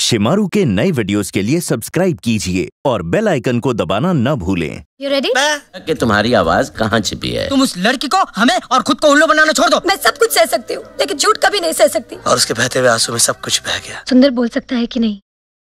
शिमारू के नए वीडियोस के लिए सब्सक्राइब कीजिए और बेल आइकन को दबाना न भूलें। You ready? कि तुम्हारी आवाज कहाँ छिपी है? तुम उस लड़की को, हमें और खुद को उल्लू बनाना छोड़ दो। मैं सब कुछ सह सकती हूँ, लेकिन झूठ कभी नहीं सह सकती। और उसके बहते हुए आंसू में सब कुछ बह गया। सुंदर बोल सकता है कि नहीं?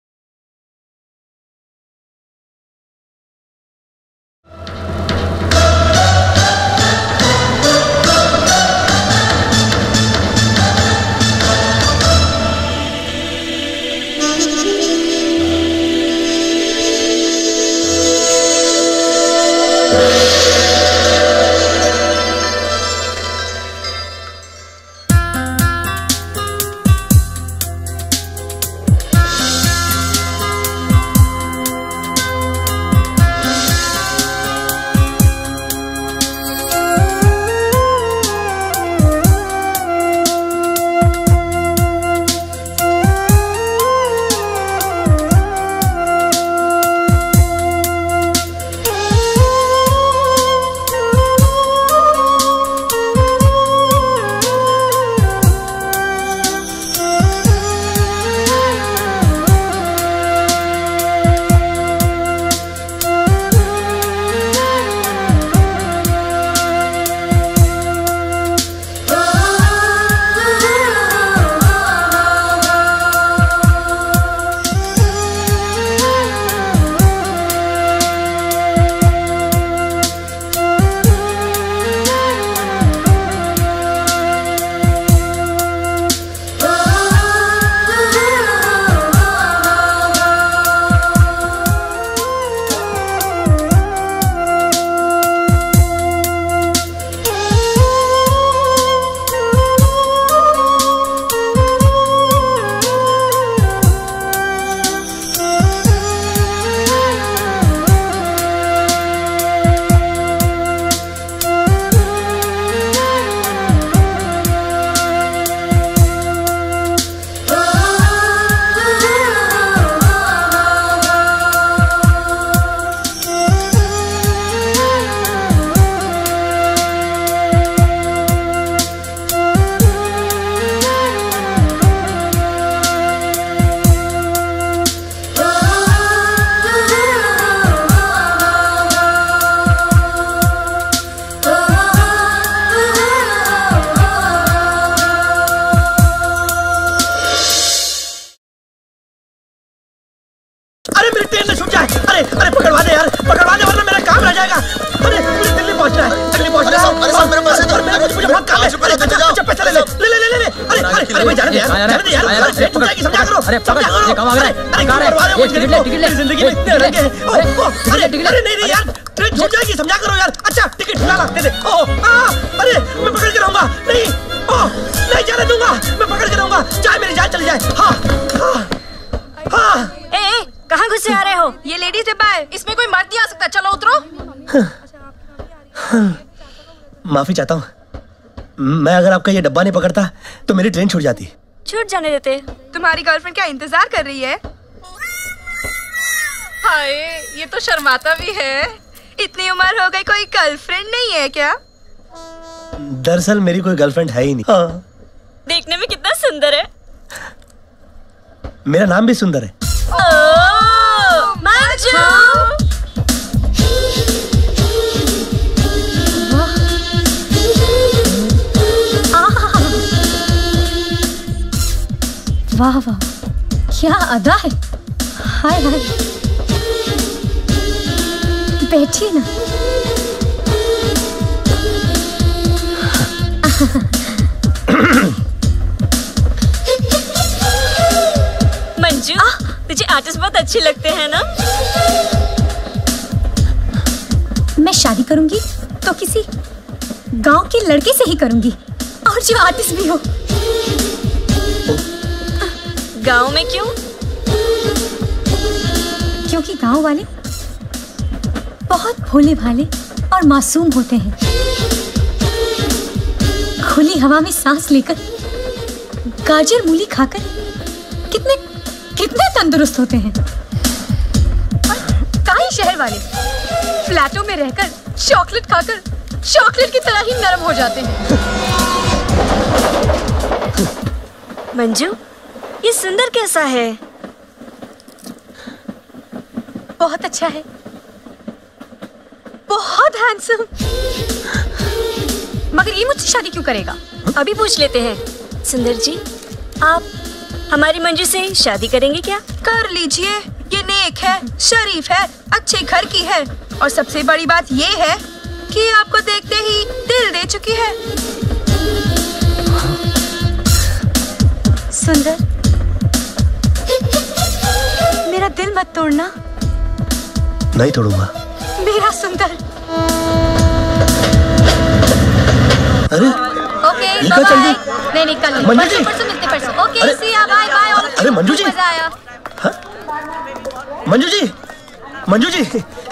अरे पकड़वा दे यार, पकड़वा दे वरना मेरा काम रह जाएगा। अरे मुझे दिल्ली पहुंचना है, दिल्ली पहुंचना है। अरे साहब मेरे पैसे दो, मुझे बहुत काम है। अच्छा पैसे ले ले। अरे भाई जाने दे यार, ट्रेन छूट जाएगी, समझा करो। अरे पकड़, ये कहाँ भाग रहा है? अरे टिकट ले। जिंदगी में इतने रंगे हैं। अरे नहीं यार, ट्रेन छूट जाएगी, समझा करो यार। अच्छा टिकट ला दे दे। अरे मैं पकड़ के रहूंगा, नहीं नहीं जाने दूंगा, मैं पकड़ के रहूंगा, चाहे मेरी जान चली जाए। कहाँ घुसे आ रहे हो? ये लेडीज डिब्बा है, इसमें कोई मर्द नहीं आ सकता। चलो उतरो। माफी चाहता हूँ, मैं अगर आपका ये डब्बा नहीं पकड़ता तो मेरी ट्रेन छूट जाती। छूट जाने देते। तुम्हारी गर्लफ्रेंड क्या इंतजार कर रही है? हाय, ये तो शर्माता भी है। इतनी उम्र हो गई, कोई गर्लफ्रेंड नहीं है क्या? दरअसल मेरी कोई गर्लफ्रेंड है ही नहीं। देखने में कितना सुंदर है। मेरा नाम भी सुंदर है। मंजू। वाह वाह, क्या अदा है। हाय हाय, बैठिए ना। मंजू, तुझे आर्टिस्ट बहुत अच्छे लगते हैं ना? मैं शादी करूंगी तो किसी गांव के लड़के से ही करूंगी, और जो आर्टिस्ट भी हो। गांव में क्यों? क्योंकि गांव वाले बहुत भोले भाले और मासूम होते हैं। खुली हवा में सांस लेकर, गाजर मूली खाकर कितने कितने तंदुरुस्त होते हैं। काई शहर वाले फ्लैटों में रहकर चॉकलेट खाकर चॉकलेट की तरह ही नरम हो जाते हैं। मंजू, ये सुंदर कैसा है? बहुत अच्छा है, बहुत हैंडसम। मगर ये मुझसे शादी क्यों करेगा? अभी पूछ लेते हैं। सुंदर जी, आप हमारी मंजू से शादी करेंगे क्या? कर लीजिए, ये नेक है, शरीफ है, अच्छे घर की है और सबसे बड़ी बात ये है कि आपको देखते ही दिल दे चुकी है। सुंदर, मेरा दिल मत तोड़ना। नहीं तोड़ूंगा। मेरा सुंदर। अरे ओके, निकल जल्दी। नहीं कल मंजू जी। परसों मिलते परसों। ओके, सी या बाय बाय। अरे मंजू जी। मजा आया। मंजू जी, मंजू जी।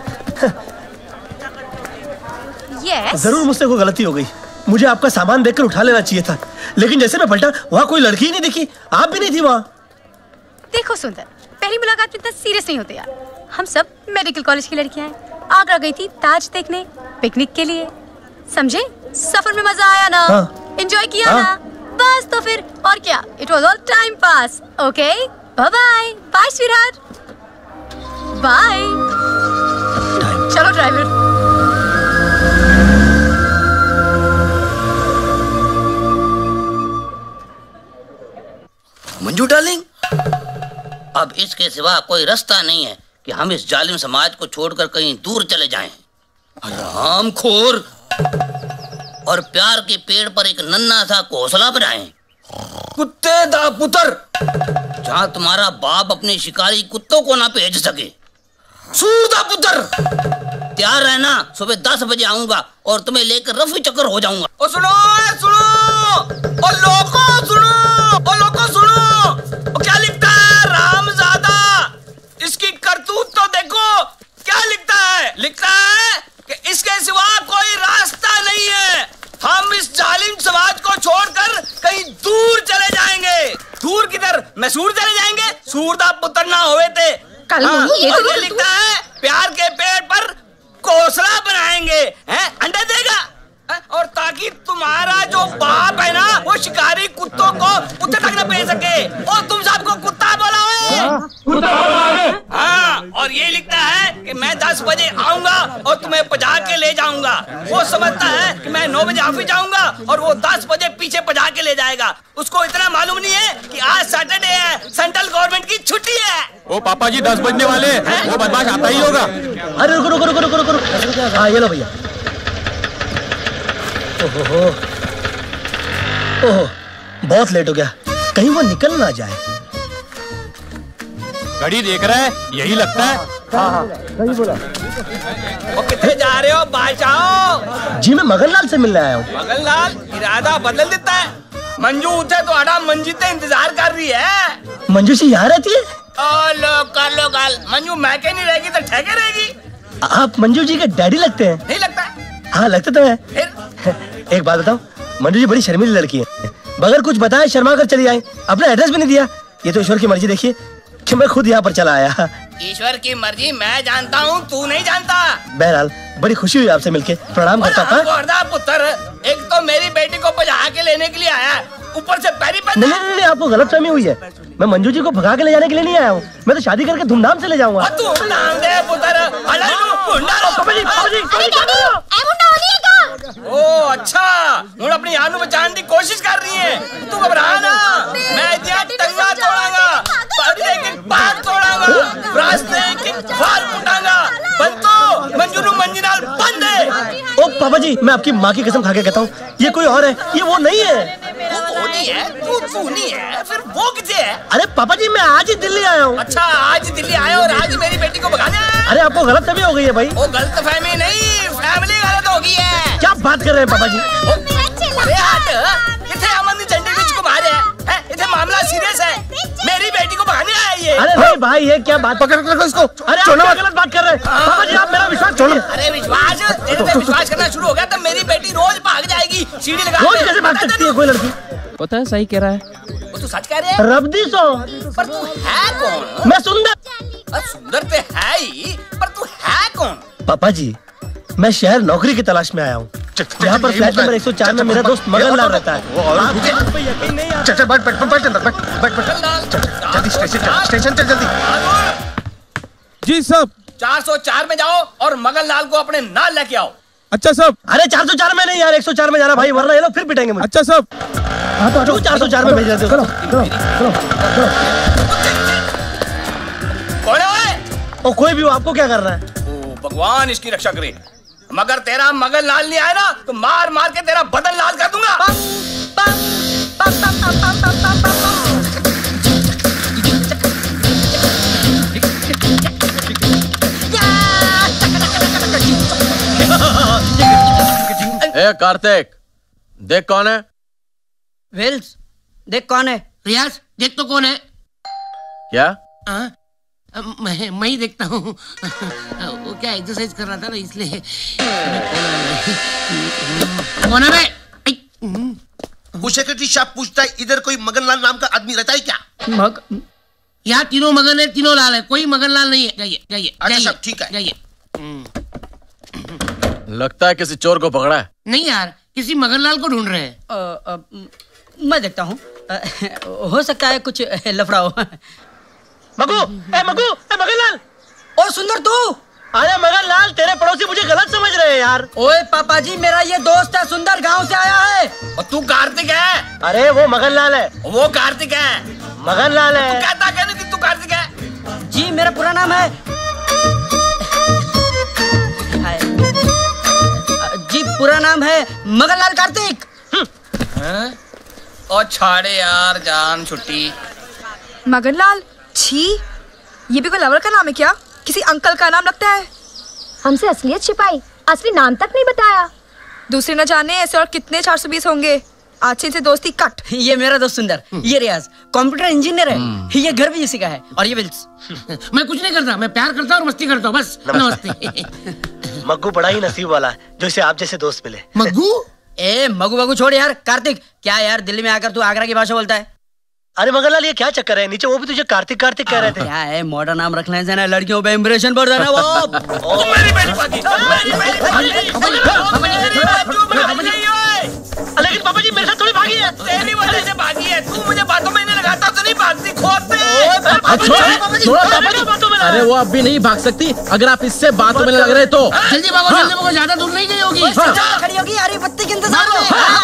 यस। जरूर मुझसे कोई गलती हो गई। मुझे आपका सामान देखकर उठा लेना चाहिए था, लेकिन जैसे मैं पलटा वहाँ कोई लड़की ही नहीं दिखी। आप भी नहीं थी वहाँ। देखो सुंदर, पहली मुलाकात में इतना सीरियस नहीं होते यार। हम सब मेडिकल कॉलेज की लड़कियां हैं। आगरा गई थी ताज देखने, पिकनिक के लिए, समझे? सफर में मजा आया ना? एंजॉय किया ना? बस तो फिर और क्या, it was all time pass. Okay, bye bye. Bye sweetheart, bye. चलो ड्राइवर। मंजू डार्लिंग, अब इसके सिवा कोई रास्ता नहीं है कि हम इस जालिम समाज को छोड़कर कहीं दूर चले जाएं। हरामखोर, और प्यार के पेड़ पर एक नन्हा सा घोंसला बनाएं। कुत्ते दा पुत्र, जहां तुम्हारा बाप अपने शिकारी कुत्तों को ना भेज सके। सूर दा पुत्र, तैयार रहना, सुबह 10 बजे आऊंगा और तुम्हें लेकर रफी चक्कर हो जाऊंगा। ओ सुनो, सुनो, ओ लोगों सुनो, ओ लोगों सुनो। ओ क्या लिखता है रामजादा? इसकी करतूत तो देखो, क्या लिखता है? लिखता है कि इसके सिवा कोई रास्ता नहीं है। हम इस जालिम समाज को छोड़कर कहीं दूर चले जाएंगे। दूर किधर? मैसूर चले जाएंगे। सूरदा पुत्र ना हुए थे। ये लिखता है प्यार के पेड़ पर घोंसला बनाएंगे, हैं? अंडे देगा, और ताकि तुम्हारा जो बाप है ना वो शिकारी कुत्तों को कुत्ते तक न भेज सके। और तुम सबको कुत्ता बोला है। हाँ, और ये लिखता है कि मैं 10 बजे आऊंगा और तुम्हें पजा के ले जाऊंगा। वो समझता है कि मैं 9 बजे ऑफिस जाऊंगा और वो 10 बजे पीछे पजा के ले जाएगा। उसको इतना मालूम नहीं है कि आज सैटरडे है, सेंट्रल गवर्नमेंट की छुट्टी है। ओ पापा जी 10 बजने वाले, वो बदमाश आता ही होगा। अरे रुको रुको रुको रुको रुको। हाँ ये लो भैया। ओहो, ओहो, बहुत लेट हो गया, कहीं वो निकल ना जाए। घड़ी देख रहा है, यही लगता है। हाँ, सही बोला। वो कितने जा रहे हो बादशाह? जी मैं मगनलाल से मिलने आया हूँ। मगनलाल इरादा बदल देता है। मंजू उठे तो आड़ा मंजीते इंतजार कर रही है। मंजू जी यहाँ रहती है? कर लो गाल। मंजू मैके नहीं रहेगी तो ठेके रहेगी। आप मंजू जी के डैडी लगते हैं। नहीं लगता? हाँ लगते तो है। एक बात बताओ, मंजू जी बड़ी शर्मीली लड़की है, बगैर कुछ बताए शर्मा कर चली आई, अपना एड्रेस भी नहीं दिया। ये तो ईश्वर की मर्जी देखिए कि मैं खुद यहाँ पर चला आया। ईश्वर की मर्जी मैं जानता हूँ, तू नहीं जानता। बहरहाल बड़ी खुशी हुई आपसे मिलके, प्रणाम करता था। पुत्र, एक तो मेरी बेटी को बजा के लेने के लिए आया, ऊपर से पैरी पैर। नहीं, आपको गलतफहमी हुई है। मैं मंजू जी को भगा के ले जाने के लिए नहीं आया हूँ, मैं तो शादी करके धूमधाम से ले जाऊंगा। धूमधाम दे पुत्र। ओ अच्छा, हूँ अपनी जान को बचाने की कोशिश कर रही है। तू घबरा ना, मैं टंगा तोड़ांगा, पाग तोड़ांगा, रास्ते की फार कुटांगा। बंतो मंजू नु मंजी नाल बंद है। ओ पापा जी, मैं आपकी माँ की कसम खा के कहता हूँ, ये कोई और है, ये वो नहीं है। वो नहीं है, तू नहीं है, फिर वो किसे है? अरे पापा जी मैं आज ही दिल्ली आया हूँ। अच्छा, आज दिल्ली आया और आज मेरी बेटी को भगाना है? अरे आपको गलतफहमी हो गई है भाई। वो गलतफहमी नहीं, फैमिली गलत हो गई है। क्या बात कर रहे हैं पापा जी? अरे हट, इथे अमन झंडे बीच को मारे हैं, इथे मामला सीरियस है। मेरी बेटी को भगाने आया ये। अरे नहीं भाई, ये क्या बात? पकड़ इसको। अरे आप गलत बात कर रहे हैं पापा जी, आप मेरा विश्वास छोड़िए। अरे विश्वास, तेरे पे विश्वास करना शुरू हो गया तो मेरी बेटी रोज भाग जाएगी सीढ़ी लगा। रोज कैसे भाग सकती है कोई लड़की? पता है सही कह रहा है। वो तू सच कह रहे हैं? रब्दी सो। पर तू है कौन? मैं सुंदर। सुंदर तो है ही, पर तू है कौन? पापा जी मैं शहर नौकरी की तलाश में आया हूँ। यहाँ पर फ्लैट नंबर 104 में मेरा दोस्त मगनलाल रहता है। यकीन नहीं है? चल बैठ अंदर, बैठ जल्दी स्टेशन चल जल्दी। जी साहब, 404 में जाओ और मगन लाल को अपने नाल लेके आओ। अच्छा साहब। अरे 404 में नहीं यार, 104 में जाना भाई, वरना ये लोग फिर पिटेंगे मुझे। अच्छा साहब। हाँ तो 404 में भेज देते हो। कौन है? ओ कोई भी हो, आपको क्या करना है? ओ भगवान इसकी रक्षा करे। मगर तेरा मगन लाल नहीं आया ना तो मार मार के तेरा बदन लाल कर दूंगा। ए कार्तिक, देख कौन है। वेल्स, देख कौन है। रियाज, देख तो कौन है। क्या? मैं ही देखता हूँ। वो क्या एक्सरसाइज कर रहा था ना इसलिए। कौन है बे? वो सेक्रेटरी साहब पूछता है इधर कोई मगनलाल नाम का आदमी रहता है क्या? यहाँ तीनों मगन है, तीनों लाल है, कोई मगनलाल नहीं है। जाइए जाइए। अच्छा साहब ठीक है। जाइए। लगता है किसी चोर को पकड़ा है। नहीं यार, किसी मगनलाल को ढूंढ रहे हैं। मैं देखता हूँ, हो सकता है कुछ लफड़ा हो। मगू, मगनलाल। ओ सुंदर तू। अरे मगनलाल, तेरे पड़ोसी मुझे गलत समझ रहे हैं यार। ओए पापा जी, मेरा ये दोस्त है सुंदर, गांव से आया है। और तू कार्तिक है। अरे वो मगनलाल है। वो कार्तिक है। मगनलाल है। तू कहता क्या नहीं, तू कार्तिक है। जी मेरा पूरा नाम है जी पूरा नाम है मगनलाल कार्तिक। और छाड़े यार, जान छुट्टी। मगनलाल, छी, ये भी कोई लवर का नाम है क्या? किसी अंकल का नाम लगता है। हमसे असलियत छिपाई, असली नाम तक नहीं बताया। दूसरे न जाने ऐसे और कितने 420 होंगे। आज से इनसे दोस्ती कट। ये मेरा दोस्त सुंदर, ये रियाज कंप्यूटर इंजीनियर है, ये घर भी इसी का है। और ये विल्स। मैं कुछ नहीं करता, मैं प्यार करता हूँ और मस्ती करता हूँ बस। नमस्ते। मग्गू बड़ा ही नसीब वाला है जो इसे आप जैसे दोस्त मिले। मग्गू? ए मगू छोड़ यार। कार्तिक, क्या यार दिल्ली में आकर तू आगरा की भाषा बोलता है? अरे मगनलाल, ये क्या चक्कर है? नीचे वो भी तुझे कार्तिक कार्तिक कह रहे थे। क्या है, मॉडर्न नाम रखने से ना लड़कियों पे इंप्रेशन बढ़ जाना। वो मेरी बेटी भागी। लेकिन पापा जी मेरे साथ थोड़ी भागी है। तेरी वजह से भागी है। तू मुझे बातों में नहीं लगाता तो नहीं भागती, खोदते। अरे वो अब भी नहीं भाग सकती अगर आप इससे बातों में लग रहे तो। जल्दी भागो, जल्दी भागो, ज्यादा दूर नहीं गई होगी। खड़ी होगी यार, बत्ती के इंतजार में।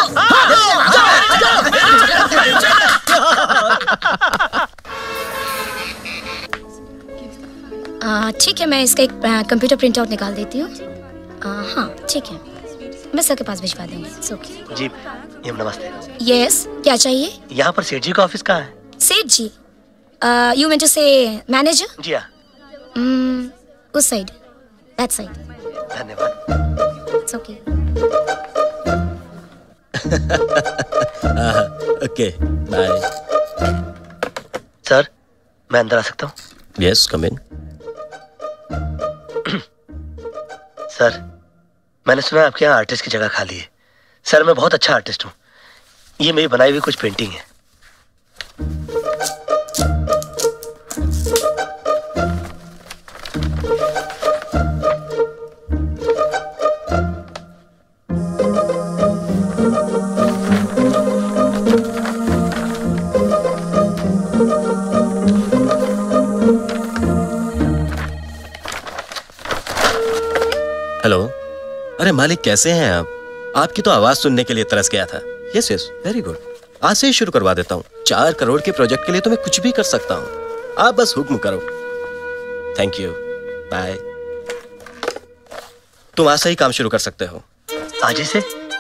ठीक है, मैं इसका एक कंप्यूटर प्रिंट आउट निकाल देती हूँ। हाँ ठीक है, मैं सर के पास भिजवा दूंगी। ओके जी नमस्ते। यस, क्या चाहिए? यहाँ पर सेठ जी का ऑफिस कहाँ है? सेठ जी, you mean to say manager? जी हाँ। उस साइड, दैट साइड। धन्यवाद। It's okay. Okay bye. Sir, मैं अंदर आ सकता हूँ? यस कम इन। सर, मैंने सुना आपके यहाँ आर्टिस्ट की जगह खाली है। सर, मैं बहुत अच्छा आर्टिस्ट हूँ। ये मेरी बनाई हुई कुछ पेंटिंग है। हेलो। अरे मालिक, कैसे हैं आप? आपकी तो आवाज सुनने के लिए तरस गया था। Yes yes, very good. आज से ही शुरू करवा देता हूँ। 4 करोड़ के प्रोजेक्ट के लिए तो मैं कुछ भी कर सकता हूँ। आप बस हुक्म करो। Thank you, bye. तुम आज से ही काम शुरू कर सकते हो। आज ही से?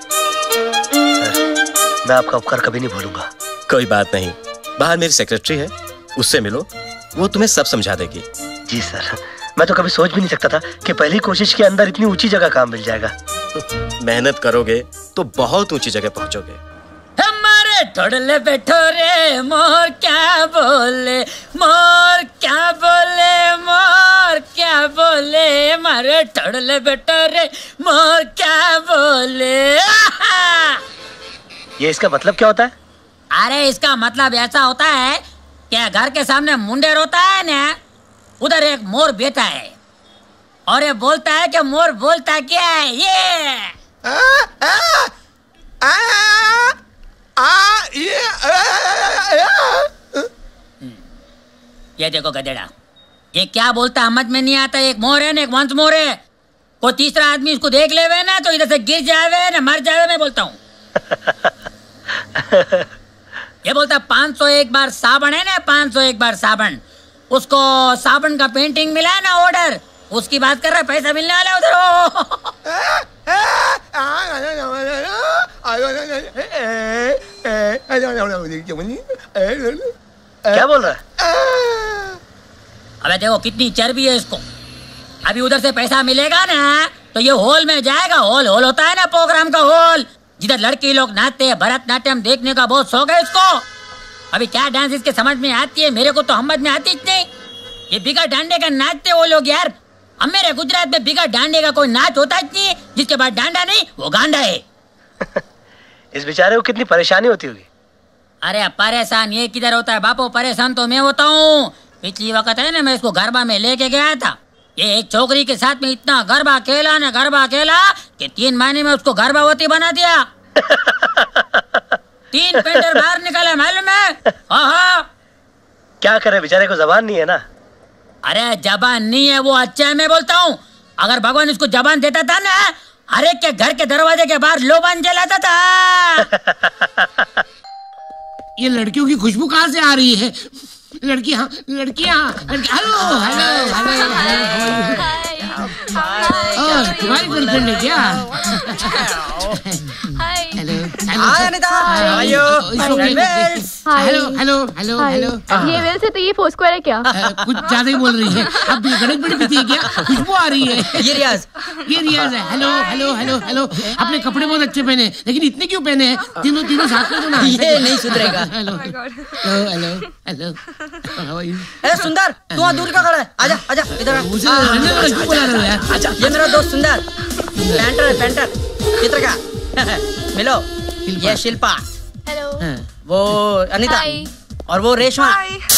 सर, मैं आपका उपकार कभी नहीं भूलूंगा। कोई बात नहीं, बाहर मेरी सेक्रेटरी है, उससे मिलो, वो तुम्हें सब समझा देगी। जी सर, मैं तो कभी सोच भी नहीं सकता था कि पहली कोशिश के अंदर इतनी ऊंची जगह काम मिल जाएगा। मेहनत करोगे तो बहुत ऊंची जगह पहुंचोगे। हमारे ठोडले बैठो रे मोर क्या बोले, मोर क्या बोले, मोर क्या बोले, हमारे ठोडले बैठो रे मोर क्या बोले। ये इसका मतलब क्या होता है? अरे इसका मतलब ऐसा होता है कि घर के सामने मुंडेर होता है ना, उधर एक मोर बैठा है और ये बोलता है कि मोर बोलता क्या है। ये देखो गधेड़ा, ये क्या बोलता समझ में नहीं आता। एक मोर है ना एक वंश मोर है। कोई तीसरा आदमी इसको देख लेवे ना तो इधर से गिर जावे ना मर जावे। मैं बोलता हूँ ये बोलता 501 बार साबन है ना 501 बार साबन। उसको साबन का पेंटिंग मिला है ना ऑर्डर, उसकी बात कर रहा है। पैसा मिलने वाला है उधर। क्या बोल रहा है? अबे देखो कितनी चर्बी है इसको। अभी उधर से पैसा मिलेगा ना तो ये हॉल में जाएगा। हॉल होता है ना प्रोग्राम का हॉल, जिधर लड़की लोग नाचते हैं। भरतनाट्यम देखने का बहुत शौक है इसको। अभी क्या डांस इसके समझ में आती है, मेरे को तो समझ में आती नहीं। ये बिगा डांडे का नाचते वो लोग यार। अब मेरे गुजरात में बिगा डांडे का कोई नाच होता नहीं, जिसके बाद डांडा नहीं वो गांडा है। इस बेचारे को कितनी परेशानी होती होगी। अरे परेशान ये किधर होता है बापू, परेशान तो मैं होता हूँ। पिछली वक्त है ना मैं इसको गरबा में लेके गया था। ये एक छोकरी के साथ में इतना गरबा खेला कि 3 महीने में उसको गर्भवती बना दिया। 3 पेंटर बाहर निकाला मालूम है। क्या करे, बेचारे को जबान नहीं है ना। अरे जबान नहीं है वो अच्छा है। मैं बोलता हूँ अगर भगवान इसको जबान देता था ना, हर एक के घर के दरवाजे के बाहर लोबान जलाता था। ये लड़कियों की खुशबू कहाँ से आ रही है? लड़कियाँ हेलो तुम्हारी गर्लफ्रेंड है क्या? हेलो ये वेल से तो ये फोस्क्वायर है क्या? कुछ ज्यादा ही बोल रही है। अब गणेश बड़ी पीती है क्या? खुशबू आ रही है। ये रियाज है। हेलो अपने कपड़े बहुत अच्छे पहने, लेकिन इतने क्यों पहने हैं? तीनों साथ में तो ना। ये नहीं सुधरेगा। हेलो अरे सुंदर तू वहाँ दूर क्या खड़ा है? आजा इधर। मुझे क्यों बुला रहे हो यार? अच्छा ये मेरा दोस्त सुंदर पेंटर चित्र का मिलो। ये शिल्पा, हेलो, वो अनीता और वो रेशमा।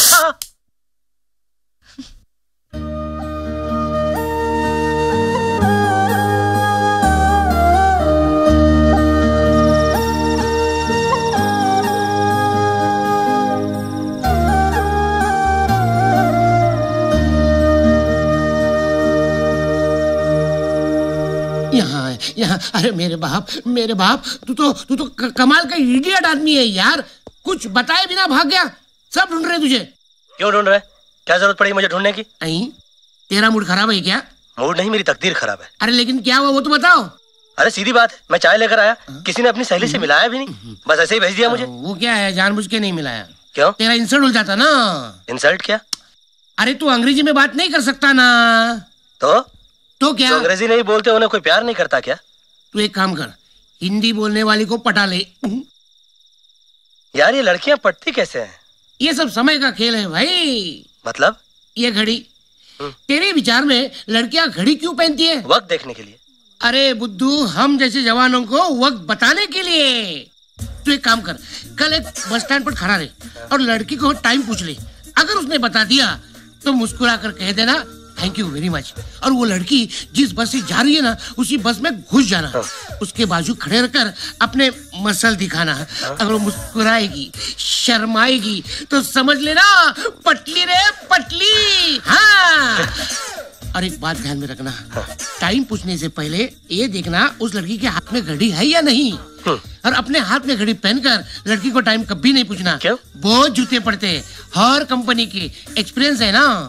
यहाँ अरे मेरे बाप तू तो कमाल का इडियट आदमी है यार। कुछ बताए बिना भाग गया। सब ढूंढ रहे तुझे। क्यों ढूंढ रहे? क्या जरूरत पड़ी मुझे ढूंढने की? नहीं, तेरा मूड खराब है क्या? मूड नहीं, मेरी तकदीर खराब है। अरे लेकिन क्या हुआ वो तो बताओ। अरे सीधी बात है, मैं चाय लेकर आया, किसी ने अपनी सहेली से मिलाया भी नहीं, बस ऐसे ही भेज दिया मुझे। वो क्या है, जानबूझ के नहीं मिलाया? क्यों? तेरा इंसल्ट हो जाता ना। इंसल्ट क्या? अरे तू अंग्रेजी में बात नहीं कर सकता ना। तो क्या? जो अंग्रेजी नहीं बोलते उन्हें कोई प्यार नहीं करता क्या? तू एक काम कर, हिंदी बोलने वाली को पटा ले। यार ये लड़कियां पटती कैसे हैं? ये सब समय का खेल है भाई। मतलब? ये घड़ी, तेरे विचार में लड़कियां घड़ी क्यों पहनती है? वक्त देखने के लिए। अरे बुद्धू, हम जैसे जवानों को वक्त बताने के लिए। तू एक काम कर, कल एक बस स्टैंड पर खड़ा रहे और लड़की को टाइम पूछ ले। अगर उसने बता दिया तो मुस्कुरा कर कह देना थैंक यू वेरी मच। और वो लड़की जिस बस से जा रही है ना, उसी बस में घुस जाना। उसके बाजू खड़े रहकर अपने मसल दिखाना। अगर वो मुस्कुराएगी, शर्माएगी तो समझ लेना पटली रे पटली। हाँ। और एक बात ध्यान में रखना, टाइम पूछने से पहले ये देखना उस लड़की के हाथ में घड़ी है या नहीं। और अपने हाथ में घड़ी पहनकर लड़की को टाइम कभी नहीं पूछना। क्यों? बहुत जूते पड़ते हैं, हर कंपनी के एक्सपीरियंस है ना।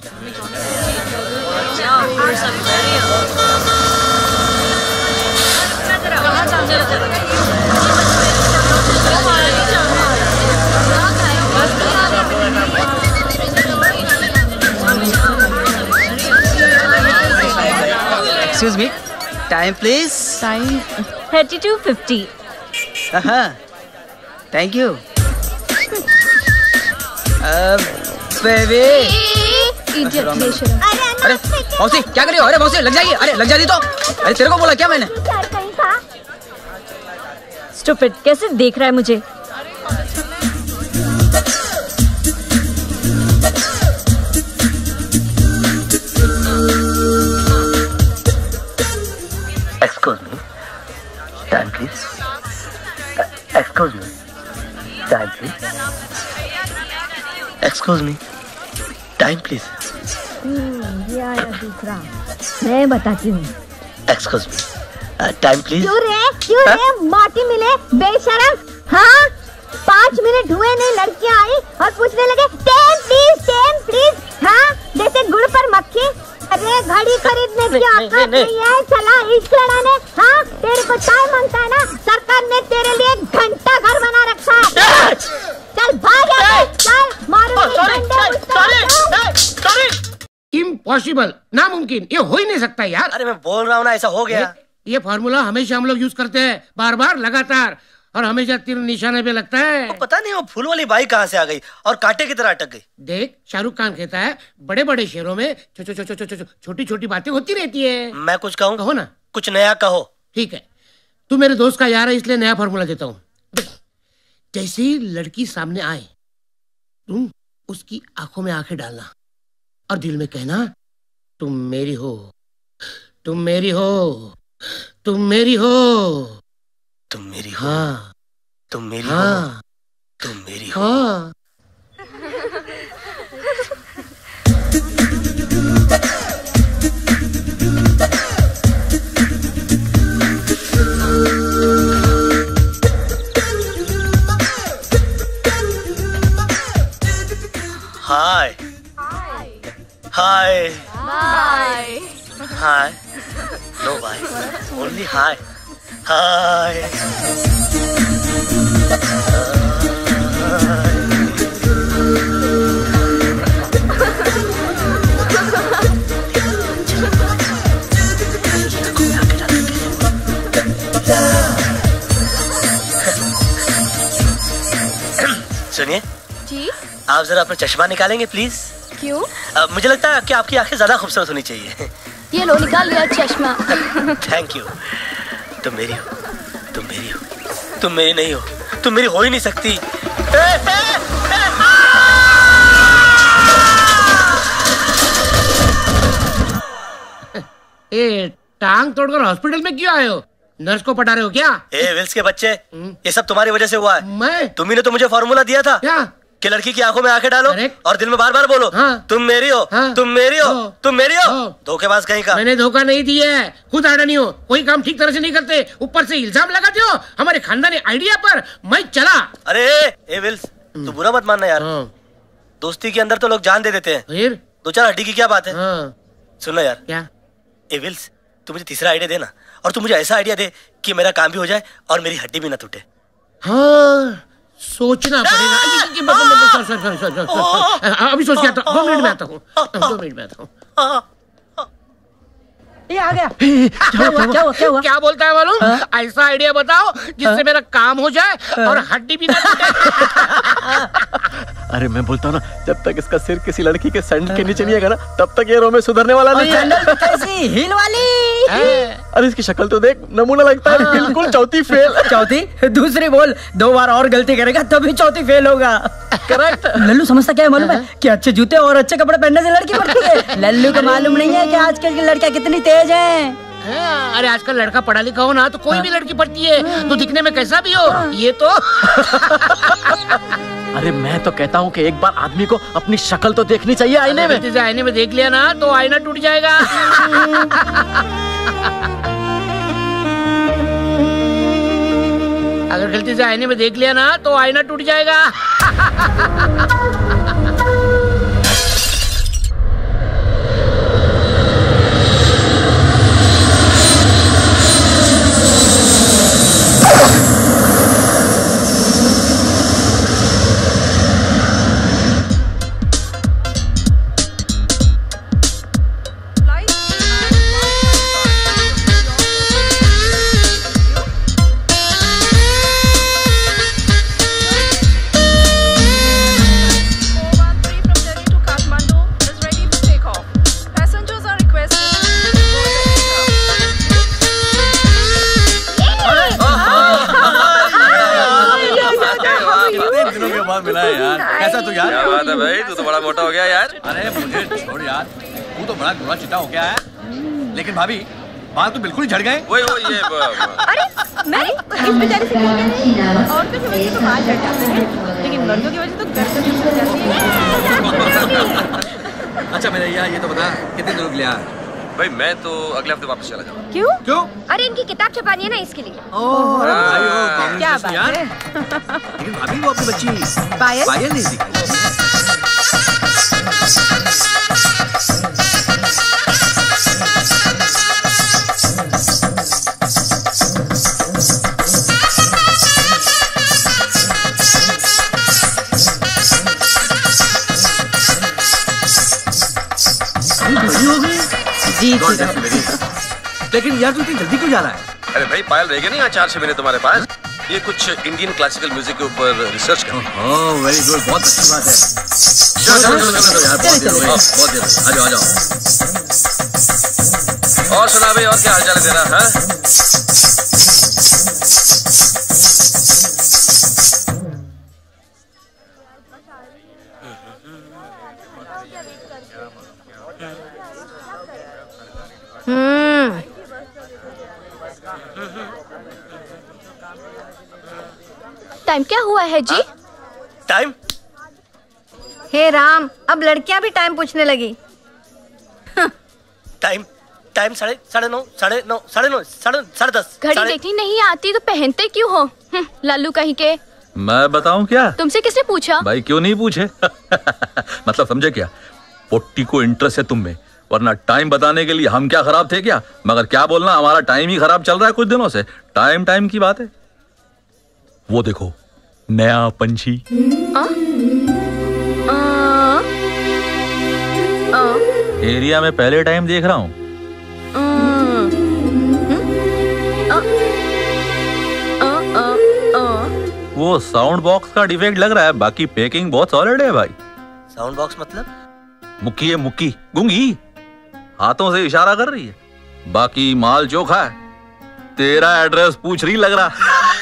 Excuse me, time please. Time 32:50. Thank you. Baby. अरे मौसी क्या कर रही हो? अरे मौसी लग जाइए। अरे लग जा रही तो। अरे तेरे को बोला क्या मैंने? Stupid, कैसे देख रहा है मुझे? Excuse me, time please. Excuse me, time please. Excuse me, time please. ये आया दूसरा। मैं बताती हूँ। Excuse me, time please. क्यों रे माटी मिले बेशरम। हाँ 5 मिनट हुए नहीं, लड़कियाँ आई और पूछने लगे टेन प्लीज। हाँ जैसे गुड़ पर मक्खी। अरे घड़ी खरीदने की औकात नहीं है, चला इश्क लड़ाने। हाँ तेरे को टाइम मांगता है ना, सरकार ने तेरे लिए घंटा घर बना रखा है। चल भाग, चल मारो। इम्पॉसिबल, नामुमकिन, ये हो ही नहीं सकता यार। अरे मैं बोल रहा हूँ ना, ऐसा हो गया। ये फॉर्मूला हमेशा हम लोग यूज करते हैं, बार बार लगातार, और हमेशा तीर निशाने पे लगता है। पता नहीं वो फूल वाली बाई कहाँ से आ गई और कांटे की तरह अटक गई। देख शाहरुख खान कहता है बड़े बड़े शहरों में छोटी छोटी बातें होती रहती है। मैं कुछ कहूँ? कहो ना। कुछ नया कहो। ठीक है, तू मेरे दोस्त का यार है इसलिए नया फॉर्मूला देता हूँ। जैसे ही लड़की सामने आए तुम उसकी आंखों में आंखें डालना और दिल में कहना तुम मेरी हो, तुम मेरी हो, तुम मेरी हो, तुम मेरी हो, हाँ तुम मेरी हाँ हो, तुम मेरी हो। हाँ। Hi hi hi, no bye, only hi hi. सुनिए जी, आप जरा अपना चश्मा निकालेंगे प्लीज। क्यों? मुझे लगता है कि आपकी आंखें ज्यादा खूबसूरत होनी चाहिए। ये लो निकाल लिया चश्मा। Thank you. तुम मेरी हो, तुम मेरी हो, तुम मेरी नहीं हो, तुम मेरी हो ही नहीं सकती। ए टांग तोड़कर हॉस्पिटल में क्यों आए हो? नर्स को पटा रहे हो क्या? ए विल्स के बच्चे, ये सब तुम्हारी वजह से हुआ है। मैं? तुम्ही ने तो मुझे फॉर्मूला दिया था क्या? कि लड़की की आंखों में आंखें डालो और दिल में बार बार बोलो तुम मेरी हो, तुम मेरी हो, तुम मेरी हो। धोखेबाज कहीं का। मैंने धोखा नहीं दिया है, खुद अडानी हो, कोई काम ठीक तरह से नहीं करते, ऊपर से इल्जाम लगाते हो हमारे खानदानी आइडिया पर। मैं चला। अरे ए विल्स, तू बुरा मत मानना यार, दोस्ती के अंदर तो लोग जान दे देते हैं, फिर 2-4 हड्डी की क्या बात है। सुनो यार। क्या? ए विल्स, तू मुझे तीसरा आइडिया देना, और तू मुझे ऐसा आइडिया दे कि मेरा काम भी हो जाए और मेरी हड्डी भी ना टूटे। हाँ सोचना पड़ेगा। अभी सोच के आता हूँ, 2 मिनट में आता हूँ, 2 मिनट में आता हूँ। ये आ गया। क्या हुआ? क्या बोलता है मालूम? ऐसा आइडिया बताओ जिससे मेरा काम हो जाए और हड्डी भी ना टूटे। अरे मैं बोलता हूँ ना, जब तक इसका सिर किसी लड़की के सैंडल के नीचे नहीं आएगा ना, तब तक ये रोमे सुधरने वाला नहीं है। सैंडल कैसी? हील वाली? अरे इसकी शक्ल तो देख, नमूना लगता है बिल्कुल चौथी फेल। चौथी? दूसरी बोल, 2 बार और गलती करेगा तभी चौथी फेल होगा। करेक्ट। लल्लू समझता क्या है मालूम है? कि अच्छे जूते और अच्छे कपड़े पहनने से लड़की बढ़ती है। लल्लू को मालूम नहीं है कि आजकल की लड़कियां कितनी तेज हैं। अरे आजकल लड़का पढ़ा लिखा हो ना तो कोई भी लड़की पढ़ती है, तो दिखने में कैसा भी हो। ये तो अरे मैं तो कहता हूँ कि एक बार आदमी को अपनी शक्ल तो देखनी चाहिए आईने में। जैसे आईने में देख लिया ना तो आईना टूट जाएगा। अगर गलती से आईने में देख लिया ना तो आईना टूट जाएगा। मिला है यार। कैसा तू यार? क्या बात है भाई, तू तो बड़ा मोटा हो गया यार। अरे मुझे छोड़ यार, तू तो बड़ा गोरा चिट्टा हो गया है। लेकिन भाभी बाल तो बिल्कुल ही झड़ गए। वही ये अरे मैं इस बेचारे से औरतों की वजह से तो बाल झड़ जाते हैं, लेकिन मर्दों की वजह से तो गर्दन झड़ जाती है। अच्छा मेरा ये तो बता कितने दिन रुक लिया? भाई मैं तो अगले हफ्ते वापस चला जाऊंगा। क्यों? क्यों? अरे इनकी किताब छपानी है ना, इसके लिए। क्या बात है? लेकिन भाभी वो अपनी बच्ची पायल नहीं दिखाई। जी लेकिन यार तू इतनी जल्दी क्यों जा रहा है? अरे भाई पायल रहेगा नहीं 4-6 महीने तुम्हारे पास। ये कुछ इंडियन क्लासिकल म्यूजिक के ऊपर रिसर्च कर। ओह वेरी गुड, बहुत अच्छी बात है। चलो यार, बहुत देर आ जाओ। और सुना भाई, और क्या हालचाल है तेरा? हाँ टाइम क्या हुआ है जी? टाइम? हे राम, अब लड़कियां भी टाइम पूछने लगी। टाइम 9:30। घड़ी देखनी नहीं आती तो पहनते क्यों हो? लालू कहीं के। मैं बताऊं क्या? तुमसे किसने पूछा? भाई क्यों नहीं पूछे? मतलब समझे क्या? पोट्टी को इंटरेस्ट है तुम में, वरना टाइम बताने के लिए हम क्या खराब थे क्या? मगर क्या बोलना, हमारा टाइम ही खराब चल रहा है कुछ दिनों से। टाइम की बात है। वो देखो नया पंछी। एरिया में पहले टाइम देख रहा हूँ। वो साउंड बॉक्स का डिफेक्ट लग रहा है, बाकी पैकिंग बहुत सॉलिड है भाई। साउंड बॉक्स मतलब? मुक्की है, मुक्की गूंगी, हाथों से इशारा कर रही है। बाकी माल चोखा है। तेरा एड्रेस पूछ रही लग रहा।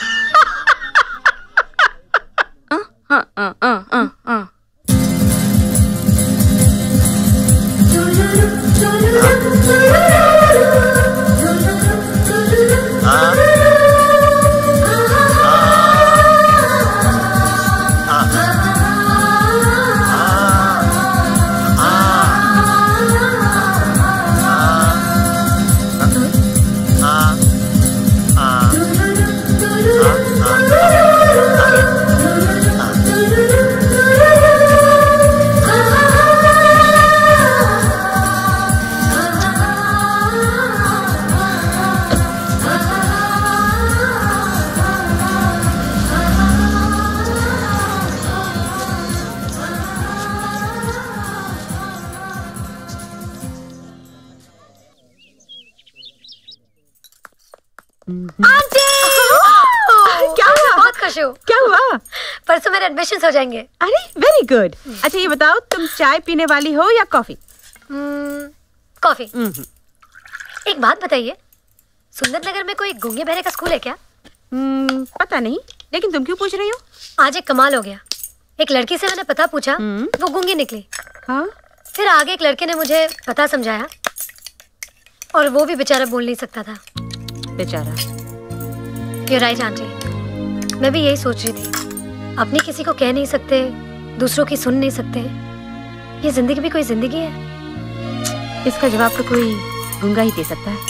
क्या हुआ? परसों मेरे एडमिशन हो जाएंगे। अरे वेरी गुड। अच्छा ये बताओ, तुम चाय पीने वाली हो या कॉफी? कॉफी। एक बात बताइए, सुंदर नगर में कोई गूंगे बहरे का स्कूल है क्या? पता नहीं, लेकिन तुम क्यों पूछ रही हो? आज एक कमाल हो गया। एक लड़की से मैंने पता पूछा, वो गूंगी निकली। हाँ? फिर आगे एक लड़के ने मुझे पता समझाया और वो भी बेचारा बोल नहीं सकता था। बेचारा। You're right, aunty. मैं भी यही सोच रही थी, अपनी किसी को कह नहीं सकते, दूसरों की सुन नहीं सकते। ये जिंदगी भी कोई जिंदगी है? इसका जवाब तो कोई गूंगा ही दे सकता है।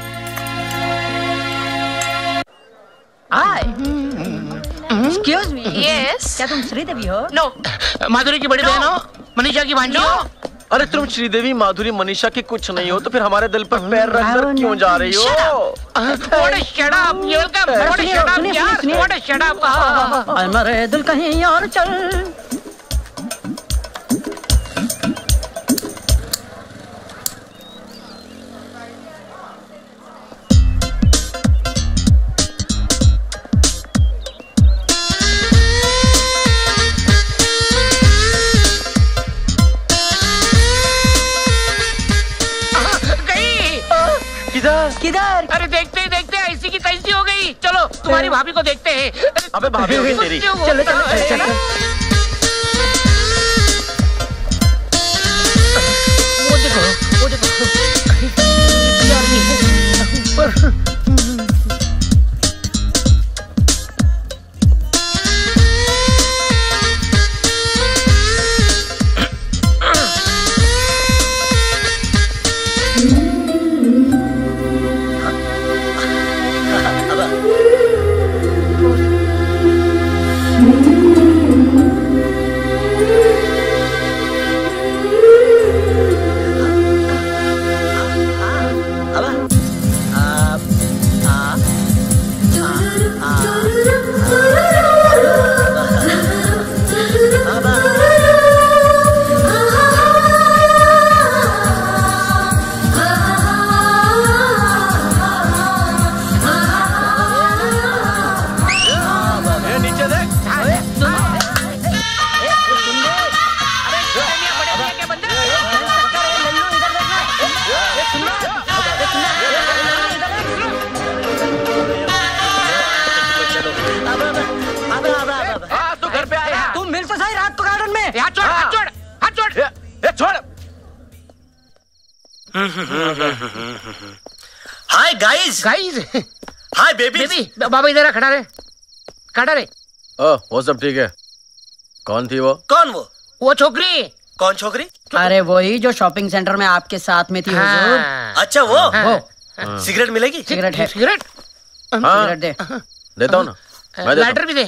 Excuse me. Yes. क्या तुम श्रीदेवी हो? No. माधुरी की बड़ी बहन हो? मनीषा की भांजी हो? अरे तुम श्रीदेवी, माधुरी, मनीषा की कुछ नहीं हो तो फिर हमारे दिल पर पैर रखकर क्यों जा रही हो? मरे दिल कहीं और चल। किधर? अरे देखते देखते ऐसी की तैसी हो गई। चलो तुम्हारी भाभी को देखते हैं। अबे भाभी होगी तेरी। चलो चलो। वो देखो यार नहीं हाय गाइस। Hi baby. बाबा इधर खड़ा रहे। वो सब ठीक है। कौन थी वो? कौन वो छोकरी। कौन छोकरी? अरे वही जो शॉपिंग सेंटर में आपके साथ में थी हुजूर। अच्छा वो सिगरेट मिलेगी? सिगरेट है। सिगरेट दे। देता हूँ ना। लाइटर भी दे।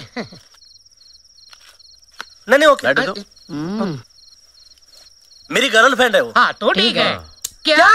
नहीं ओके। लाइटर दो। मेरी गर्लफ्रेंड है वो। हाँ तो ठीक है। क्या?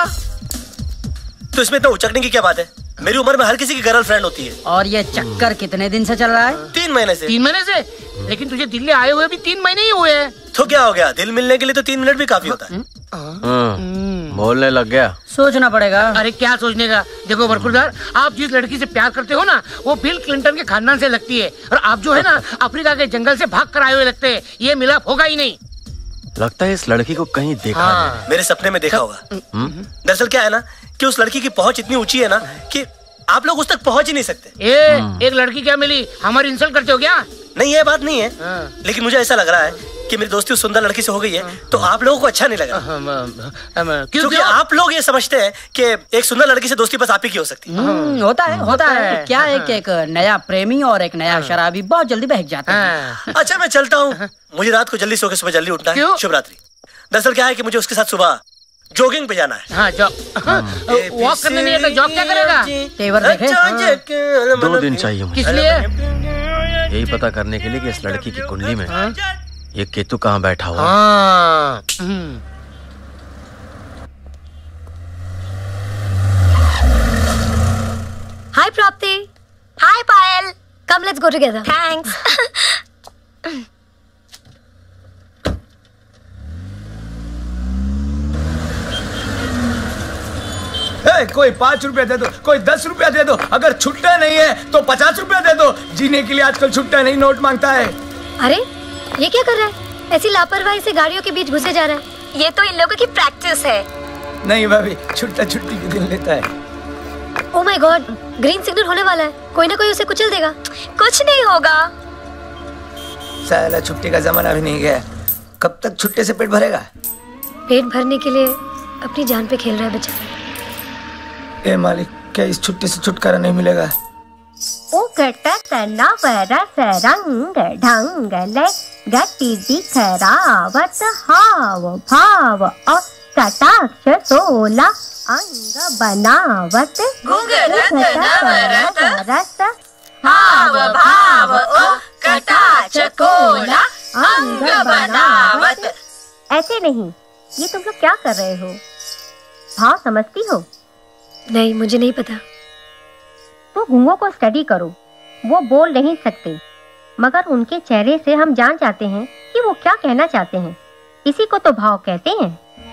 तो इसमें तो उचकने की क्या बात है? मेरी उम्र में हर किसी की गर्लफ्रेंड होती है। और ये चक्कर कितने दिन से चल रहा है? 3 महीने से। 3 महीने से? लेकिन तुझे दिल्ली आए हुए भी 3 महीने ही हुए हैं। तो क्या हो गया? दिल मिलने के लिए तो 3 मिनट भी काफी होता है। बोलने लग गया। सोचना पड़ेगा। अरे क्या सोचने का? देखो बरखुरदार, आप जिस लड़की से प्यार करते हो ना, वो बिल क्लिंटन के खानदान से लगती है, और आप जो है ना अफ्रीका के जंगल से भाग कर आए हुए लगते हैं। ये मिलाप होगा ही नहीं। लगता है इस लड़की को कहीं देखा है। मेरे सपने में देखा होगा। दरअसल क्या है ना कि उस लड़की की पहुंच इतनी ऊंची है ना कि आप लोग उस तक पहुंच ही नहीं सकते। एक लड़की क्या मिली, हमारी इंसल्ट करते हो क्या? नहीं ये बात नहीं है, लेकिन मुझे ऐसा लग रहा है कि मेरी दोस्ती उस सुंदर लड़की से हो गई है, तो आप लोगों को अच्छा नहीं लगा। क्योंकि आप लोग ये समझते हैं कि एक सुंदर लड़की से दोस्ती बस आप ही की हो सकती है। होता है। क्या है कि एक नया प्रेमी और एक नया शराबी बहुत जल्दी बहक जाते हैं। अच्छा मैं चलता हूँ, मुझे रात को जल्दी सो के सुबह जल्दी उठना है। शुभ रात्रि। दरअसल क्या है कि मुझे उसके साथ सुबह जॉगिंग पे जाना है। वॉक करने नहीं आता, जॉग क्या करेगा? तेवर देखे। 2 दिन चाहिए मुझे। किस लिए? यही पता करने के लिए कि इस लड़की की कुंडली में ये केतु कहाँ बैठा हुआ। Hi Prapti. Hi Payal. Come let's go together. Thanks. कोई 5 रुपया दे दो, कोई 10 रुपया दे दो। अगर छुट्टा नहीं है तो 50 रुपया दे दो। जीने के लिए आजकल छुट्टा नहीं नोट मांगता है। अरे ये क्या कर रहा है? ऐसी लापरवाही से गाड़ियों के बीच घुसे जा रहा है। ये तो इन लोगों की प्रैक्टिस है। नहीं भाभी, छुट्टा छुट्टी के दिन लेता है। Oh my god, green signal होने वाला है। कोई ना कोई उसे कुचल देगा। कुछ नहीं होगा। साला छुट्टी का जमाना भी नहीं गया। कब तक छुट्टे से पेट भरेगा? पेट भरने के लिए अपनी जान पे खेल रहा है बेचारा। ए मालिक, क्या इस छुट्टी से छुटकारा नहीं मिलेगा? ओ गटतना वरस रंग ढंग ले गति दिखरावत हाव भाव और कटाक्ष 16 अंग बनावत वरस हाव भाव ओ कटाक्ष 16 अंग बनावत। ऐसे नहीं, ये तुम लोग क्या कर रहे हो? भाव समझती हो? नहीं, मुझे नहीं पता। तो गुंगों को स्टडी करो। वो बोल नहीं सकते, मगर उनके चेहरे से हम जान जाते हैं कि वो क्या कहना चाहते हैं। इसी को तो भाव कहते हैं।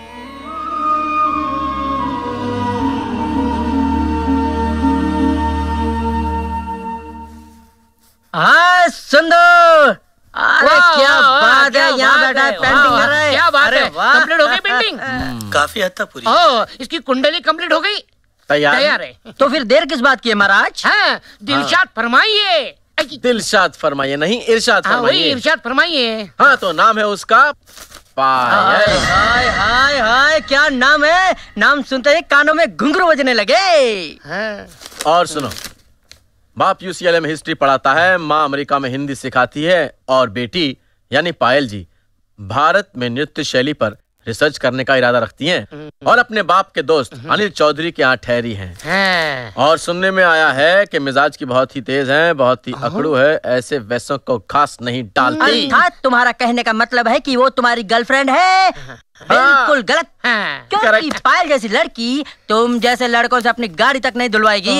सुंदर, अरे क्या बात है, यहाँ बैठा है पेंटिंग कर रहा है। क्या बात है, कंप्लीट हो गई पेंटिंग? काफी हद तक पूरी। इसकी कुंडली कंप्लीट हो गई? तैयार है। तो फिर देर किस बात की है महाराज? हाँ, दिलशाद फरमाइए। दिलशाद फरमाइए नहीं, इरशाद फरमाइए। इरशाद फरमाइए। हाँ तो नाम है उसका पायल। हाय हाय हाय, क्या नाम है? नाम सुनते ही कानों में घुंघरू बजने लगे। और सुनो, बाप यूसीएलए में हिस्ट्री पढ़ाता है, माँ अमेरिका में हिंदी सिखाती है, और बेटी यानी पायल जी भारत में नृत्य शैली पर रिसर्च करने का इरादा रखती हैं और अपने बाप के दोस्त अनिल चौधरी के यहाँ ठहरी हैं। और सुनने में आया है कि मिजाज की बहुत ही तेज हैं, बहुत ही अकड़ू है, ऐसे वैसों को खास नहीं डालती। अर्थात तुम्हारा कहने का मतलब है कि वो तुम्हारी गर्लफ्रेंड है? बिल्कुल गलत। क्योंकि पायल जैसी लड़की तुम जैसे लड़कों से अपनी गाड़ी तक नहीं धुलवाएगी।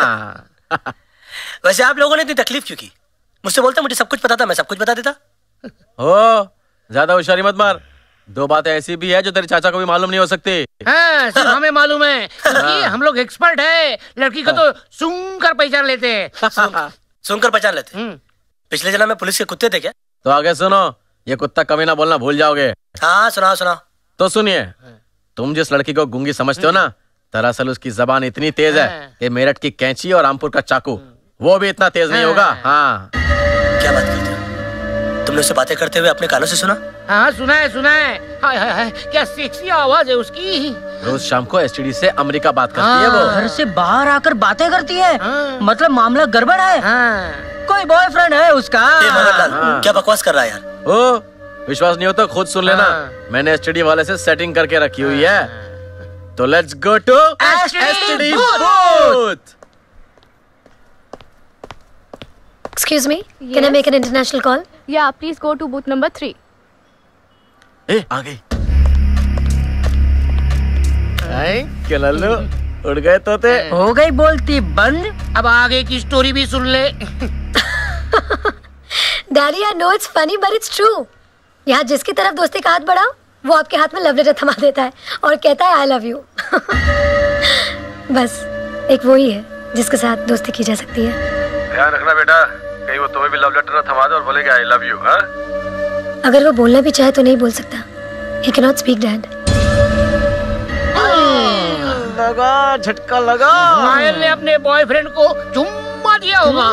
वैसे आप लोगों ने इतनी तकलीफ क्यों की? मुझसे बोलते मुझे सब कुछ पता था, मैं सब कुछ बता देता। ओ ज्यादा होशियारी मत मार। 2 बातें ऐसी भी है जो तेरे चाचा को भी मालूम नहीं हो सकती। सिर्फ हमें मालूम है, क्योंकि हम लोग एक्सपर्ट है। लड़की को तो सूंघकर पहचान लेते हैं। सूंघकर पहचान लेते? पिछले जन्म में पुलिस के कुत्ते थे क्या? तो आगे सुनो, ये कुत्ता कभी ना बोलना भूल जाओगे। हाँ सुनाओ सुनाओ। तो सुनिए, तुम जिस लड़की को गूंगी समझते हो ना, दरअसल उसकी जबान इतनी तेज है कि मेरठ की कैंची और रामपुर का चाकू वो भी इतना तेज नहीं होगा। हाँ क्या बात करते हो? तुमने उससे बातें करते हुए अपने कानों से सुना? हाँ सुना है। हाय हाय हाय, क्या सेक्सी आवाज है उसकी। रोज शाम को एसटीडी से अमेरिका बात करती है वो। घर से बाहर आकर बातें करती है। मतलब मामला गड़बड़ है। कोई बॉयफ्रेंड है उसका। मदनलाल, क्या बकवास कर रहा है यार? ओ, विश्वास नहीं होता खुद सुन लेना। मैंने एसटीडी वाले से सेटिंग करके रखी हुई है। तो let's go to STD booth. Excuse me, can I make an international call? Yeah, please go to booth number 3. आ गई। क्या लल्लू, उड़ गए तोते? हो गई बोलती बंद। अब आगे की स्टोरी भी सुन ले। Daddy, I know it's funny, but it's true. यहाँ जिसकी तरफ दोस्ती का हाथ बढ़ाओ, वो आपके हाथ में लव लेटर थमा देता है और कहता है I love you. बस एक वो ही है जिसके साथ दोस्ती की जा सकती है। ध्यान रखना बेटा, कहीं वो तुम्हें भी लव लेटर ना थमा दे और बोले आई लव यू। हाँ? अगर वो बोलना भी चाहे तो नहीं बोल सकता। He cannot speak, Dad. लगा, झटका लगा। पायल ने अपने बॉयफ्रेंड को चुम्मा दिया होगा।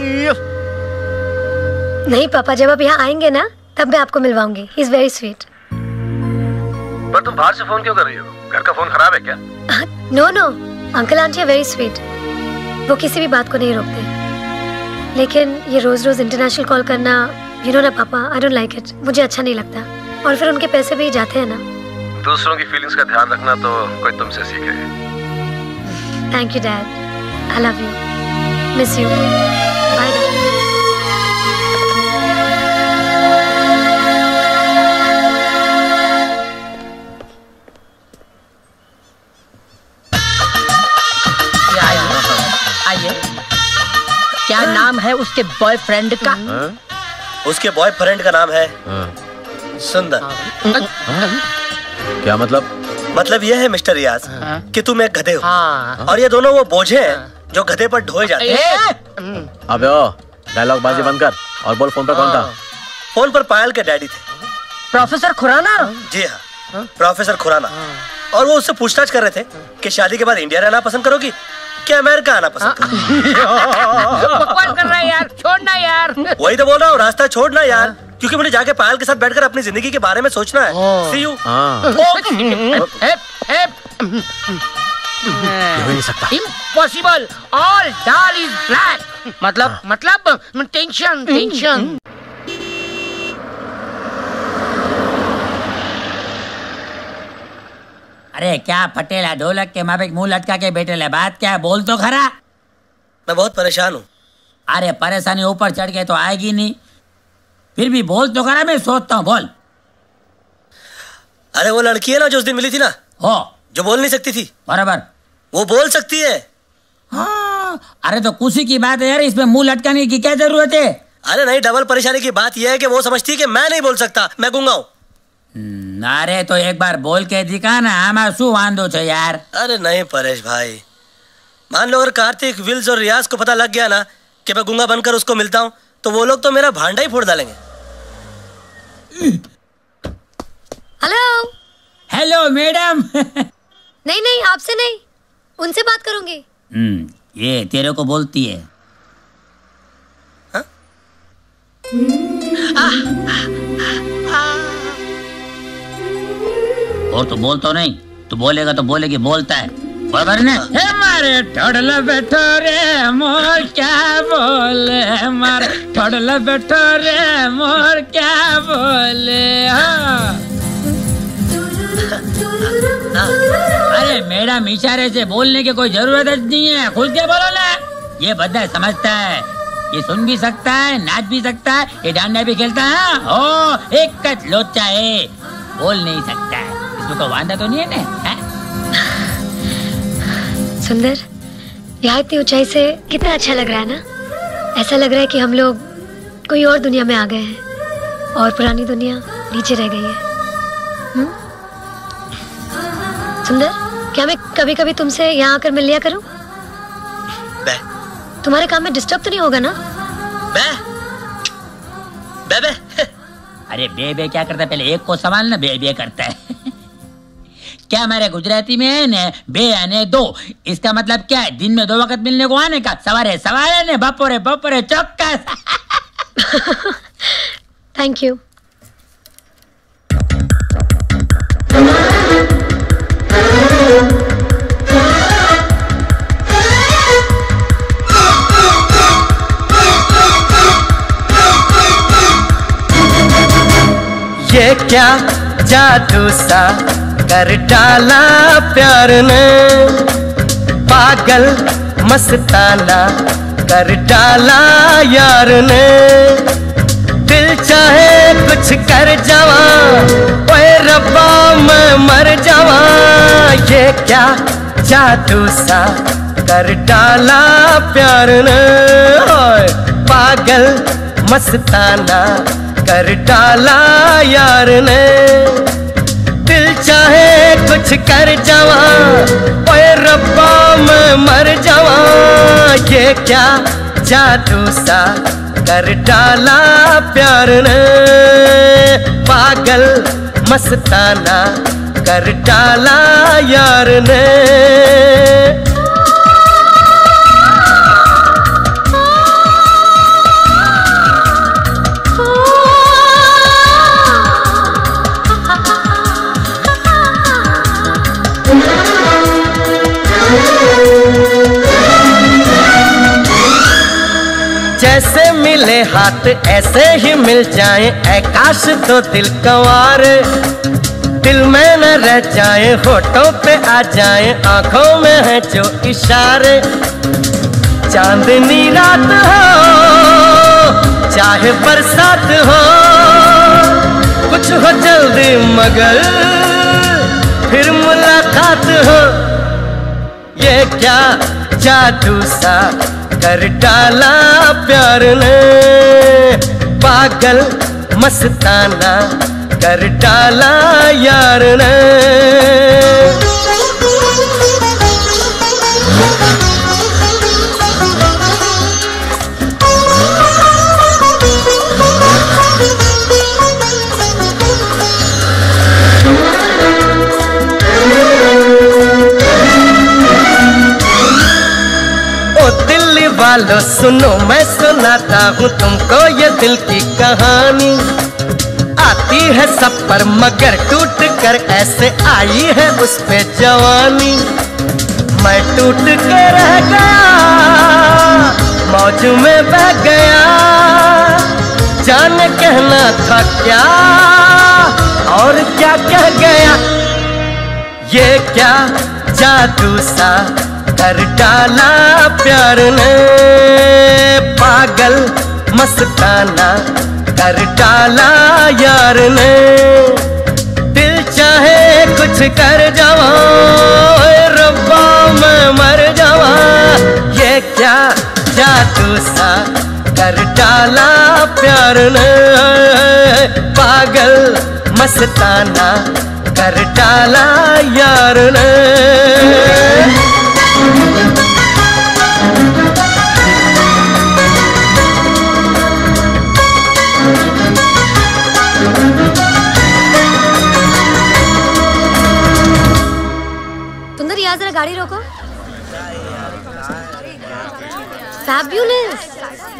नहीं पापा, जब आप यहाँ आएंगे ना तब मैं आपको मिलवाऊंगी। He is very sweet. पर तुम बाहर से फोन क्यों कर रही हो? घर का फोन खराब है क्या? No, uncle aunty very sweet. वो किसी भी बात को नहीं रोकते। लेकिन ये रोज रोज इंटरनेशनल कॉल करना, यू नो ना पापा, आई डोंट लाइक इट। मुझे अच्छा नहीं लगता। और फिर उनके पैसे भी जाते हैं ना। दूसरों की फीलिंग्स का ध्यान रखना तो कोई तुमसे सीखे। Thank you dad, I love you, miss you, bye dad. क्या नाम है उसके बॉयफ्रेंड का? उसके बॉयफ्रेंड का नाम है सुंदर। क्या मतलब? मतलब यह है मिस्टर रियाज कि तुम एक गधे हो और ये दोनों वो बोझे हैं जो गधे पर ढोए जाते हैं। अबे ओ, डायलॉग बाजी बंद कर और बोल फोन पर कौन था? फोन पर पायल के डैडी थे। प्रोफेसर खुराना? जी हाँ, प्रोफेसर खुराना। और वो उससे पूछताछ कर रहे थे कि शादी के बाद इंडिया रहना पसंद करोगी क्या अमेरिका आना पसंद करोगी? बकवास कर रहा है यार, छोड़ना यार। वही तो बोल रहा हूँ, रास्ता छोड़ना यार, क्योंकि मुझे जाके पायल के साथ बैठकर अपनी जिंदगी के बारे में सोचना है। See you। हो नहीं सकता। Impossible, all doll is black। मतलब टेंशन। अरे क्या पटेला, ढोलक के माफिक मुंह लटका के बैठे ले, बात क्या है? बोल तो खरा। मैं बहुत परेशान हूँ। अरे परेशानी ऊपर चढ़ के तो आएगी नहीं, फिर भी बोल तो खरा, मैं सोचता हूँ, बोल। अरे वो लड़की है ना जो उस दिन मिली थी ना, हो जो बोल नहीं सकती थी, बराबर, वो बोल सकती है। हाँ, अरे तो खुशी की बात है यार, इसमें मुंह लटकाने की क्या जरूरत है? अरे नहीं, डबल परेशानी की बात यह है कि वो समझती है कि मैं नहीं बोल सकता, मैं गूंगा हूँ। अरे तो एक बार बोल के दिखा ना, हमारा शू वांदो छे यार। अरे नहीं परेश भाई, मान लो अगर कार्तिक, विल्स और रियाज को पता लग गया ना कि मैं गूंगा बनकर उसको मिलता हूँ, तो वो लोग तो मेरा भांडा ही फोड़ डालेंगे। Hello madam. नहीं, आपसे नहीं, उनसे बात करूंगी। ये तेरे को बोलती है। और तो बोल तो नहीं, तू बोलेगा तो बोलेगी, बोलता है बराबर ने। हमारे ठोडला बैठो रे मोर क्या बोले, हमारे ठोडला बैठो रे मोर क्या बोले। अरे मैडम, इशारे से बोलने की कोई जरूरत नहीं है, खुल के बोलो ना। ये बंदा समझता है, ये सुन भी सकता है, नाच भी सकता है, ये डांडा भी खेलता है। ओ एक कच लोचा है, बोल नहीं सकता है, इसमें कोई वांदा तो नहीं है ना? सुंदर, यहाँ इतनी ऊंचाई से कितना अच्छा लग रहा है ना। ऐसा लग रहा है कि हम लोग कोई और दुनिया में आ गए हैं और पुरानी दुनिया नीचे रह गई है। सुंदर, क्या मैं कभी कभी तुमसे यहाँ आकर मिल लिया करूं? तुम्हारे काम में डिस्टर्ब तो नहीं होगा ना? बे। अरे बे क्या करता है? पहले एक को सवाल ना, बे करता है। क्या हमारे गुजराती में है ना, बे आने दो, इसका मतलब क्या है? दिन में 2 वक्त मिलने को आने का। सवारे ने, बपोरे चौक्कस। Thank you. ये क्या जादू सा कर डाला प्यार ने, पागल मस्ताना कर डाला यार ने। दिल चाहे कुछ कर जावा, ओए रब्बा मैं मर जावा। ये क्या जादू सा कर डाला प्यार ने, पागल मस्ताना कर डाला यार ने। दिल चाहे कुछ कर जावा, ओए रब्बा मैं मर जावा। ये क्या जादू सा कर डाला प्यार ने, पागल मस्ताना कर डाला यार ने। जैसे मिले हाथ ऐसे ही मिल जाए, ऐ काश दो दिल कंवार। दिल में न रह जाए, होठों पे आ जाए, आंखों में है जो इशारे। चांदनी रात हो चाहे बरसात हो, कुछ हो जल्दी मगर फिर मुलाकात हो। ये क्या जादू सा कर डाला प्यार ने, पागल मस्ताना कर डाला यार ने। वालों सुनो मैं सुनाता हूँ तुमको ये दिल की कहानी। आती है सब पर मगर टूट कर ऐसे आई है उस पे जवानी। मैं टूट के रह गया, मौज में बह गया। जाने कहना था क्या और क्या कह गया। ये क्या जादू सा कर डाला प्यार ने, पागल मस्ताना कर डाला यार ने। दिल चाहे कुछ कर जावा, रब्बा मैं मर जावा। ये क्या जादू सा कर डाला प्यार ने, पागल मस्ताना कर डाला यार ने। सुंदर यहाँ जरा गाड़ी रोको। Fabulous!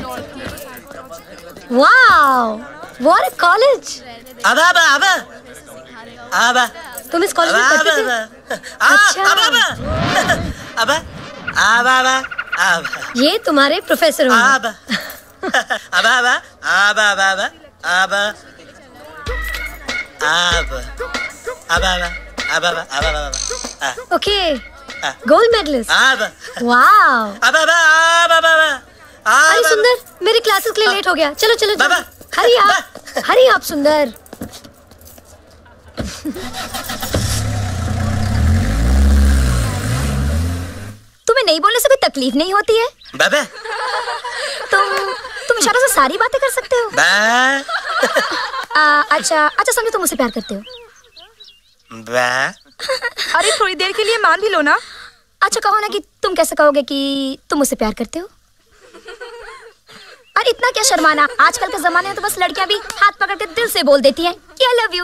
Wow! What a college! अब तुम इस कॉलेज में पढ़ते थे? अच्छा। ये तुम्हारे प्रोफेसर होंगे। Okay, gold medalist. वाव। अरे सुंदर, मेरी क्लासेस के लिए लेट हो गया। चलो चलो चलो, हरी आप सुंदर। तुम्हें नहीं बोलने से कोई तकलीफ नहीं होती है? बाबा तुम इशारों से सारी बातें कर सकते हो। अच्छा समझो तुम मुझसे प्यार करते हो। अरे थोड़ी देर के लिए मान भी लो ना। अच्छा कहो ना कि तुम कैसे कहोगे कि तुम मुझसे प्यार करते हो। अरे इतना क्या शर्माना, आजकल के जमाने में तो बस लड़कियां भी हाथ पकड़ के दिल से बोल देती हैं कि आई लव यू।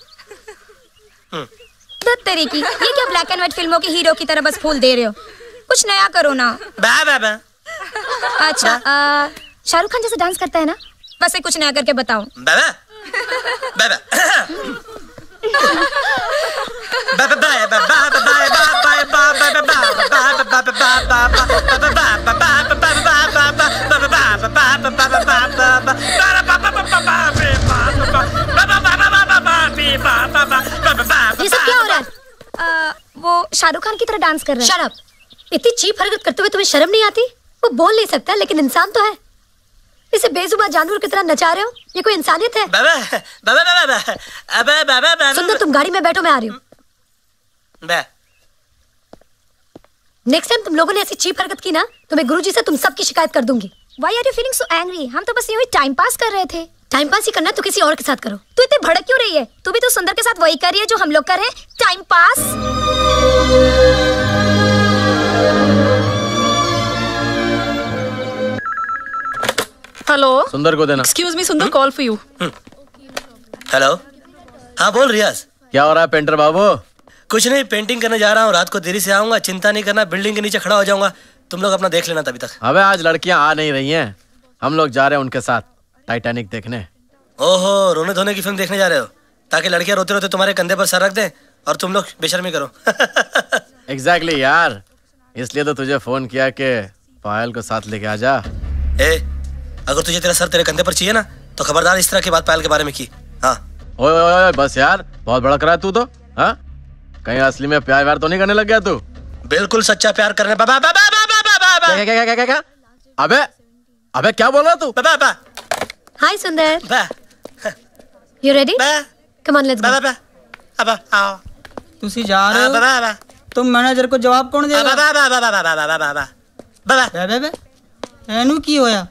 तेरी की ये क्या ब्लैक एंड व्हाइट फिल्मों के हीरो की तरह बस फूल दे रहे हो। कुछ नया करो ना। बा बा बा। अच्छा शाहरुख खान जैसे डांस करता है ना, वैसे कुछ नया करके बताओ। बाबा बाबा ये सब क्या हो रहा है? वो शाहरुख खान की तरह डांस कर रहे हैं। Shut up! इतनी चीप हरकत करते हुए तुम्हें शर्म नहीं आती? वो बोल नहीं सकता लेकिन इंसान तो है। इसे बेजुबान जानवर की तरह नचा रहे हो, ये कोई इंसानियत है? बाबा बाबा बाबा बाबा बाबा सुंदर, तुम गाड़ी में बैठो, मैं आ रही हूँ। नेक्स्ट टाइम तुम लोगों ने ऐसी चीप हरकत की ना तो मैं गुरुजी से तुम सबकी शिकायत कर दूंगी। Why are you feeling so angry? हम तो बस यूं ही टाइम पास कर रहे थे। टाइम पास ही करना है तो किसी और के साथ करो। तू इतनी भड़क क्यों रही है? तू भी तो सुंदर के साथ वही कर रही है जो हम लोग कर रहे हैं, टाइम पास। हेलो सुंदर को देना। एक्सक्यूज मी सुंदर, कॉल फॉर यू। हेलो, हाँ बोल रियाज। क्या हो रहा है पेंटर बाबू? कुछ नहीं, पेंटिंग करने जा रहा हूँ, रात को देरी से आऊंगा, चिंता नहीं करना, बिल्डिंग के नीचे खड़ा हो जाऊंगा, तुम लोग अपना देख लेना तभी तक। अबे आज लड़कियां आ नहीं रही हैं, हम लोग जा रहे हैं उनके साथ टाइटैनिक देखने। ओहो, रोने धोने की फिल्म देखने जा रहे हो ताकि लड़कियां रोते रोते तुम्हारे कंधे पर सर रख दें और तुम लोग बेशर्मी करो। एग्जैक्टली यार, इसलिए तो तुझे फोन किया कि पायल को साथ लेके आ जा। अगर तुझे तेरा सर तेरे कंधे पर चाहिए ना तो खबरदार इस तरह की बात पायल के बारे में की। हाँ ओए बस यार, बहुत भड़क रहा है तू तो। हाँ, कहीं असली में प्यार व्यार तो नहीं करने लग गया तू? बिल्कुल सच्चा प्यार करने। बाबा बाबा बाबा बाबा क्या? अबे क्या बोल रहा तू? बाबा hi Sundar, you ready? Come on let's go. बाबा बाबा आओ। तुसी जा रहे हो? बाबा तुम मैनेजर को जवाब कौन देगा? बाबा बाबा बाबा बाबा बाबा बाबा बाबा एनु की होया?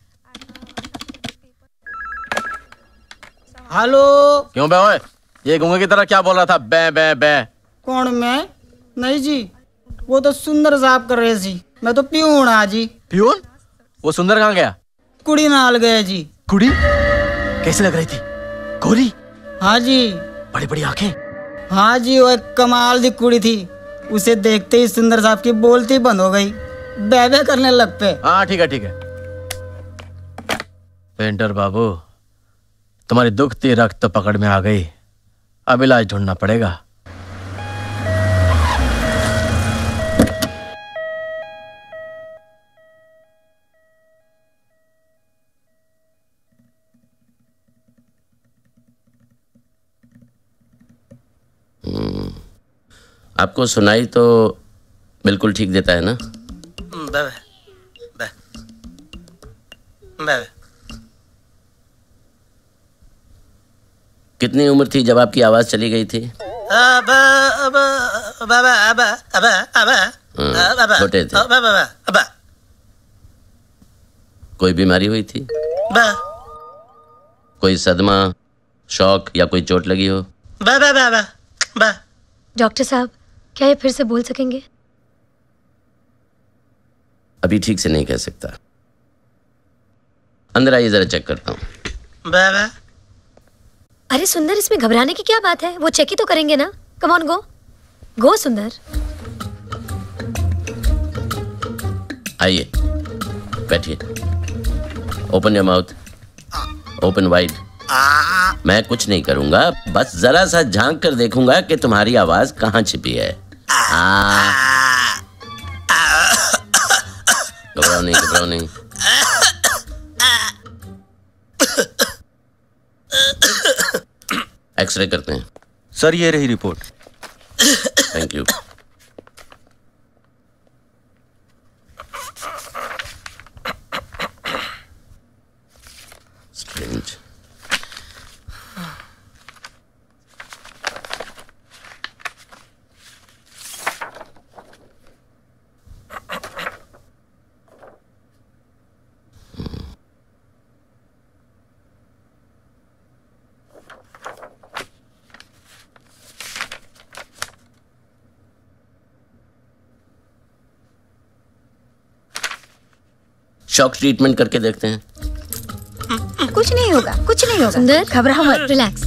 हेलो। क्यों बे ओए, ये गूंगे की तरह क्या बोल रहा था? बे बे बे। कौन मैं? नहीं जी, वो तो सुंदर साहब कर रहे जी, मैं तो प्यून आ जी। प्यून? वो सुंदर कहाँ गया? कुड़ी नाल गया जी। कुड़ी? कैसे लग रही थी? गोरी? हाँ जी। बड़ी बड़ी आंखें? हाँ जी, वो एक कमाल दी कुड़ी थी, उसे देखते ही सुंदर साहब की बोलती बंद हो गई, बे करने लग पे। हाँ ठीक है। पेंटर बाबू, तुम्हारी दुखती रक्त तो पकड़ में आ गई, अब इलाज ढूंढना पड़ेगा। आपको सुनाई तो बिल्कुल ठीक देता है ना? कितनी उम्र थी जब आपकी आवाज चली गई थी? छोटे थे। कोई बीमारी हुई थी? कोई सदमा, शौक या कोई चोट लगी हो? डॉक्टर साहब, क्या ये फिर से बोल सकेंगे? अभी ठीक से नहीं कह सकता, अंदर आइए जरा चेक करता हूँ। अरे सुंदर, इसमें घबराने की क्या बात है? वो चेक ही तो करेंगे ना। कम ऑन, गो सुंदर। आइए बैठिए। Open your mouth, open wide. मैं कुछ नहीं करूंगा, बस जरा सा झांक कर देखूंगा कि तुम्हारी आवाज कहाँ छिपी है। घबराओ नहीं। एक्सरे करते हैं। सर ये रही report. Thank you. Strange. Shock treatment करके देखते हैं। कुछ नहीं होगा। सुंदर, घबराओ मत, रिलैक्स।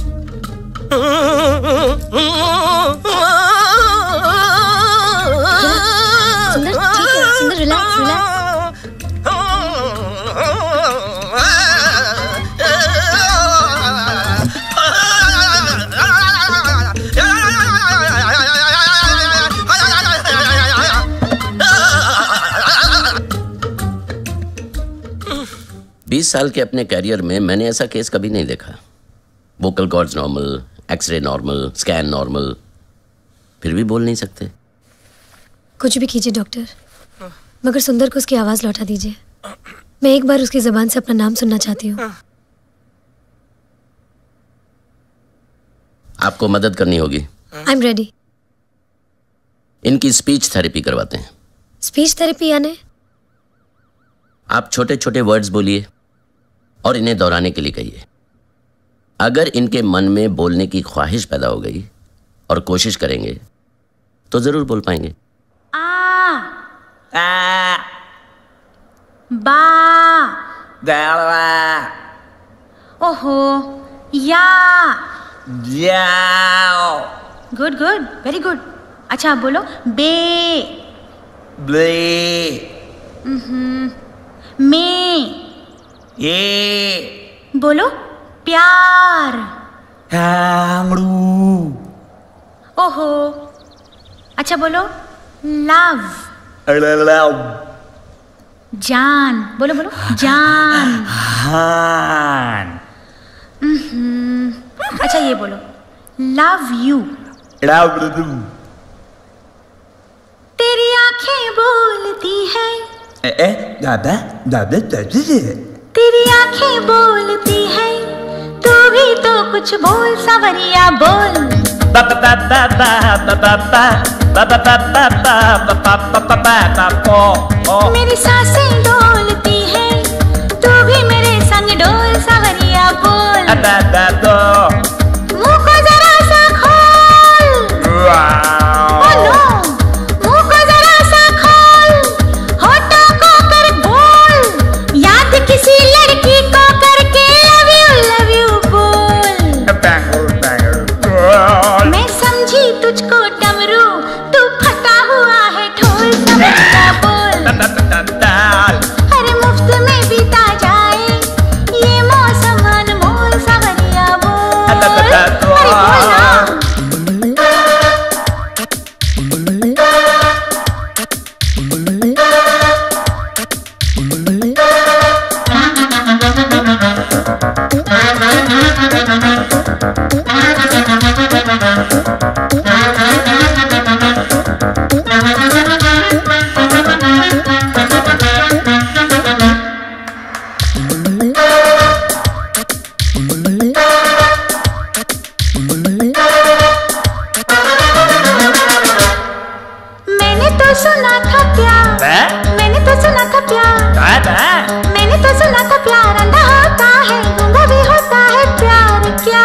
सुंदर, ठीक है। Relax relax. बीस साल के अपने कैरियर में मैंने ऐसा केस कभी नहीं देखा। Vocal cords normal, x-ray normal, scan normal, फिर भी बोल नहीं सकते। कुछ भी कीजिए डॉक्टर, मगर सुंदर को उसकी आवाज लौटा दीजिए। मैं एक बार उसकी जबान से अपना नाम सुनना चाहती हूँ। आपको मदद करनी होगी। I am ready. इनकी स्पीच थेरेपी करवाते हैं। स्पीच थेरेपी यानी? आप छोटे छोटे वर्ड्स बोलिए और इन्हें दोहराने के लिए कहिए। अगर इनके मन में बोलने की ख्वाहिश पैदा हो गई और कोशिश करेंगे तो जरूर बोल पाएंगे। ओहो, yeah. Good good, very good. अच्छा बोलो बे। में। ये। बोलो प्यार। ओहो। अच्छा बोलो लव। जान। बोलो बोलो जान। अच्छा ये बोलो लव यू। तेरी आंखें बोलती हैं। तेरी आंखें बोलती हैं, तू भी तो कुछ बोल सवरिया बोल। मेरी सांसें डोलती हैं, तू भी मेरे संग डोल सवरिया बोल। मुंह को जरा सा खोल। मुंह को जरा सा खोल, होठों को कर बोल, याद किसी लड़की को करके लव यू बोल। मैं समझी तुझको डमरू, तू फटा हुआ है ढोल सवरिया बोल। अरे मुफ्त में बीता जाए ये मौसम अनमोल सवरिया बोल। अरे बोल मैंने तो सुना था प्यार, मैंने तो सुना था प्यार, मैंने तो सुना था प्यार अंधा होता है, गूंगा भी होता है प्यार क्या?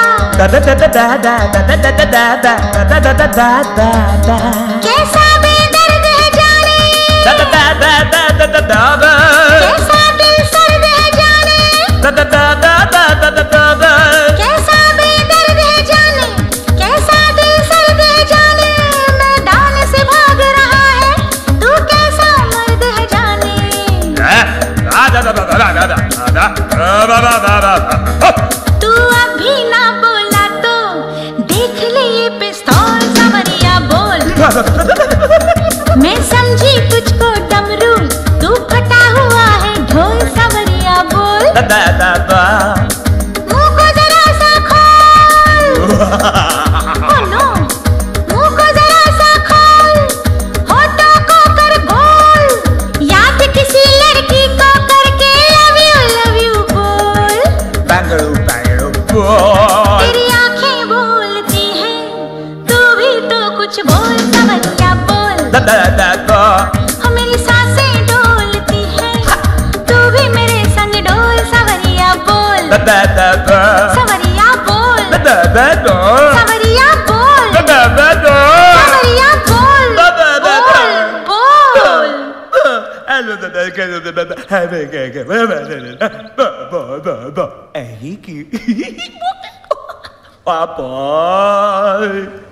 कैसा बेदर्द है जाने, कैसा दिल सर्द है जाने, कैसा बेदर्द है जाने, कैसा दिल सर्द है जाने, मैदान से भाग रहा है, तू कैसा मर्द है जाने। तू अभी ना बोला तो देख ले ये पिस्तौल सवरिया बोल। मैं समझी तुझको डमरू, तू फटा हुआ है ढोल सवरिया बोल। मुंह को जरा सा खोल। Oh no, मुंह को जरा सा खोल, होठों को कर बोल, याद किसी लड़की को करके लव यू बोल। तेरी आंखें बोलती हैं, तू भी तो कुछ बोल सवरिया बोल। हो मेरी सांसें डोलती हैं, तू भी मेरे संग डोल सवरिया बोल। सवरिया बोल, सवरिया बोल, सवरिया बोल, बोल।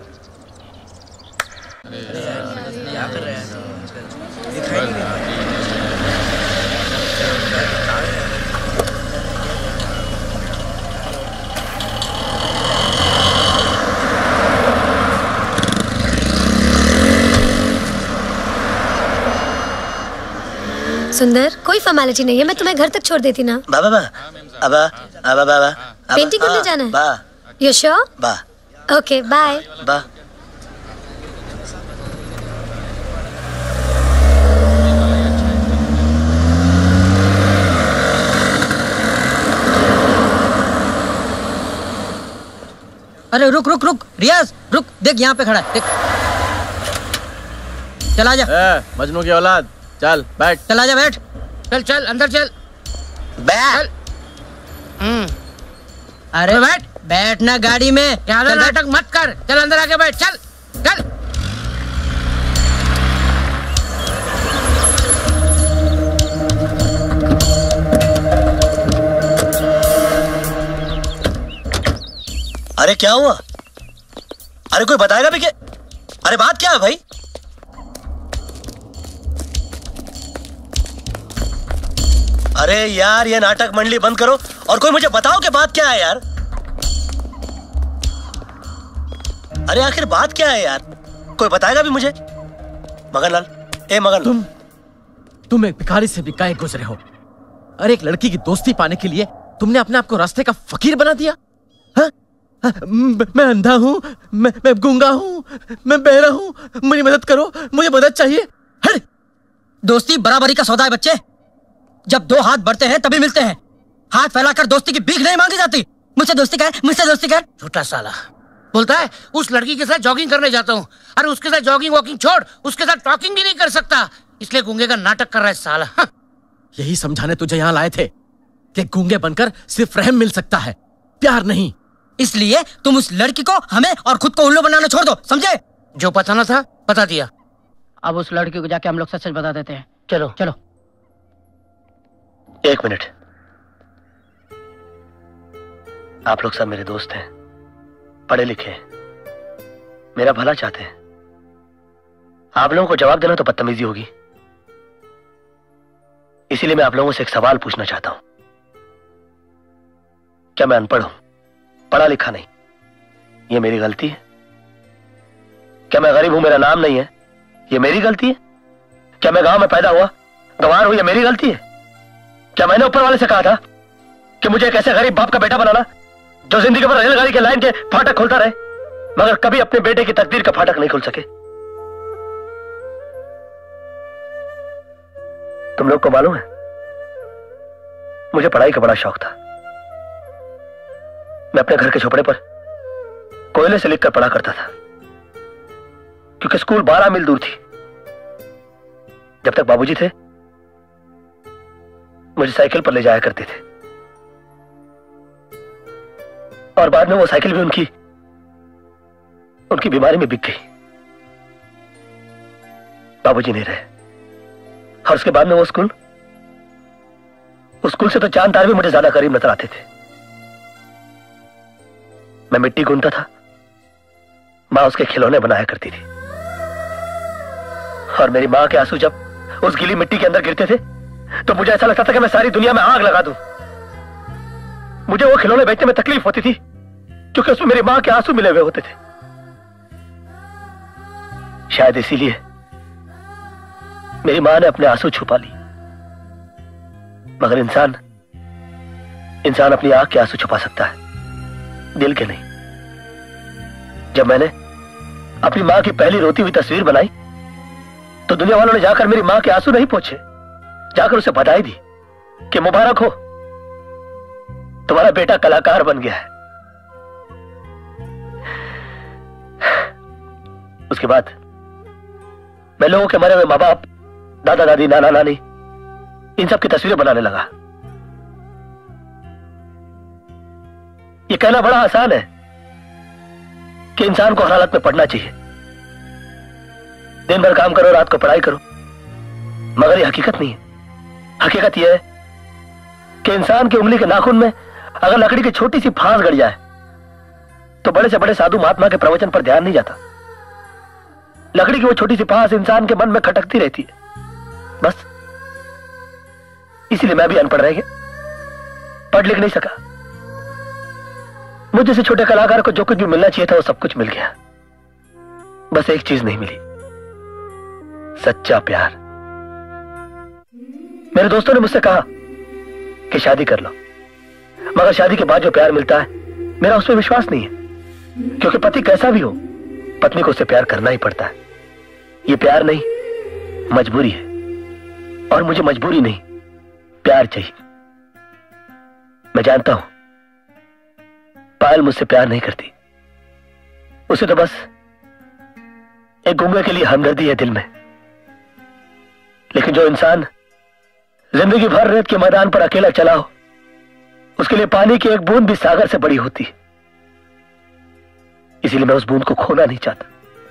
पापा सुंदर, कोई फॉर्मेलिटी नहीं है, मैं तुम्हें घर तक छोड़ देती ना। पेंटिंग करने जाना है? You sure? Okay, bye. अरे रुक रुक रुक रियाज, रुक, देख यहाँ पे खड़ा है, देख। चला जा। मजनू की औलाद, चल बैठ। चला जा, बैठ। चल चल अंदर चल। बैठ। अरे बैठ, बैठना गाड़ी में। ज्यादा नाटक मत कर, चल अंदर आके बैठ, चल चल। अरे क्या हुआ? अरे कोई बताएगा भी क्या? अरे बात क्या है भाई? अरे यार ये नाटक मंडली बंद करो और कोई मुझे बताओ कि बात क्या है यार। अरे आखिर बात क्या है यार? कोई बताएगा भी मुझे? मगनलाल, ए मगन, तुम एक भिखारी से भी काहे गुजरे हो? अरे एक लड़की की दोस्ती पाने के लिए तुमने अपने आप को रास्ते का फकीर बना दिया। हाँ? मैं अंधा हूँ, मैं गूंगा हूँ, मैं बहरा हूँ, मेरी मदद करो, मुझे मदद चाहिए। हट! दोस्ती बराबरी का सौदा है बच्चे। जब दो हाथ बढ़ते हैं तभी मिलते हैं। हाथ फैलाकर दोस्ती की भीख नहीं मांगी जाती। मुझसे दोस्ती कर, मुझसे दोस्ती कर। छोटा साला बोलता है उस लड़की के साथ जॉगिंग करने जाता हूँ। अरे उसके साथ जॉगिंग वॉकिंग छोड़, उसके साथ टॉकिंग भी नहीं कर सकता, इसलिए गूंगे का नाटक कर रहा है साला। यही समझाने तुझे यहाँ लाए थे कि गूंगे बनकर सिर्फ रहम मिल सकता है, प्यार नहीं। इसलिए तुम उस लड़की को, हमें और खुद को उल्लू बनाना छोड़ दो, समझे? जो पता ना था बता दिया। अब उस लड़की को जाके हम लोग सच सच बता देते हैं। चलो चलो। एक मिनट, आप लोग सब मेरे दोस्त हैं, पढ़े लिखे हैं, मेरा भला चाहते हैं। आप लोगों को जवाब देना तो बदतमीजी होगी, इसीलिए मैं आप लोगों से एक सवाल पूछना चाहता हूं। क्या मैं अनपढ़ हूं, पढ़ा लिखा नहीं, ये मेरी गलती है? क्या मैं गरीब हूं, मेरा नाम नहीं है, ये मेरी गलती है? क्या मैं गांव में पैदा हुआ, गंवार हूं, ये मेरी गलती है? क्या मैंने ऊपर वाले से कहा था कि मुझे एक ऐसे गरीब बाप का बेटा बनाना जो जिंदगी भर रेलगाड़ी के लाइन के फाटक खोलता रहे मगर कभी अपने बेटे की तकदीर का फाटक नहीं खोल सके? तुम लोग को मालूम है, मुझे पढ़ाई का बड़ा शौक था। मैं अपने घर के झोपड़े पर कोयले से लिखकर पढ़ा करता था, क्योंकि स्कूल 12 मील दूर थी। जब तक बाबूजी थे मुझे साइकिल पर ले जाया करते थे, और बाद में वो साइकिल भी उनकी बीमारी में बिक गई। बाबूजी नहीं रहे, और उसके बाद में वो स्कूल से तो चांद तारे भी मुझे ज्यादा करीब नजर आते थे। मैं मिट्टी गूंथता था, मां उसके खिलौने बनाया करती थी, और मेरी मां के आंसू जब उस गीली मिट्टी के अंदर गिरते थे तो मुझे ऐसा लगता था कि मैं सारी दुनिया में आग लगा दूं। मुझे वो खिलौने बेचने में तकलीफ होती थी क्योंकि उसमें मेरी मां के आंसू मिले हुए होते थे। शायद इसीलिए मेरी मां ने अपने आंसू छुपा ली, मगर इंसान अपनी आंख के आंसू छुपा सकता है, दिल के नहीं। जब मैंने अपनी मां की पहली रोती हुई तस्वीर बनाई तो दुनिया वालों ने जाकर मेरी मां के आंसू नहीं पोंछे, जाकर उसे बधाई दी कि मुबारक हो, तुम्हारा बेटा कलाकार बन गया है। उसके बाद मैं लोगों के मरे हुए माँ बाप, दादा दादी, नाना नानी, इन सब की तस्वीरें बनाने लगा। ये कहना बड़ा आसान है कि इंसान को हर हालत में पढ़ना चाहिए, दिन भर काम करो, रात को पढ़ाई करो, मगर ये हकीकत नहीं है। हकीकत यह है कि इंसान की उंगली के नाखून में अगर लकड़ी की छोटी सी फांस गड़ जाए तो बड़े से बड़े साधु महात्मा के प्रवचन पर ध्यान नहीं जाता। लकड़ी की वो छोटी सी फांस इंसान के मन में खटकती रहती है, बस। इसीलिए मैं भी अनपढ़ रह गया, पढ़ लिख नहीं सका। मुझ जैसे छोटे कलाकार को जो कुछ भी मिलना चाहिए था वो सब कुछ मिल गया, बस एक चीज नहीं मिली, सच्चा प्यार। मेरे दोस्तों ने मुझसे कहा कि शादी कर लो, मगर शादी के बाद जो प्यार मिलता है मेरा उसमें विश्वास नहीं है, क्योंकि पति कैसा भी हो पत्नी को उससे प्यार करना ही पड़ता है। ये प्यार नहीं, मजबूरी है, और मुझे मजबूरी नहीं, प्यार चाहिए। मैं जानता हूं पायल मुझसे प्यार नहीं करती, उसे तो बस एक गुंगे के लिए हमदर्दी है दिल में। लेकिन जो इंसान जिंदगी भर रेत के मैदान पर अकेला चला हो, उसके लिए पानी की एक बूंद भी सागर से बड़ी होती है। इसीलिए मैं उस बूंद को खोना नहीं चाहता।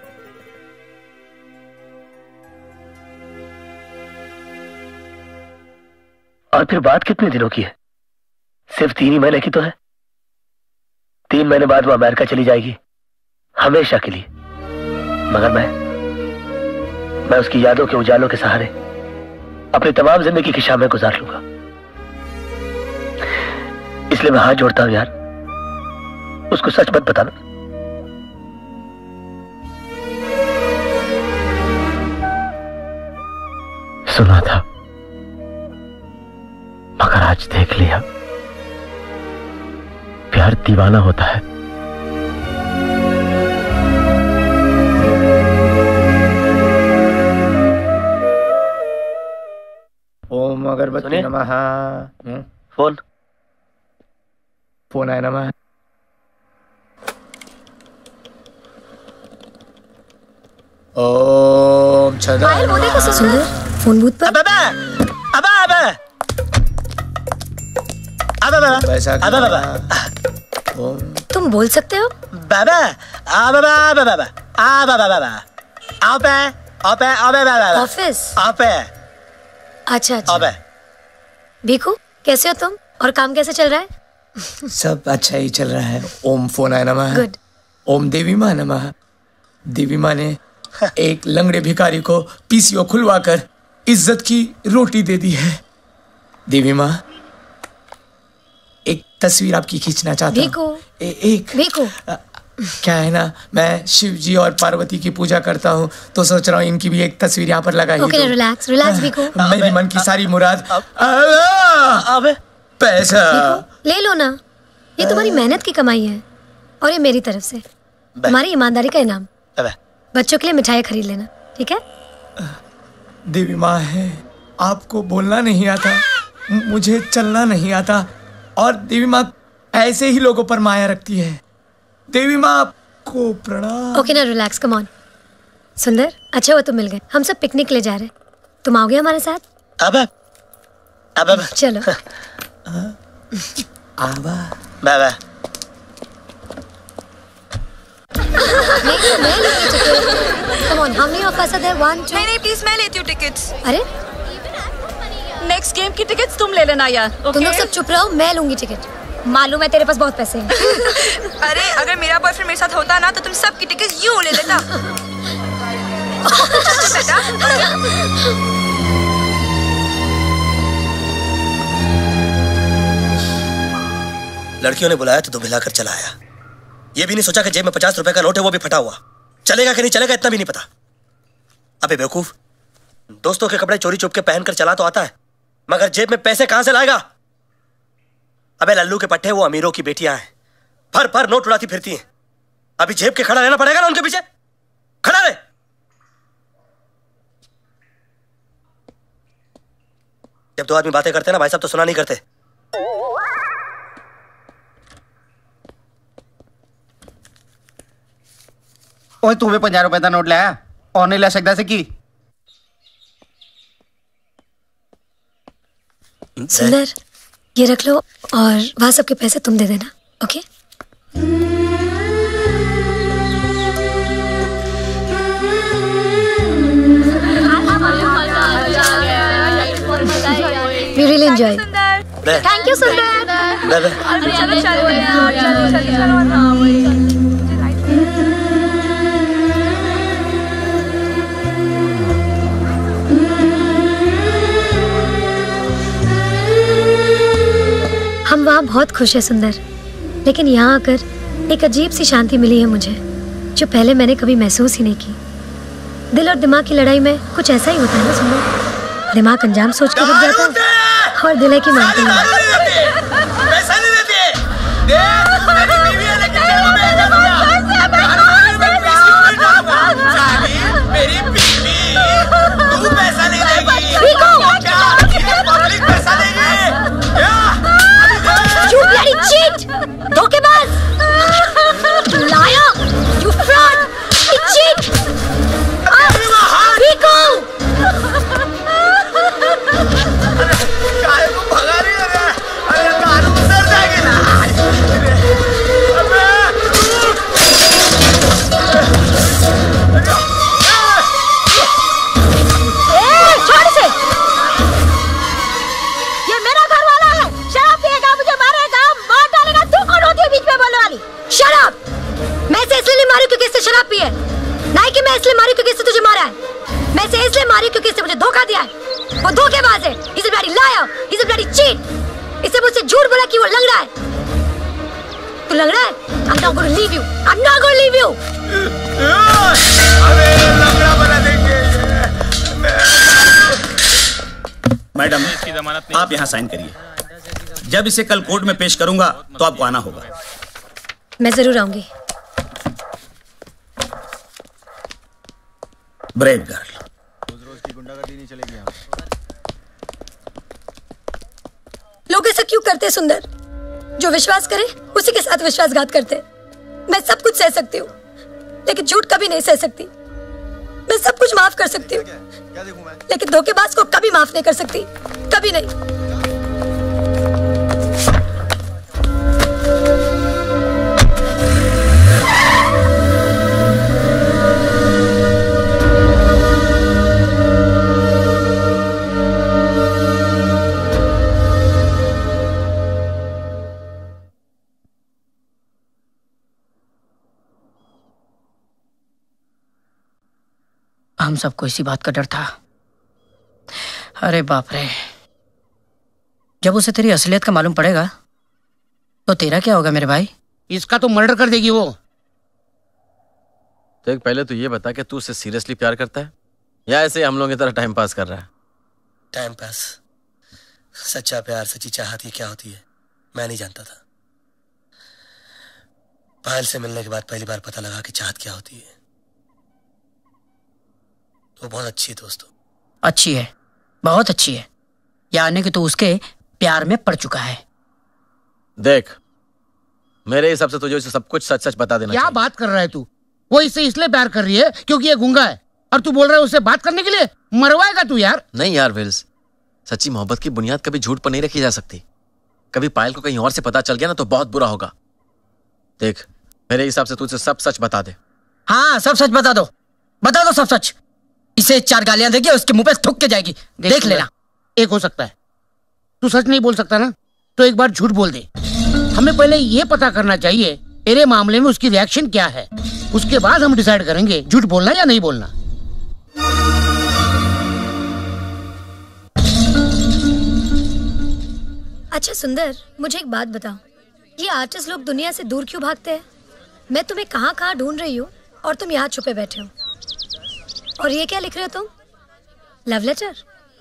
और फिर बात कितने दिनों की है? सिर्फ 3 ही महीने की तो है। 3 महीने बाद वो अमेरिका चली जाएगी, हमेशा के लिए। मगर मैं उसकी यादों के उजालों के सहारे अपनी तमाम जिंदगी की शामें गुजार लूंगा। इसलिए मैं हाथ जोड़ता हूं यार, उसको सच मत बताना। सुना था मगर आज देख लिया, प्यार दीवाना होता है। ओम अगरबत्ती नमः। फोन आया नमः। ओम छदा सुंदर फोन बूथ पर। तुम बोल सकते हो? ऑफिस। अच्छा अच्छा। भिखू कैसे हो तुम, और काम कैसे चल रहा है? सब अच्छा ही चल रहा है। ओम फोन आया नमः। गुड। ओम देवी माँ नमः। देवी माँ ने एक लंगड़े भिखारी को पीसीओ खुलवाकर इज्जत की रोटी दे दी है। देवी माँ एक तस्वीर आपकी खींचना चाहता हूँ। एक भिखू क्या है ना, मैं शिव जी और पार्वती की पूजा करता हूँ, तो सोच रहा हूँ इनकी भी एक तस्वीर यहाँ पर लगाई। Okay, relax relax Bhikhu. मेरी मन की सारी मुराद पैसा ले लो ना, ये तुम्हारी मेहनत की कमाई है और ये मेरी तरफ से तुम्हारी ईमानदारी का इनाम। बच्चों के लिए मिठाई खरीद लेना, ठीक है? देवी माँ है, आपको बोलना नहीं आता, मुझे चलना नहीं आता, और देवी माँ ऐसे ही लोगों पर माया रखती है। देवी माँ आपको प्रणाम। ओके ना, रिलैक्स, कम ऑन। सुंदर अच्छा हुआ तुम मिल गए, हम सब पिकनिक ले जा रहे। तुम आओगे हमारे साथ? अब चलो। आवा बाबा। Come on, how many of us are there? 1, 2. नहीं प्लीज मैं लेती हूँ टिकट्स। अरे नेक्स्ट गेम की टिकट्स तुम ले लेना यार। तुम लोग सब चुप रहो, मैं लूंगी टिकट। मालूम है तेरे पास बहुत पैसे हैं। अरे अगर मेरा बॉयफ्रेंड मेरे साथ होता ना तो तुम सबकी टिकट यूं ले लेता। लड़कियों ने बुलाया तो मिलाकर चला आया। ये भी नहीं सोचा कि जेब में 50 रुपए का नोट है, वो भी फटा हुआ। चलेगा कि नहीं चलेगा इतना भी नहीं पता। अबे बेवकूफ, दोस्तों के कपड़े चोरी चुप के पहनकर चला तो आता है, मगर जेब में पैसे कहां से लाएगा? अबे लल्लू के पट्टे वो अमीरों की बेटियां हैं, भर भर नोट उड़ाती फिरती हैं। अभी जेब के खड़ा रहना पड़ेगा ना उनके पीछे। खड़ा रहे। जब 2 आदमी बातें करते ना भाई साहब तो सुना नहीं करते। ओए तू भी 50 रुपए का नोट लाया और नहीं ला सकता से की? सुंदर ये रख लो और वहां सबके पैसे तुम दे देना, okay? We really enjoy. Thank you, सुंदर। हम वहाँ बहुत खुश है सुंदर, लेकिन यहाँ आकर एक अजीब सी शांति मिली है मुझे, जो पहले मैंने कभी महसूस ही नहीं की। दिल और दिमाग की लड़ाई में कुछ ऐसा ही होता है ना सुंदर। दिमाग अंजाम सोच के रुक जाता है और दिल है की मानती है। पैसा नहीं देते। देख मेरी बीवी है लेकिन तेरी बेटा साली मेरी बीवी तू पैसा नहीं देगी। पब्लिक पैसा देगी। You bloody cheat! धोखेबाज! Liar! You fraud! You cheat! Rico! काय को भगा रही है? अरे दारू उतर जाएगी ना। छोड़ इसे। ये मेरा घर वाला है। शराब पिएगा, मुझे मारेगा, मार डालेगा। तू कौन होती है बीच में बोलने वाली? शराब! मैं इसे इसलिए मारी क्योंकि इससे शराब पी है। नहीं कि मैं इसलिए मारी क्योंकि इससे तुझे मारा है। मैं इसे इसलिए मारी क्योंकि इसने मुझे धोखा दिया है। वो धोखेबाज है। He's a bloody liar. He's a bloody cheat. इससे मुझसे झूठ बोला कि वो लंगड़ा है। तू लंगड़ा है? I'm not going to leave you. I'm not going to leave you. अरे लंगड़ा बना देंगे। मैडम, आप यहाँ साइन करिए। जब इसे कल कोर्ट में पेश करूंगा तो आपको आना होगा। मैं जरूर आऊंगी। Brave girl. लोग ऐसा क्यों करते हैं सुंदर? जो विश्वास करे उसी के साथ विश्वासघात करते हैं। मैं सब कुछ सह सकती हूँ लेकिन झूठ कभी नहीं सह सकती। मैं सब कुछ माफ कर सकती हूँ लेकिन धोखेबाज को कभी माफ नहीं कर सकती। कभी नहीं। हम सबको इसी बात का डर था। अरे बाप रे, जब उसे तेरी असलियत का मालूम पड़ेगा तो तेरा क्या होगा मेरे भाई? इसका तो मर्डर कर देगी वो। तो एक पहले तो ये बता कि तू उससे सीरियसली प्यार करता है या ऐसे हम लोगों की तरह टाइम पास कर रहा है? Time pass. सच्चा प्यार, सच्ची चाहत ये क्या होती है मैं नहीं जानता था। पायल से मिलने के बाद पहली बार पता लगा कि चाहत क्या होती है। वो बहुत अच्छी है दोस्तों। अच्छी है, बहुत अच्छी है। यानी कि तू उसके प्यार में पड़ चुका है। देख, मेरे हिसाब से तुझे उसे सब कुछ सच सच बता देना क्या चाहिए। बात कर रहा है तू? वो इससे इसलिए प्यार कर रही है क्योंकि ये गूंगा है और तू बोल रहा है उससे बात करने के लिए? मरवाएगा तू यार। नहीं यार विल्स, सच्ची मोहब्बत की बुनियाद कभी झूठ पर नहीं रखी जा सकती। कभी पायल को कहीं और से पता चल गया ना तो बहुत बुरा होगा। देख, मेरे हिसाब से तुझे सब सच बता दे। हाँ, सब सच बता दो, बता दो सब सच। इसे 4 गालियां देगी और उसके मुंह पे थूक के जाएगी। देख लेना। एक हो सकता है, तू सच नहीं बोल सकता ना तो एक बार झूठ बोल दे। हमें पहले ये पता करना चाहिए तेरे मामले में उसकी रिएक्शन क्या है, उसके बाद हम डिसाइड करेंगे झूठ बोलना या नहीं बोलना। अच्छा सुंदर, मुझे एक बात बताओ, ये आर्टिस्ट लोग दुनिया से दूर क्यों भागते हैं? मैं तुम्हें कहाँ कहाँ ढूंढ रही हूँ और तुम यहाँ छुपे बैठे हो। और ये क्या लिख रहे हो तुम? Love letter?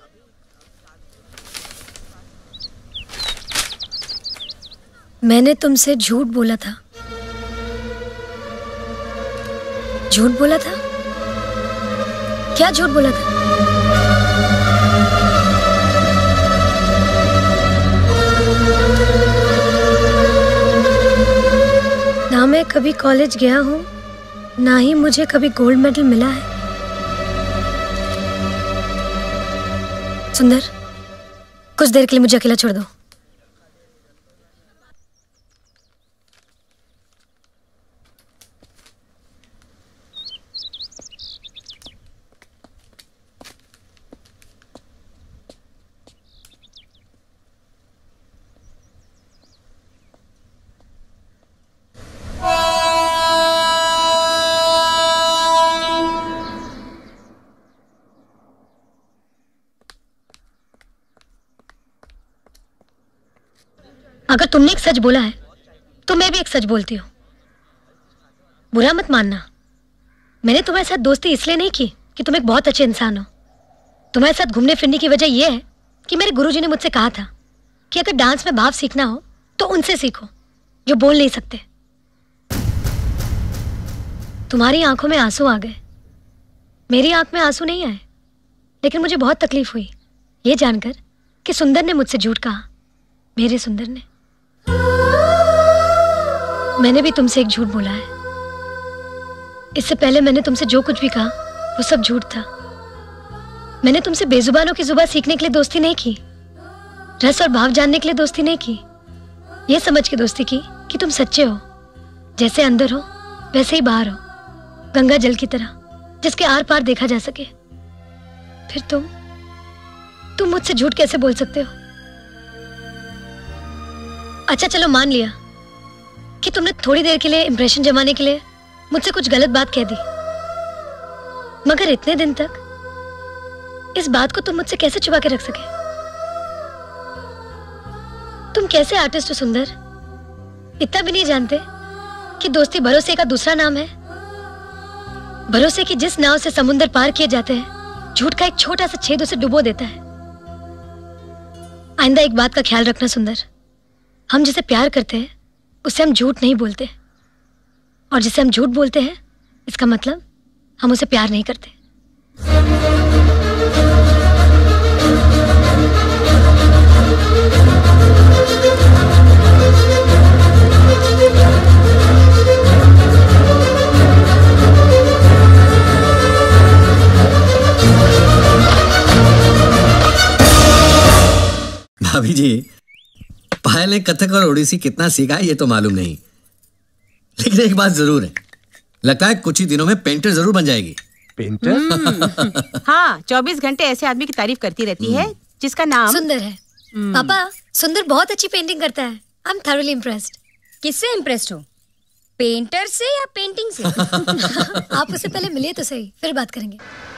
मैंने तुमसे झूठ बोला था। झूठ बोला था? क्या झूठ बोला था? ना मैं कभी कॉलेज गया हूँ, ना ही मुझे कभी गोल्ड मेडल मिला है। सुंदर, कुछ देर के लिए मुझे अकेला छोड़ दो। अगर तुमने एक सच बोला है तो मैं भी एक सच बोलती हूँ। बुरा मत मानना, मैंने तुम्हारे साथ दोस्ती इसलिए नहीं की कि तुम एक बहुत अच्छे इंसान हो। तुम्हारे साथ घूमने फिरने की वजह यह है कि मेरे गुरुजी ने मुझसे कहा था कि अगर डांस में भाव सीखना हो तो उनसे सीखो जो बोल नहीं सकते। तुम्हारी आंखों में आंसू आ गए, मेरी आंख में आंसू नहीं आए, लेकिन मुझे बहुत तकलीफ हुई ये जानकर कि सुंदर ने मुझसे झूठ कहा। मेरे सुंदर ने। मैंने भी तुमसे एक झूठ बोला है। इससे पहले मैंने तुमसे जो कुछ भी कहा वो सब झूठ था। मैंने तुमसे बेजुबानों की जुबान सीखने के लिए दोस्ती नहीं की, रस और भाव जानने के लिए दोस्ती नहीं की, ये समझ के दोस्ती की कि तुम सच्चे हो, जैसे अंदर हो वैसे ही बाहर हो, गंगा जल की तरह जिसके आर पार देखा जा सके। फिर तुम मुझसे झूठ कैसे बोल सकते हो? अच्छा चलो मान लिया कि तुमने थोड़ी देर के लिए इंप्रेशन जमाने के लिए मुझसे कुछ गलत बात कह दी, मगर इतने दिन तक इस बात को तुम मुझसे कैसे छुपा के रख सके? तुम कैसे आर्टिस्ट हो सुंदर, इतना भी नहीं जानते कि दोस्ती भरोसे का दूसरा नाम है? भरोसे की जिस नाव से समुंदर पार किए जाते हैं, झूठ का एक छोटा सा छेद उसे डुबो देता है। आइंदा एक बात का ख्याल रखना सुंदर, हम जिसे प्यार करते हैं उससे हम झूठ नहीं बोलते, और जिसे हम झूठ बोलते हैं इसका मतलब हम उसे प्यार नहीं करते। भाभी जी, पायल ने कथक और ओडिसी कितना सीखा है ये तो मालूम नहीं, लेकिन एक बात जरूर है, लगता है कुछ ही दिनों में पेंटर जरूर बन जाएगी। पेंटर? हाँ, 24 घंटे ऐसे आदमी की तारीफ करती रहती है जिसका नाम सुंदर है। पापा, सुंदर बहुत अच्छी पेंटिंग करता है। I am thoroughly impressed. किससे इम्प्रेस्ड हो, पेंटर से या पेंटिंग से? आप उससे पहले मिलिए तो सही, फिर बात करेंगे।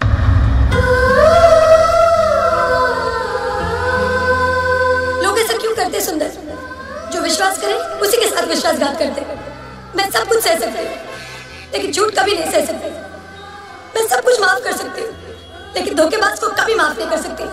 लोग ऐसा क्यों करते सुंदर? जो विश्वास करे उसी के साथ विश्वासघात करते। मैं सब कुछ सह सकती हूँ, लेकिन झूठ कभी नहीं सह सकती। मैं सब कुछ माफ कर सकती हूँ, लेकिन धोखेबाज को कभी माफ नहीं कर सकती।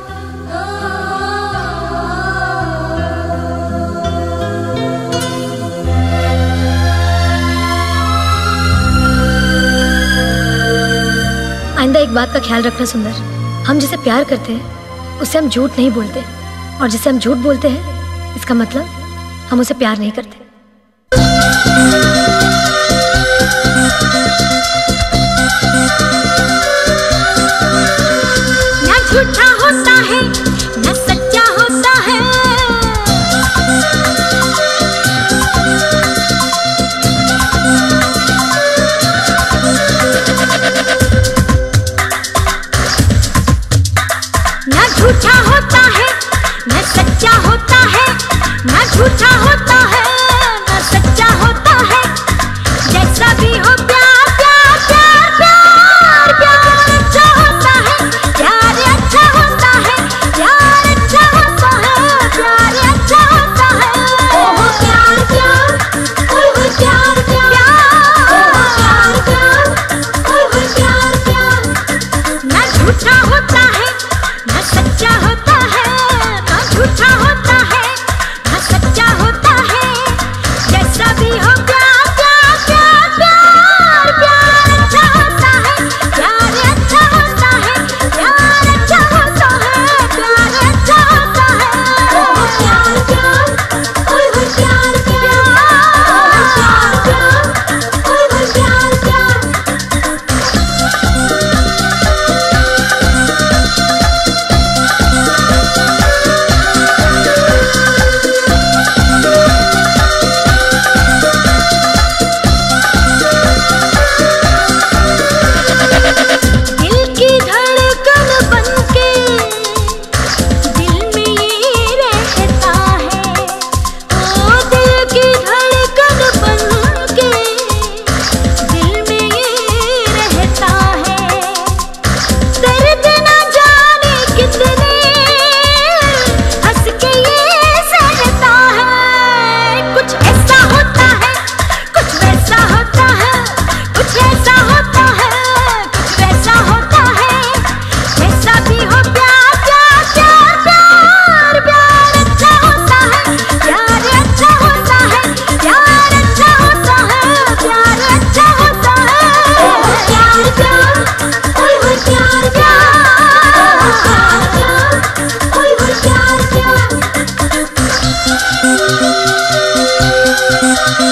आइंदा एक बात का ख्याल रखना सुंदर, हम जिसे प्यार करते हैं उससे हम झूठ नहीं बोलते, और जिसे हम झूठ बोलते हैं इसका मतलब हम उसे प्यार नहीं करते। ना झूठा होता है ना सच्चा होता है, ना झूठा होता है ना सच्चा होता है, ना झूठा होता है।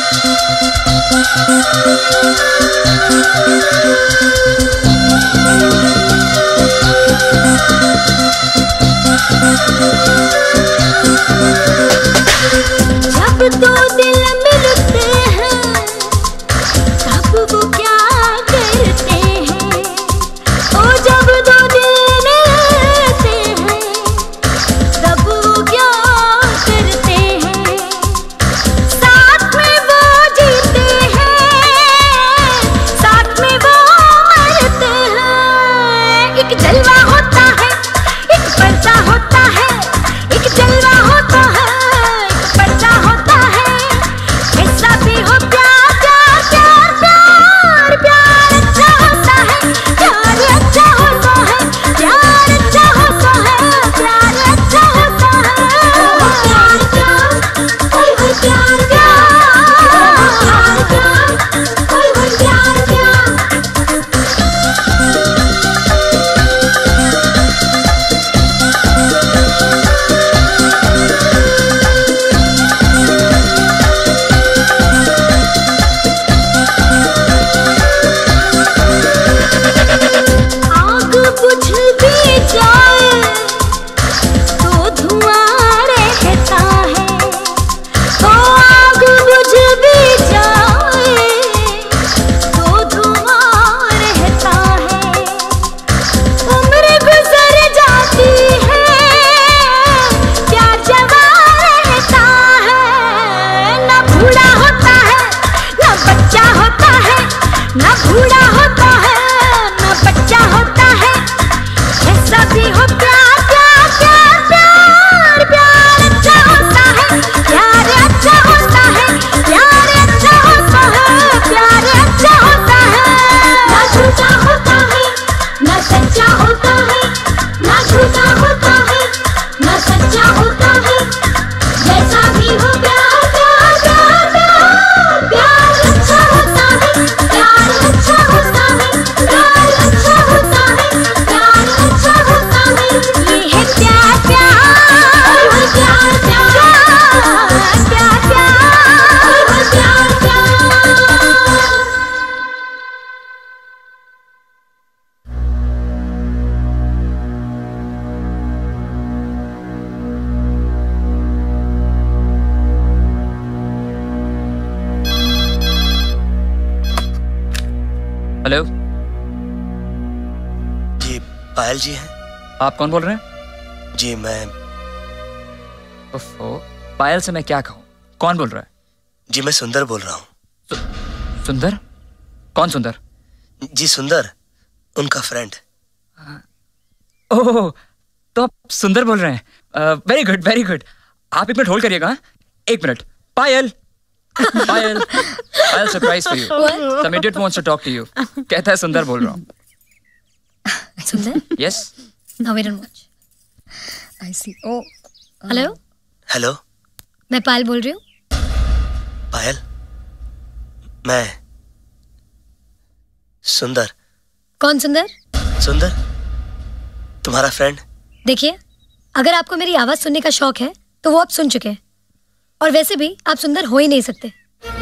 जब दो दिल मिलते हैं तब वो क्या करते हैं, ओ जब दो दिल मिलते हैं तब वो क्या करते हैं, साथ में वो जीते हैं साथ में वो मरते हैं। एक जलवा होता है एक पर्दा होता है, एक जलवा होता है पर्दा होता है, ऐसा भी हो प्यार प्यार प्यार प्यार प्यार अच्छा होता है, प्यार अच्छा होता है, प्यार अच्छा होता है, प्यार अच्छा होता है। प्यार प्यार ओए होए प्यार प्यार प्यार ओए होए प्यार प्यार। आग बुझ भी जाए तो धुआं रहता है, ओ आग बुझ भी जाए तो धुआं रहता है, उम्र गुजर जाती है प्यार जवा रहता है, ना बूढ़ा होता है ना बच्चा होता है, ना बूढ़ा होता है ना बच्चा होता है, ऐसा भी हो प्यार प्यार प्यार प्यार प्यार अच्छा होता है, प्यार अच्छा होता है, प्यार अच्छा होता है, प्यार अच्छा होता है। ना झूठा होता है ना सच्चा होता है, ना झूठा होता है ना सच्चा होता है, जैसा भी हो प्यार प्यार प्यार प्यार प्यार अच्छा होता है, प्यार अच्छा होता है, प्यार अच्छा होता है, प्यार अच्छा होता है। ये है प्यार प्यार ओए प्यार प्यार प्यार प्यार ओए प्यार प्यार। हेलो, जी पायल जी हैं? आप कौन बोल रहे हैं? जी मैं ओफो, पायल से मैं क्या कहूँ? कौन बोल रहा है? जी मैं सुंदर बोल रहा हूँ। सुंदर? कौन सुंदर? जी सुंदर, उनका फ्रेंड। ओह, तो आप सुंदर बोल रहे हैं। Very good very good. आप एक मिनट होल्ड करिएगा। एक minute. Payal Payal Payal, surprise for you. Some idiot wants to talk to you. कहता है सुंदर बोल रहा हूँ। Sundar? Yes. Now wait and watch. I see. Oh. Hello? Hello, मैं पायल बोल रही हूँ। पायल, मैं सुंदर। कौन सुंदर? सुंदर, तुम्हारा फ्रेंड। देखिए, अगर आपको मेरी आवाज सुनने का शौक है तो वो आप सुन चुके हैं, और वैसे भी आप सुंदर हो ही नहीं सकते,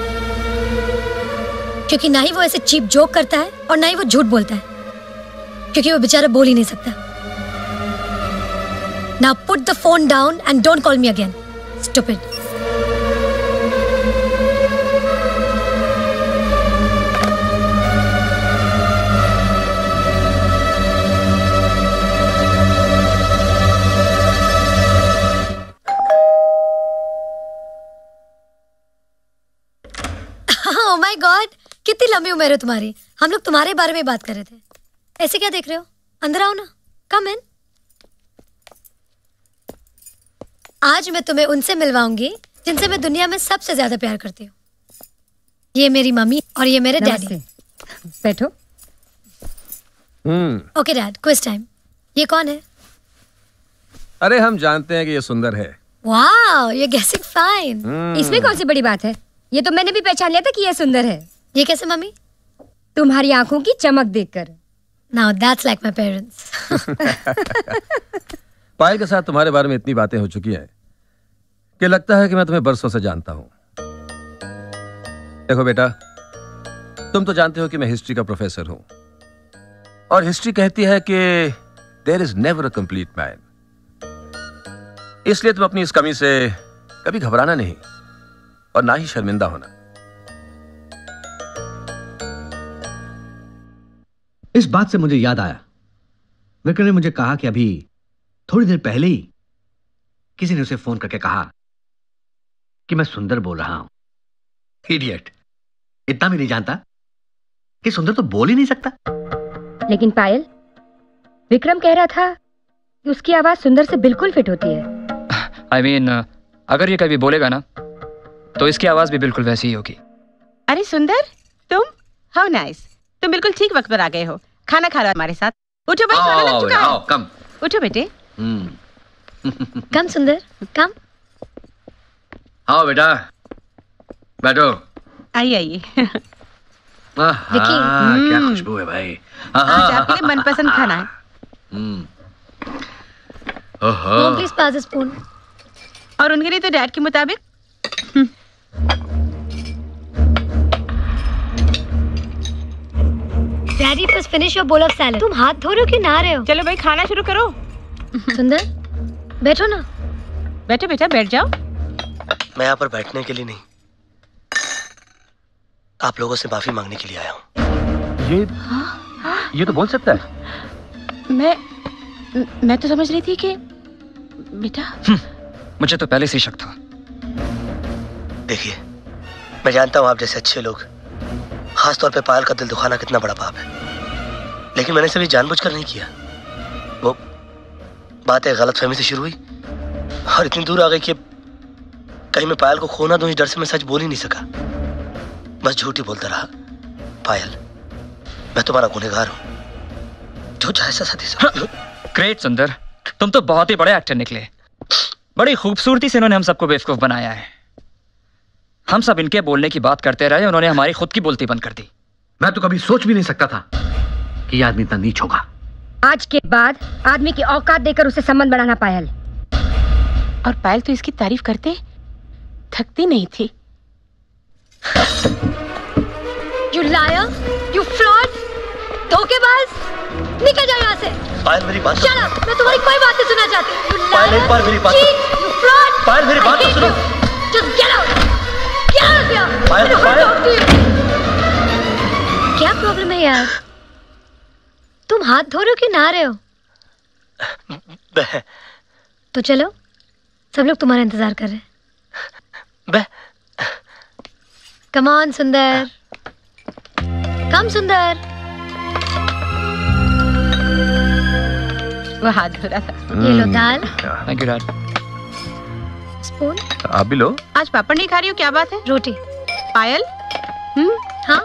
क्योंकि ना ही वो ऐसे चीप जोक करता है और ना ही वो झूठ बोलता है, क्योंकि वो बेचारा बोल ही नहीं सकता। Now put the phone down and don't call me again. Stupid. Oh my God! कितनी लंबी उम्र है तुम्हारी। हम लोग तुम्हारे बारे में बात कर रहे थे। ऐसे क्या देख रहे हो? अंदर आओ ना। Come in. आज मैं तुम्हें उनसे मिलवाऊंगी जिनसे मैं दुनिया में सबसे ज्यादा प्यार करती हूँ। ये मेरी मम्मी और ये मेरे डैडी। बैठो। Okay dad, quiz time. ये कौन है? अरे हम जानते हैं कि ये सुंदर है। वाओ, ये गेसिंग फाइन। इसमें कौन सी बड़ी बात है? ये तो मैंने भी पहचान लिया था कि ये सुंदर है। ये कैसे मम्मी? तुम्हारी आंखों की चमक देखकर। Now that's like my parents. Payal के साथ तुम्हारे बारे में इतनी बातें हो चुकी हैं कि लगता है कि मैं तुम्हें बरसों से जानता हूं। देखो बेटा, तुम तो जानते हो कि मैं हिस्ट्री का प्रोफेसर हूं, और हिस्ट्री कहती है कि there is never a complete man. इसलिए तुम अपनी इस कमी से कभी घबराना नहीं और ना ही शर्मिंदा होना। इस बात से मुझे याद आया, विक्रम ने मुझे कहा कि अभी थोड़ी देर पहले ही किसी ने उसे फोन करके कहा कि मैं सुंदर बोल रहा हूं। इडियट, इतना भी नहीं जानता कि सुंदर तो बोल ही नहीं सकता। लेकिन पायल, विक्रम कह रहा था कि उसकी आवाज सुंदर से बिल्कुल फिट होती है। I mean, अगर ये कभी बोलेगा ना तो इसकी आवाज भी बिल्कुल वैसी ही होगी। अरे सुंदर, तुम? हाउ नाइस, तुम बिल्कुल ठीक वक्त पर आ गए हो। खाना खा रहा हमारे साथ। उठो भाई, खाना लग चुका है। कम। उठो बेटे। कम सुंदर, कम। आओ बेटा, बैठो। आइए आइए। क्या खुशबू है भाई। आज आपके लिए मनपसंद खाना है। Mom, please pass the spoon. और उनके लिए तो डैड के मुताबिक। Daddy, first finish your bowl of salad. तुम हाथ धो रहे हो कि नहा रहे हो? चलो भाई खाना शुरू करो। सुंदर, बैठो ना। बैठो बेटा, बैठ जाओ। मैं यहाँ पर बैठने के लिए नहीं, आप लोगों से माफी मांगने के लिए आया हूँ। ये तो बोल सकता है। मैं तो समझ रही थी कि बेटा। मुझे तो पहले से ही शक था। देखिए, मैं जानता हूँ आप जैसे अच्छे लोग, खास तौर पे पायल का दिल दुखाना कितना बड़ा पाप है, लेकिन मैंने सभी जानबूझकर नहीं किया। वो बात एक गलतफहमी से शुरू हुई और इतनी दूर आ गई कि कहीं मैं पायल को खो ना दूं, इस डर से मैं सच बोल ही नहीं सका। बस झूठ ही बोलता रहा। पायल, मैं तुम्हारा गुनहगार हूँ, जो चाहे सजा। ग्रेट सुंदर, तुम तो बहुत ही बड़े एक्टर निकले। बड़ी खूबसूरती से इन्होंने हम सबको बेवकूफ बनाया है। हम सब इनके बोलने की बात करते रहे, उन्होंने हमारी खुद की बोलती बंद कर दी। मैं तो कभी सोच भी नहीं सकता था कि ये आदमी इतना नीच होगा। आज के बाद आदमी की औकात देकर उसे संबंध बढ़ाना पायल। और पायल तो इसकी तारीफ करते थकती नहीं थी। You liar, you fraud, धोखेबाज, निकल जाओ यहाँ से। पायल मेरी बात Shut up, मैं तुम्हारी कोई बात नहीं सुनना चाहती। You पायल, liar, एक बार मेरी बात cheat, you fraud, पायल मेरी बात तो सुनो। Just get out, get out of here. Payal, I don't want to Payal. talk to you. क्या प्रॉब्लम है यार? तुम हाथ धो रहे हो कि नहा रहे हो? तो चलो, सब लोग तुम्हारा इंतजार कर रहे हैं। Come on, सुंदर। Come, सुंदर। वो हाथ धो रहा था। ये लो दाल। Thank you dad. स्पून। आप भी लो। आज पापड़ नहीं खा रही हो, क्या बात है? रोटी। पायल? हाँ।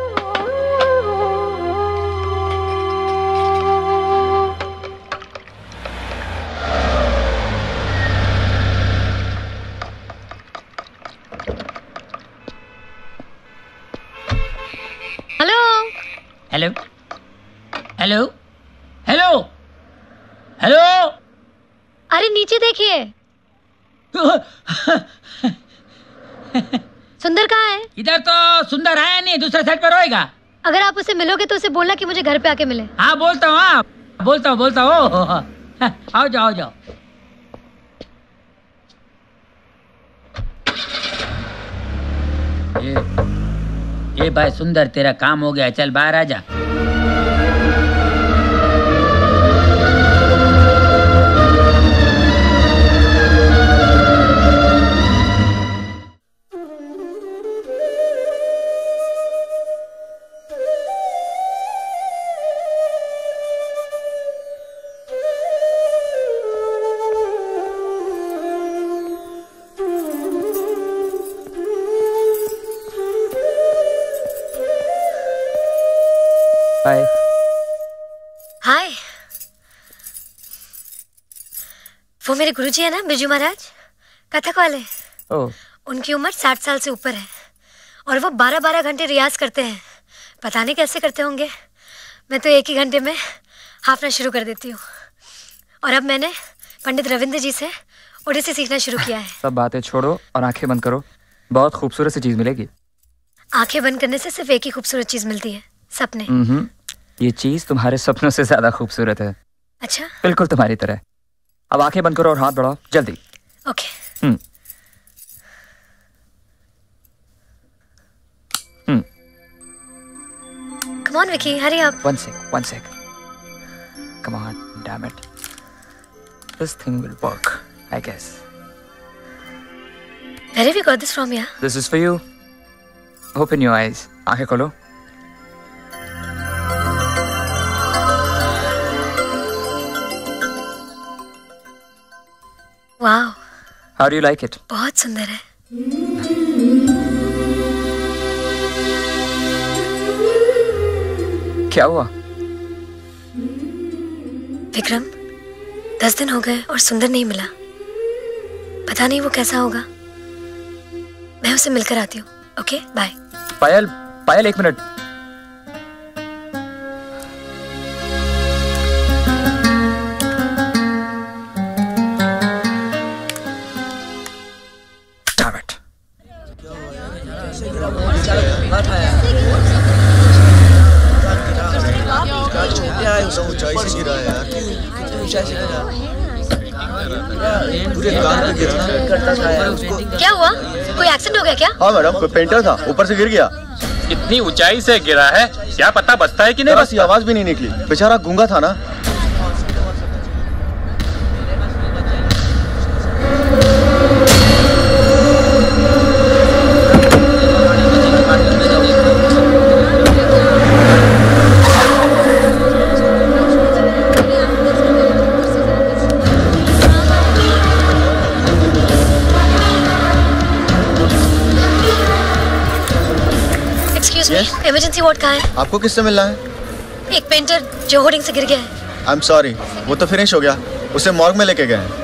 Hello. Hello hello hello hello. अरे नीचे देखिए। सुंदर कहाँ है? इधर तो सुंदर आया नहीं, दूसरे साइड पर होएगा। अगर आप उसे मिलोगे तो उसे बोलना कि मुझे घर पे आके मिले। हाँ बोलता हूँ, हाँ बोलता हूँ। आओ जाओ, आओ जाओ। ये भाई सुंदर, तेरा काम हो गया, चल बाहर आ जा। हाय। हाय। वो मेरे गुरुजी है ना, बिरजू महाराज, कथक वाले। उनकी उम्र 60 साल से ऊपर है और वो 12-12 घंटे रियाज करते हैं। पता नहीं कैसे करते होंगे। मैं तो एक ही घंटे में हाफना शुरू कर देती हूँ। और अब मैंने पंडित रविंद्र जी से ओडिसी सीखना शुरू किया है। सब बातें छोड़ो और आंखें बंद करो, बहुत खूबसूरत सी चीज मिलेगी। आंखें बंद करने से सिर्फ एक ही खूबसूरत चीज मिलती है, सपने। ये चीज तुम्हारे सपनों से ज्यादा खूबसूरत है। अच्छा, बिल्कुल तुम्हारी तरह। अब आंखें बंद करो और हाथ बढ़ाओ जल्दी। Okay. Come on, Vicky, hurry up. One sec. Come on, damn it. This thing will work, I guess. Where have you got this from, yeah? This is for you. Open your eyes. आंखें खोलो। Wow. How do you like it? बहुत सुंदर है। क्या हुआ? विक्रम, 10 दिन हो गए और सुंदर नहीं मिला। पता नहीं वो कैसा होगा। मैं उसे मिलकर आती हूँ। Okay, bye. Payal 1 minute. Damn it. क्या हुआ? कोई एक्सीडेंट हो गया क्या? हाँ मैडम, कोई पेंटर था, ऊपर से गिर गया। इतनी ऊंचाई से गिरा है, क्या पता बचता है कि नहीं बचता? आवाज भी नहीं निकली, बेचारा गूंगा था ना। इमरजेंसी वार्ड कहाँ है? आपको किससे मिलना है? एक पेंटर जो होर्डिंग से गिर गया है। आई एम सॉरी, वो तो फिनिश हो गया, उसे मॉर्ग में लेके गए हैं।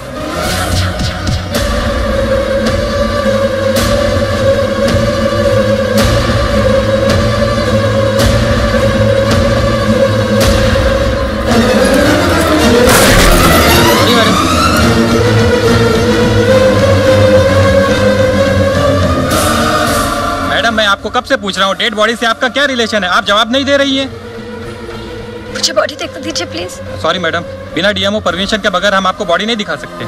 मैं आपको कब से पूछ रहा हूँ, डेड बॉडी से आपका क्या रिलेशन है? आप जवाब नहीं दे रही हैं। मुझे बॉडी देखने दीजिए प्लीज। सॉरी मैडम, बिना डीएमओ परमिशन के बगैर हम आपको बॉडी नहीं दिखा सकते।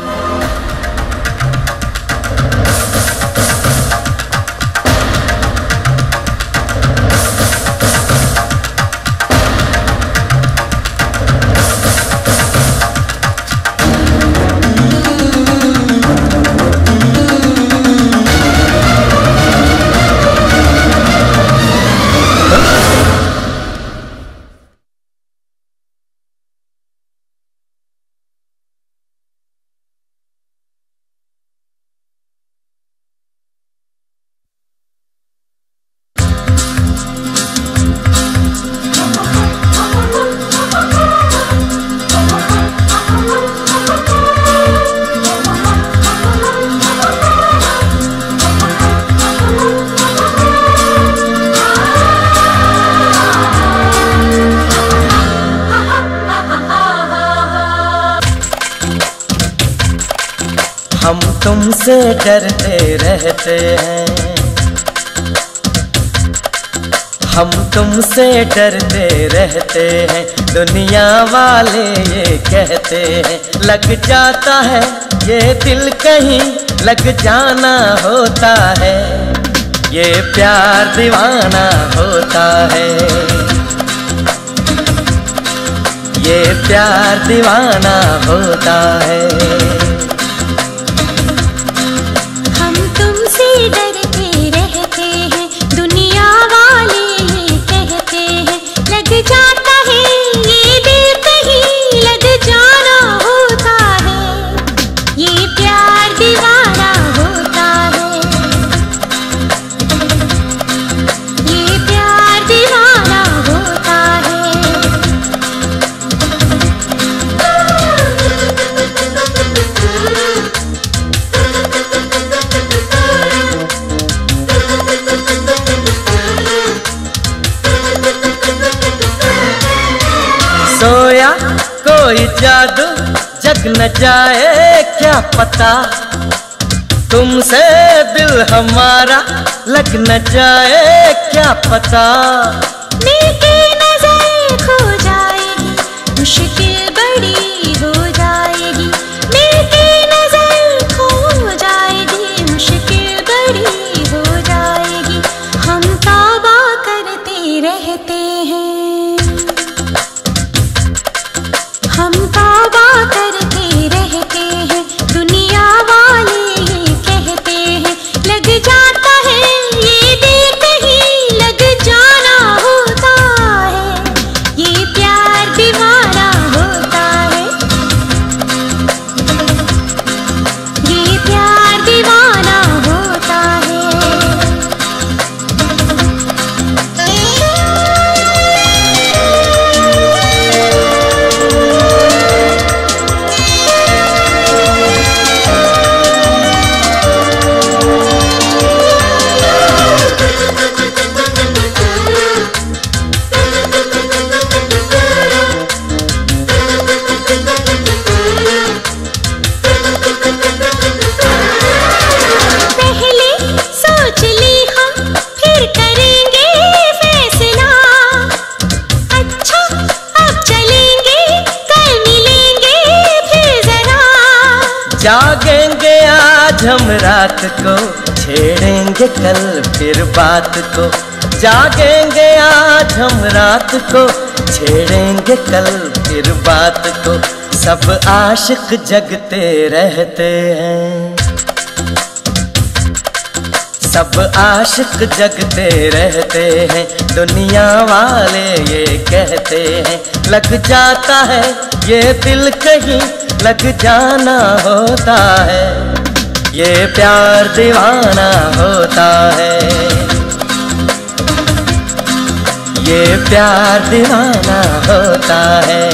हम तुमसे डरते रहते हैं, हम तुमसे डरते रहते हैं, दुनिया वाले ये कहते हैं। लग जाता है ये दिल कहीं लग जाना होता है, ये प्यार दीवाना होता है, ये प्यार दीवाना होता है। डरते रहते हैं, दुनिया वाले ये कहते हैं। लग जाता है ये दिल कहीं लग जाना होता है, ये प्यार दीवाना होता है, ये प्यार दीवाना होता है। सोया कोई जादू जग न जाए क्या पता, तुमसे दिल हमारा लग न जाए क्या पता। मिलके नजर खो जाएगी, मुश्किल बड़ी हो जाएगी। मिलके नजर खो जाएगी, मुश्किल बड़ी हो जाएगी। हम तौबा करते रहते हैं, हम तौबा करते रहते हैं। दुनिया वाले ये कहते हैं लग जाता है ये दिल, कहीं लग जाना होता है। ये प्यार दीवाना होता है, ये प्यार दीवाना होता है। पहले सोच ली हम फिर करेंगे फैसला। अच्छा अब चलेंगे, कल मिलेंगे फिर जरा। जागेंगे आज हम रात को, छेड़ेंगे कल फिर बात को। जागेंगे आज हम रात को, छेड़ेंगे कल फिर बात को। सब आशिक जगते रहते हैं, सब आशिक जगते रहते हैं। दुनिया वाले ये कहते हैं लग जाता है ये दिल, कहीं लग जाना होता है। ये प्यार दीवाना होता है, ये प्यार दीवाना होता है।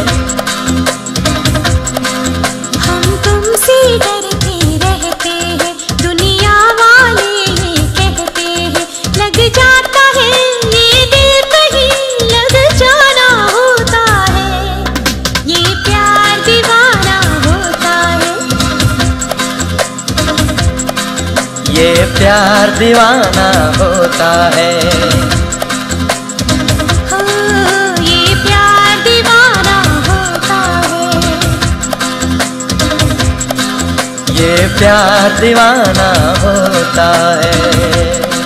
हम तुमसे डरते रहते हैं, दुनिया वाले ये कहते हैं लग जाता है ये दिल, कहीं लग जाना होता है। ये प्यार दीवाना होता है, ये प्यार दीवाना होता है। हो ये प्यार दीवाना होता है। ये प्यार दीवाना होता है।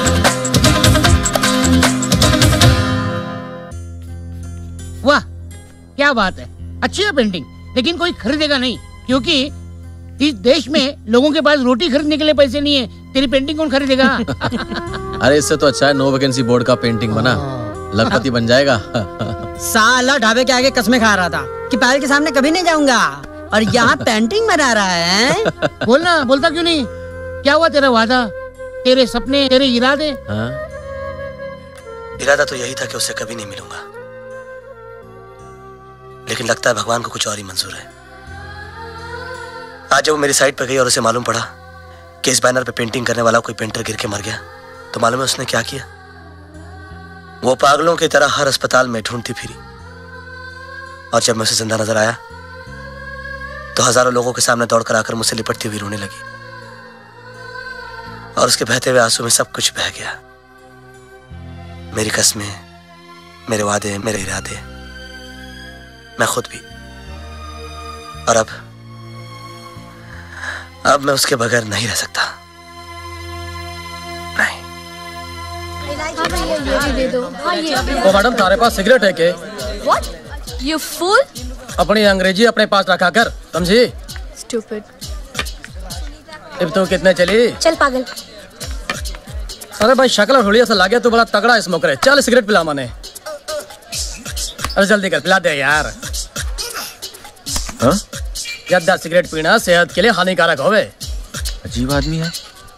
वाह क्या बात है, अच्छी है पेंटिंग, लेकिन कोई खरीदेगा नहीं क्योंकि इस देश में लोगों के पास रोटी खरीदने के लिए पैसे नहीं है। तेरी पेंटिंग कौन खरीदेगा? अरे इससे तो अच्छा है नो वैकेंसी बोर्ड का पेंटिंग बना, लखपति बन जाएगा। साला ढाबे के आगे कसमें खा रहा था कि पायल के सामने कभी नहीं जाऊंगा, और यहाँ पेंटिंग बना रहा है। बोलना, बोलता क्यों नहीं? क्या हुआ तेरा वादा, तेरे सपने, तेरे इरादे? इरादा तो यही था कि उससे कभी नहीं मिलूंगा, लेकिन लगता है भगवान को कुछ और ही मंजूर है। आज जब वो मेरी साइट पर गई और उसे मालूम पड़ा कि इस बैनर पे पेंटिंग करने वाला कोई पेंटर गिर के मर गया, तो मालूम है उसने क्या किया? वो पागलों की तरह हर अस्पताल में ढूंढती फिरी, और जब मैं उसे जिंदा नजर आया तो हजारों लोगों के सामने दौड़कर आकर मुझसे लिपटती हुई रोने लगी, और उसके बहते हुए आंसू में सब कुछ बह गया। मेरी कस्में, मेरे वादे, मेरे इरादे, मैं खुद भी। और अब मैं उसके बगैर नहीं रह सकता। वो मैडम तारे पास सिगरेट है के? What? You fool? अपनी अंग्रेजी अपने पास रखा कर, समझी? Stupid. अब तो कितने चली? चल पागल। अरे भाई शक्ल हुलिया से लागे तो बड़ा तगड़ा स्मोकर है। चल सिगरेट पिला मने। अरे जल्दी कर, पिला दे यार। हाँ? ज्यादा सिगरेट पीना सेहत के लिए हानिकारक होवे। अजीब आदमी है।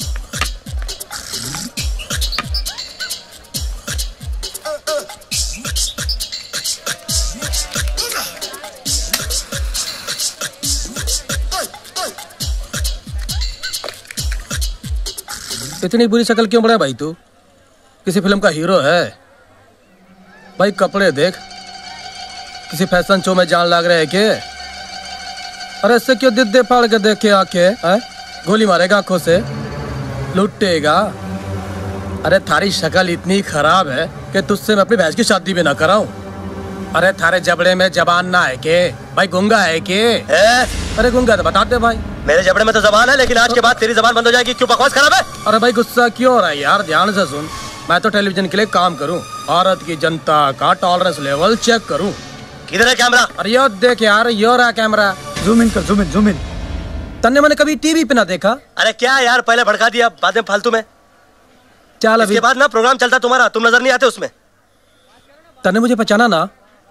इतनी बुरी शक्ल क्यों बना भाई तू? किसी फिल्म का हीरो है भाई? कपड़े देख, किसी फैशन शो में जान लग रहे है के? अरे इससे क्यों दिल दे फाड़ के देख के आके गोली मारेगा आंखों से, लुटेगा। अरे थारी शक्ल इतनी खराब है कि तुझसे मैं अपनी भैंस की शादी भी ना कराऊं। अरे थारे जबड़े में जबान ना है के? भाई गूंगा है के? अरे गूंगा तो बता दे भाई। मेरे जबड़े में तो जबान है, लेकिन आज के बाद तेरी जबान बंद हो जाएगी। क्यों बकवास खराब है? अरे भाई गुस्सा क्यों हो रहा है यार? ध्यान से सुन, मैं तो टेलीविजन के लिए काम करूं, भारत की जनता का टॉलरेंस लेवल चेक करूं। किधर है कैमरा? अरे यो देख यार, यो रहा कैमरा। जूम इन कर, जूम इन, जूम इन। तन्ने मैंने कभी टीवी पे ना देखा। अरे क्या यार, पहले भड़का दिया, बाद में फालतू में। चल अभी। इसके बाद ना प्रोग्राम चलता तुम्हारा, तुम नजर नहीं आते उसमें। तन्ने मुझे पहचाना ना?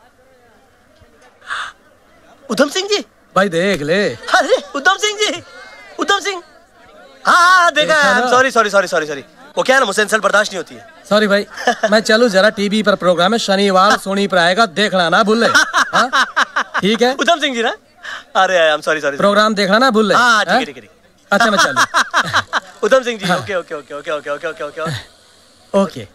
उधम सिंह जी। भाई देख ले। अरे उधम सिंह जी, उधम सिंह। हाँ देखा है। Sorry sorry sorry sorry sorry. वो क्या है ना, मुझसे इंसल्ट बर्दाश्त नहीं होती है। सॉरी भाई। मैं चलूं जरा, टीवी पर प्रोग्राम है, शनिवार सोनी पर आएगा, देखना ना भूल ले। ठीक है उधम सिंह जी ना? अरे I am sorry sorry. Program देखना ना भूल ले। हाँ ठीक है ठीक है। अच्छा मैं चलूं। Udham Singh ji. Okay okay okay okay okay okay okay okay okay.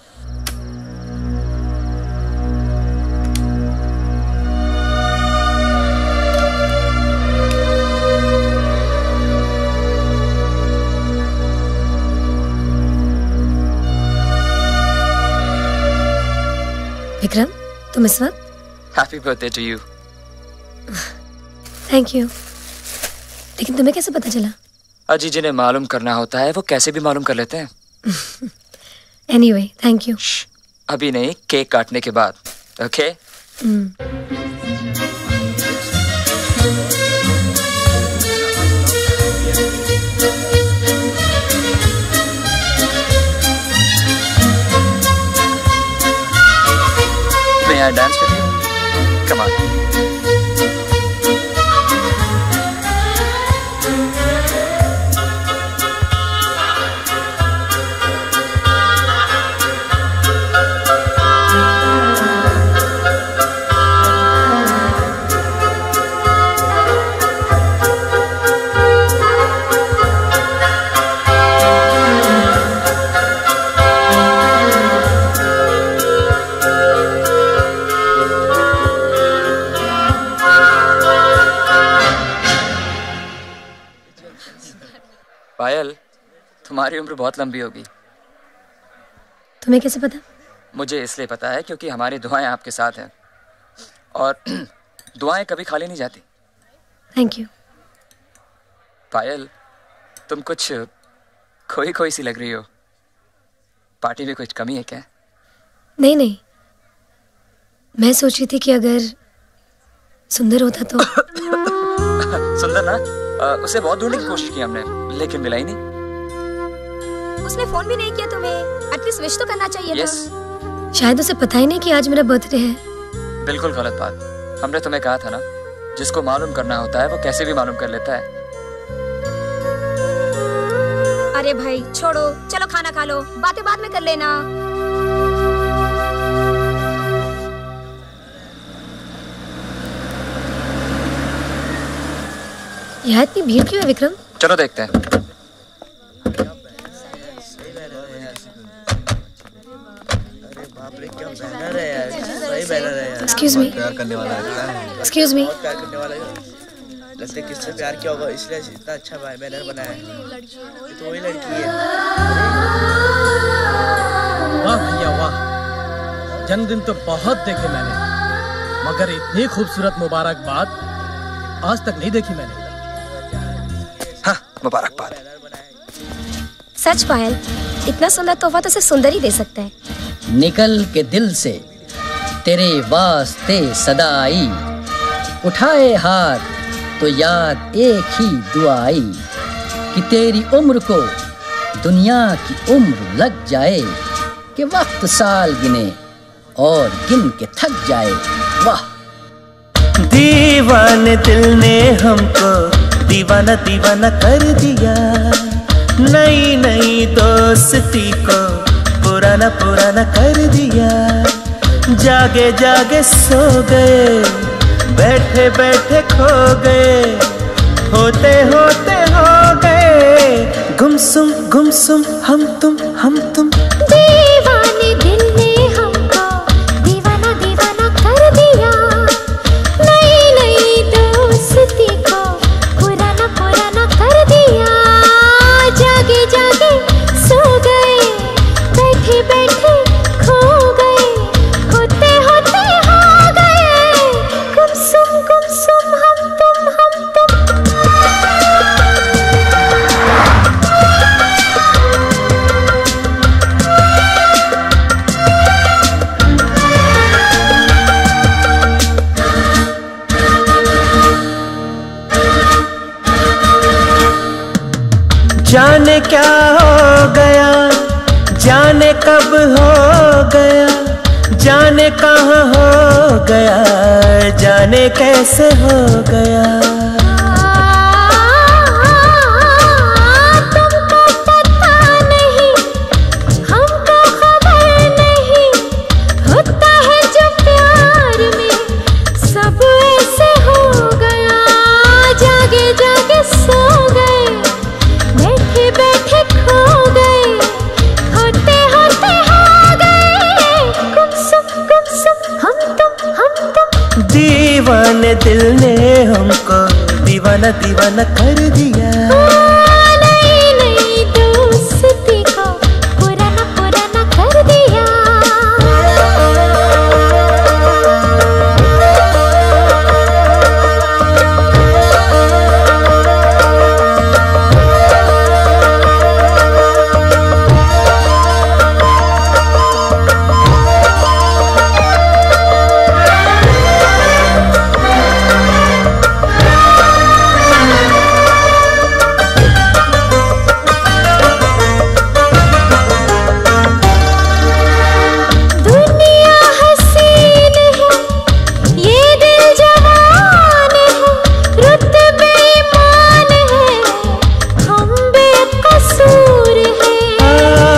Vikram, तुम इस वक्त? Happy birthday to you. Thank you. लेकिन तुम्हें कैसे पता चला? अजी जिन्हें मालूम करना होता है वो कैसे भी मालूम कर लेते हैं। Anyway, thank you. अभी नहीं, केक काटने के बाद। Okay? May I dance with you? Come on. Payal, तुम्हारी उम्र बहुत लंबी होगी। तुम्हें कैसे पता? मुझे इसलिए पता है क्योंकि हमारी दुआएं आपके साथ हैं और दुआएं कभी खाली नहीं जाती। Thank you. पायल, तुम कुछ खोई खोई सी लग रही हो। पार्टी में कुछ कमी है क्या? नहीं नहीं, मैं सोच रही थी कि अगर सुंदर होता तो। सुंदर ना? उसे बहुत ढूंढने की कोशिश की हमने, लेकिन मिला ही नहीं। उसने फोन भी नहीं किया तुम्हें। एटलीस्ट विश तो करना चाहिए था। शायद उसे पता ही नहीं कि आज मेरा बर्थडे है। बिल्कुल गलत बात। हमने तुम्हें कहा था ना, जिसको मालूम करना होता है वो कैसे भी मालूम कर लेता है। अरे भाई छोड़ो, चलो खाना खा लो, बातें बाद में कर लेना। यहाँ इतनी भीड़ क्यों है विक्रम? चलो देखते हैं। Excuse me. Excuse me. लगता है किससे प्यार किया होगा, इसलिए इतना अच्छा बैनर बनाया है। तो वही लड़की है। वाह भैया वाह, जन्मदिन तो बहुत देखे मैंने, मगर इतनी खूबसूरत मुबारकबाद आज तक नहीं देखी मैंने। हाँ, मुबारकबाद। सच पायल, इतना सुंदर तोहफा तो सिर्फ सुंदर ही दे सकता है। निकल के दिल से तेरे वास्ते सदा आई, उठाए हाथ तो याद एक ही दुआ आई, कि तेरी उम्र को दुनिया की उम्र लग जाए, कि वक्त साल गिने और गिन के थक जाए। वाह! दीवाने दिल ने हमको दीवाना दीवाना कर दिया, नई नई दोस्ती को पुराना पुराना कर दिया। जागे जागे सो गए, बैठे बैठे खो गए, होते होते हो गए गुमसुम हम तुम। दीवाने दिल ने हमको दीवाना दीवाना कर दिया, नई नई दोस्ती को पुराना पुराना कर दिया। जाने क्या हो गया, जाने कब हो गया, जाने कहाँ हो गया, जाने कैसे हो गया। तुमको पता नहीं, हमको खबर नहीं, होता है जो प्यार में सब ऐसे हो गया। जागे जागे सो गए, बैठे बैठे खो गए, होते होते हो गए गुमसुम हम तुम। दीवाने दिल ने हमको दीवाना दीवाना कर दिया। नई नई दोस्ती को पुराना पुराना कर दिया। दुनिया हसीन है, ये दिल जवान है, रुतबे ईमान है, हम बेकसूर हैं।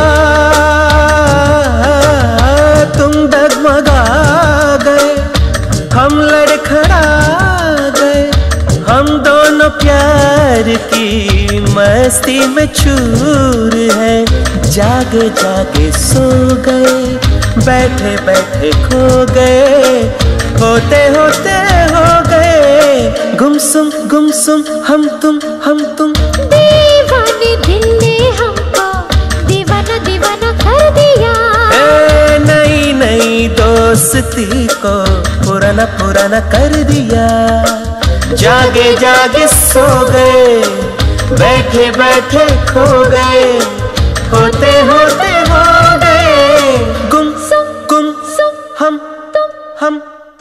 तुम डगमगा गए, हम लड़खड़ा गए, हम दोनों प्यार की मस्ती में चूर है। जागे जागे सो गए, बैठे बैठे खो गए, होते होते हो गए गुमसुम हम तुम। दीवाने दिल ने हमको दीवाना दीवाना कर दिया। नई नई दोस्ती को पुराना पुराना कर दिया। जागे जागे सो गए, बैठे बैठे खो गए, होते होते हो गए गुमसुम हम।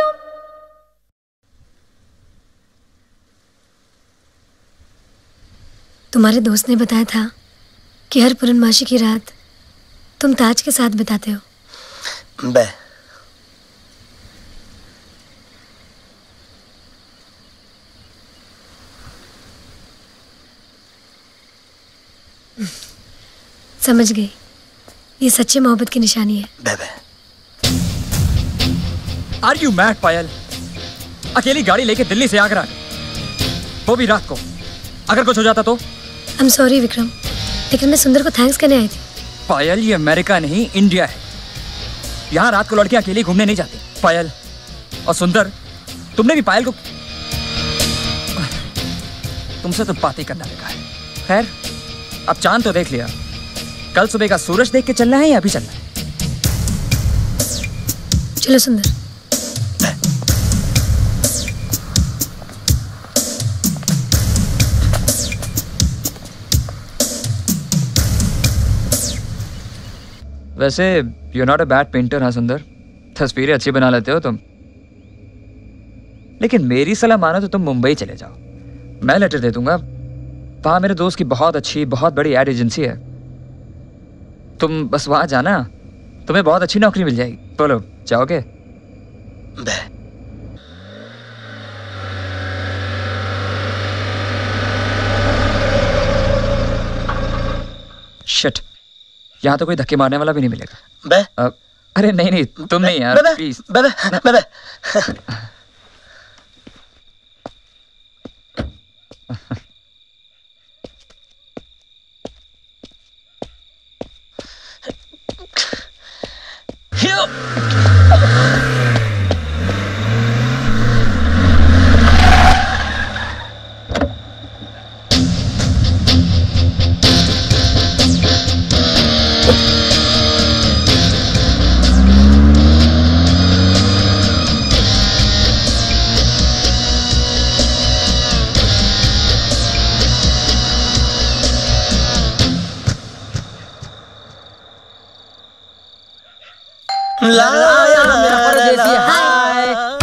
तुम्हारे दोस्त ने बताया था कि हर पूर्णमासी की रात तुम ताज के साथ बिताते हो। बे समझ गई, ये सच्ची मोहब्बत की निशानी है। Are you mad Payal? अकेली गाड़ी लेके दिल्ली से आगरा, वो भी रात को। अगर कुछ हो जाता तो? आई एम सॉरी विक्रम, लेकिन मैं सुंदर को थैंक्स करने आई थी। पायल, ये अमेरिका नहीं इंडिया है। यहाँ रात को लड़कियां अकेली घूमने नहीं जाती। पायल और सुंदर, तुमने भी पायल को, तुमसे तो बात ही करना लगा है। खैर, अब चांद तो देख लिया, कल सुबह का सूरज देख के चलना है या अभी चलना है? चलो सुंदर। वैसे you not a bad painter. हाँ सुंदर, तस्वीरें अच्छी बना लेते हो तुम, लेकिन मेरी सलाह मानो तो तुम मुंबई चले जाओ। मैं लेटर दे दूंगा, वहां मेरे दोस्त की बहुत अच्छी बहुत बड़ी एड एजेंसी है। तुम बस वहां जाना, तुम्हें बहुत अच्छी नौकरी मिल जाएगी। बोलो, जाओगे? शिट, यहाँ तो कोई धक्के मारने वाला भी नहीं मिलेगा। अरे नहीं नहीं, तुम नहीं यार, प्लीज।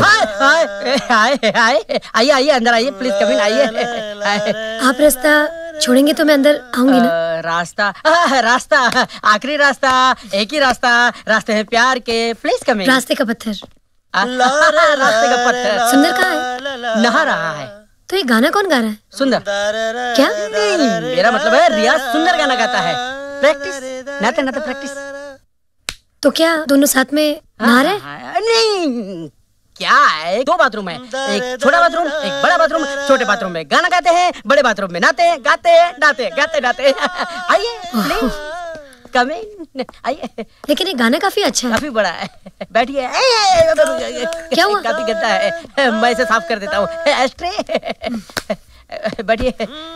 आइए आइए अंदर आइए, प्लीज कम इन, आइए। आप रास्ता छोड़ेंगे तो मैं अंदर आऊंगी ना। रास्ता रास्ता आखिरी रास्ता, एक ही रास्ता, रास्ते हैं प्यार के, प्लीज कम इन। रास्ते का पत्थर। रास्ते का पत्थर। सुंदर कहाँ है? नहा रहा है। तो ये गाना कौन गा रहा है? सुंदर। क्या? नहीं, मेरा मतलब है रियाज सुंदर गाना गाता है। प्रैक्टिस, नाते नाते प्रैक्टिस। तो क्या दोनों साथ में नहा रहे हैं? नहीं, क्या है, 2 बाथरूम है, एक छोटा बाथरूम, एक बड़ा बाथरूम। छोटे बाथरूम में गाना गाते हैं, बड़े बाथरूम में नाते हैं, गाते हैं, नाते गाते नाते। आइए प्लीज कम इन, आइए। लेकिन ये गाना काफी अच्छा है। काफी बड़ा है, बैठिए। क्या हुआ? काफी गंदा है, मैं इसे साफ कर देता हूँ। एस्ट्रे बैठिए।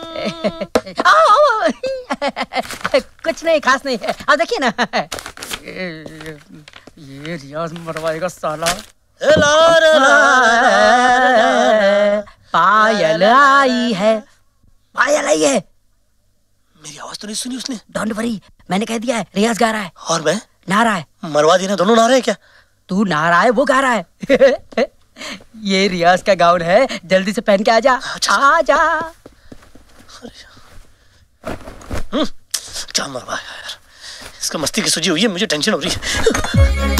कुछ नहीं, खास नहीं है। आप देखिए ना, ये रियाज मरवाएगा साला। पायल आई है, पायल आई है। मेरी आवाज तो नहीं सुनी उसने? डोंट वरी, मैंने कह दिया है रियाज गा रहा है। और मैं नहा रहा है। मरवा देना, दोनों नहा रहे हैं क्या? तू नहा रहा है, वो गा रहा है। ये रियाज का गाउन है, जल्दी से पहन के आजा। आजा। क्या मरवाया यार, इसका मस्ती की सूजी हुई है, मुझे टेंशन हो रही है।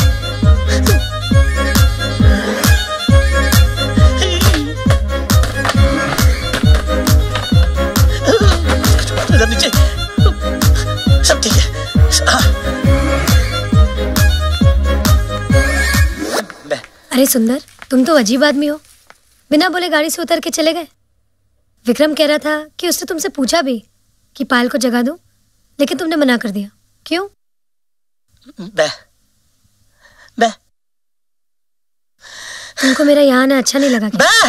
नीचे सब ठीक है। अरे सुंदर, तुम तो अजीब आदमी हो। बिना बोले गाड़ी से उतर के चले गए। विक्रम कह रहा था कि उसने तुमसे पूछा भी कि पायल को जगा दूं, लेकिन तुमने मना कर दिया। क्यों? तुमको मेरा यहाँ आना अच्छा नहीं लगा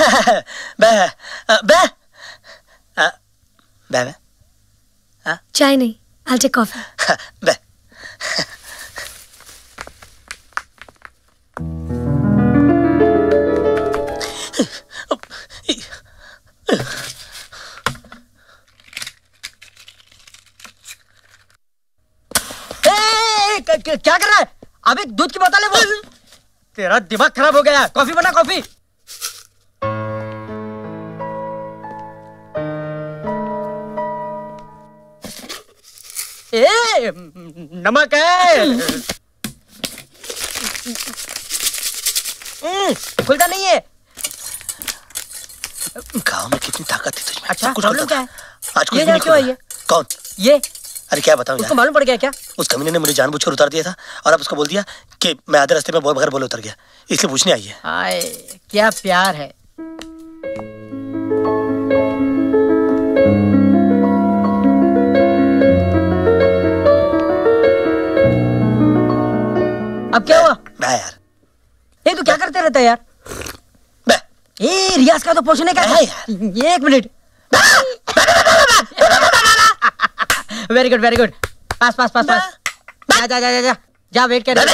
क्या? चाय नहीं, I'll take coffee. क्या कर रहा है? अबे दूध की बोतल है वो। तेरा दिमाग खराब हो गया। कॉफी बना, कॉफी। ए, नमक है। खुलता नहीं है। गाँव में कितनी ताकत थी तुझमें। अच्छा, प्रॉब्लम क्या है? आज कुछ ये नहीं क्यों है? कौन? ये अरे क्या बताऊं यार? उसको मालूम पड़ गया क्या? उस कमीने ने मुझे जानबूझकर उतार दिया था और अब उसको बोल दिया कि मैं आधे रास्ते में बगैर बोले उतर गया, इसलिए पूछने आई है। आए, क्या प्यार है। अब क्या हुआ? यार ये तो क्या करते रहता है यार? रियाज का तो पूछने का है। 1 minute. Very good, very good. Pass pass pass pass. जा जा जा जा जा, वेट कर।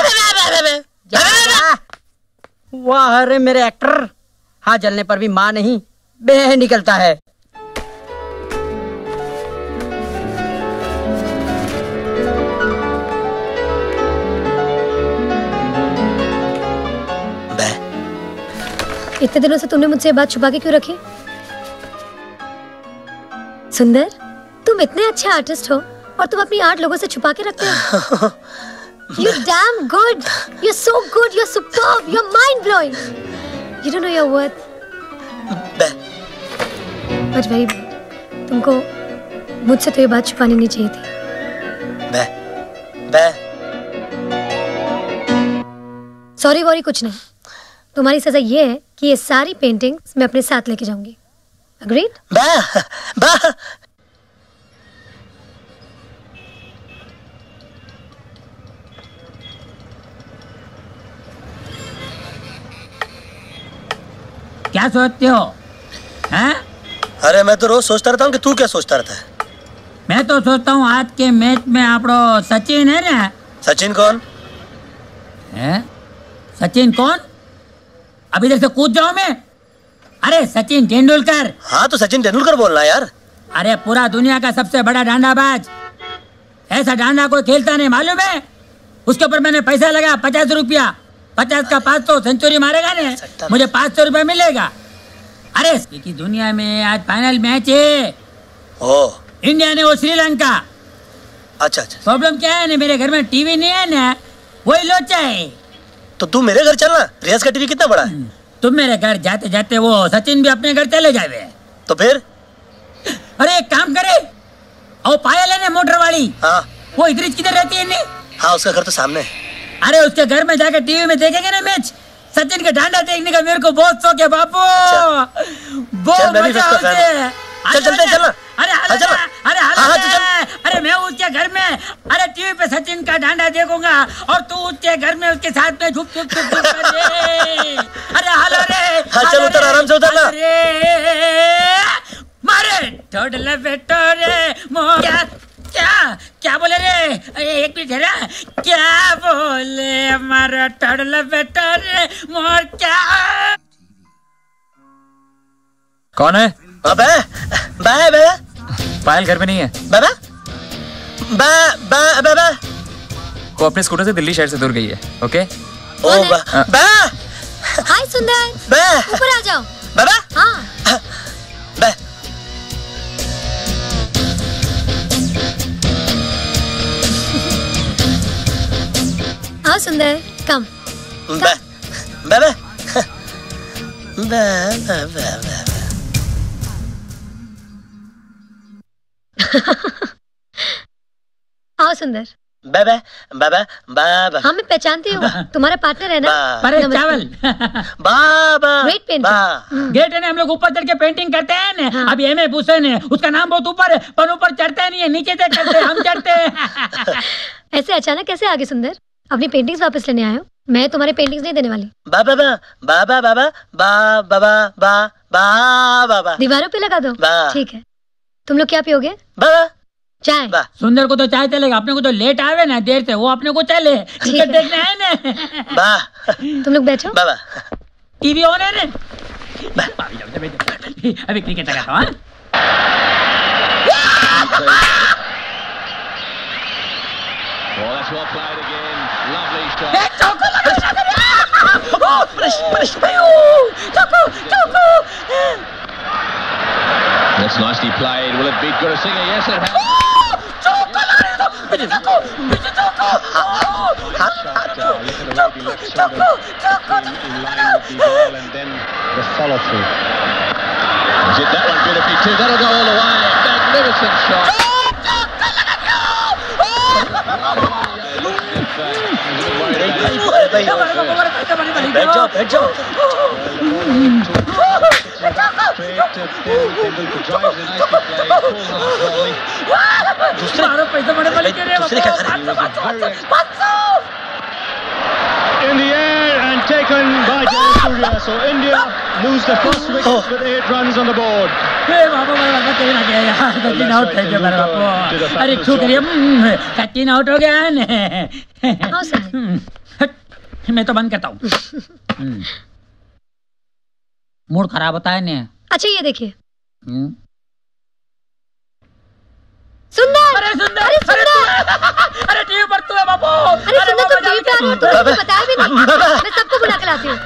वाह रे मेरे एक्टर, हाँ जलने पर भी माँ नहीं बह निकलता है। इतने दिनों से तुमने मुझसे ये बात छुपा के क्यों रखी? सुंदर, तुम इतने अच्छे आर्टिस्ट हो और तुम अपनी आर्ट लोगों से छुपा के रखते हो। You're damn good. You're so good. You're superb. You're mind blowing. You don't know your worth. But very bad. तुमको मुझसे तो ये बात छुपानी नहीं चाहिए थी। सॉरी वॉरी कुछ नहीं। तुम्हारी सजा ये है कि ये सारी पेंटिंग्स मैं अपने साथ लेके जाऊंगी। Agreed? क्या सोचते हो? हैं? अरे मैं तो रोज सोचता रहता हूँ कि तू क्या सोचता रहता है। मैं तो सोचता हूँ आज के मैच में आपको सचिन है ना। सचिन कौन है? सचिन कौन? अभी इधर से कूद जाऊं मैं? अरे सचिन तेंदुलकर। हाँ तो सचिन तेंदुलकर बोलना यार। अरे पूरा दुनिया का सबसे बड़ा डांडाबाज। ऐसा डांडा कोई खेलता नहीं, मालूम है? उसके ऊपर मैंने पैसा लगा 50 रुपया। 50 का 500 सेंचुरी मारेगा ने, मुझे 500 रुपया मिलेगा। अरे की दुनिया में आज फाइनल मैच है। ओ इंडिया ने वो श्रीलंका। अच्छा अच्छा। प्रॉब्लम क्या है ना, मेरे घर में टीवी नहीं है ना, वही लोचा है। तो तू मेरे घर चलना, रियाज का टीवी कितना बड़ा है? तुम मेरे घर जाते जाते वो सचिन भी अपने घर चले जावे। तो फिर? अरे एक काम करे, और पायल है ना मोटर वाली, हाँ वो इधर किधर रहती है नहीं? हाँ उसका घर तो सामने है। अरे उसके घर में जाकर टीवी में देखेंगे ना मैच, सचिन का डांडा देखने का मेरे को बहुत शौक है बापू। बहुत मजा आता है। चल चलते हैं, चलना। अरे अरे मैं उसके घर में अरे टीवी पे सचिन का डांडा देखूंगा और तू उसके घर में उसके साथ में झुक झुक झुक झुक कर दे। अरे हलो रे। हाँ चल उतर, आराम से उतर ना। मारे टोडले बेटो रे क्या क्या क्या बोले रे? एक मिनट है ना, क्या बोले हमारा टोडले बेटो रे मोर क्या? कौन है? अबे बे बे पायल घर में नहीं है। बे बे बे बे बे वो अपने स्कूटर से दिल्ली शहर से दूर गई है। ओके ओ बे हाय सुंदर, बे ऊपर आ जाओ। बे बे हाँ बे हाँ सुंदर कम। बे बे बे बे बे बे आओ सुंदर। बाबा बाबा बाबा। हाँ मैं पहचानती हूँ, तुम्हारा पार्टनर है ना? अरे चावल बाबा ग्रेट पेंटर। गेट है ना, हम लोग ऊपर चढ़ के पेंटिंग करते हैं ना। हाँ। अभी एम ए भूषण है, उसका नाम बहुत ऊपर है, पर ऊपर चढ़ते नहीं है, नीचे से चढ़ते हैं, हम चढ़ते हैं। ऐसे अचानक कैसे आगे सुंदर? अपनी पेंटिंग्स वापस लेने आए हो? मैं तुम्हारे पेंटिंग्स नहीं देने वाली। बाबा बाबा बाबा बाबा बाबा दीवारों पे लगा दो। ठीक है। तुम लोग क्या पियोगे? बाबा चाय। सुंदर को तो चाय चलेगा, अपने को तो लेट आवे ना देर से, वो अपने को चले क्रिकेट देखने आए ना। तुम लोग बैठो। बाबा टीवी ऑन है ना? अभी क्रिकेट लगाता हूँ। That's nicely played. Will it be Gurasinger? Yes, it has. And then the follow through. Did that one beautifully too. That'll go all the way. Magnificent shot. बैठ जाओ। In the air and taken by Jayasuriya. So India lose the first wicket with 8 runs on the board. अरे शुक्रिया, Sachin out हो गया। मैं तो बंद करता हूँ, मूड खराब होता है ना। अच्छा ये देखिए सुंदर। अरे सुंदर, अरे सुंदर, अरे टीवी पर तू है बाबू। अरे सुंदर तुम टीवी पे आ रहे हो, तुमने बताया भी नहीं। मैं सबको बुला के लाती हूँ।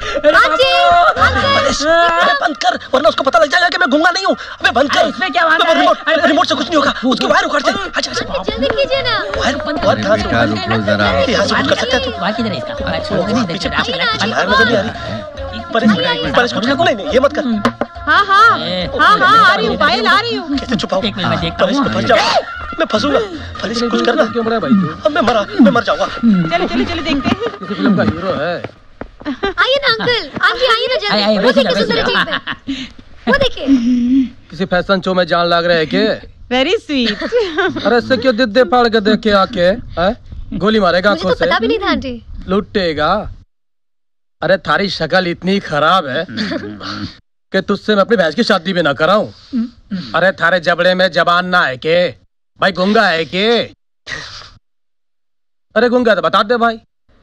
बंद कर वरना उसको पता लग जाएगा कि मैं गूंगा नहीं हूँ। अबे बंद कर। इसमें क्या वाला है? रिमोट से कुछ नहीं होगा, उसकी वायर उखाड़ दे। अच्छा जल्दी कीजिए ना। वायर रुको जरा। यहाँ से कर सकते हैं तू। वायर किधर है इसका? पीछे वायर नजर नहीं आ रही। परेश कुछ नहीं, ये मत कर। हाँ आ रही हूँ पायल, आ रही हूँ। कैसे छुपाऊं? परेश को फंस जाऊंगा, मैं फंसूंगा। परेश कुछ करना। क्यों बड़ा भाई तू? अब मैं मर जाऊंगा। चले देखते हैं। किसी फिल्म का हीरो है। आइए ना अंकल, आप जी आइए ना जल्दी। वो देखिए सुंदर चीज पे, वो देखिए। किसी फैशन शो में जान लग रहे है के? Very sweet. अरे इससे क्यों दिद्दे फाड़ के देख के आके गोली मारेगा आंखों से? मुझे तो पता भी नहीं था आंटी। लुटेगा। अरे थारी शक्ल इतनी खराब है कि तुझसे मैं अपनी भैंस की शादी भी ना कराऊं। अरे थारे जबड़े में जबान ना है के? भाई गूंगा है के? अरे गूंगा तो बता दे भाई।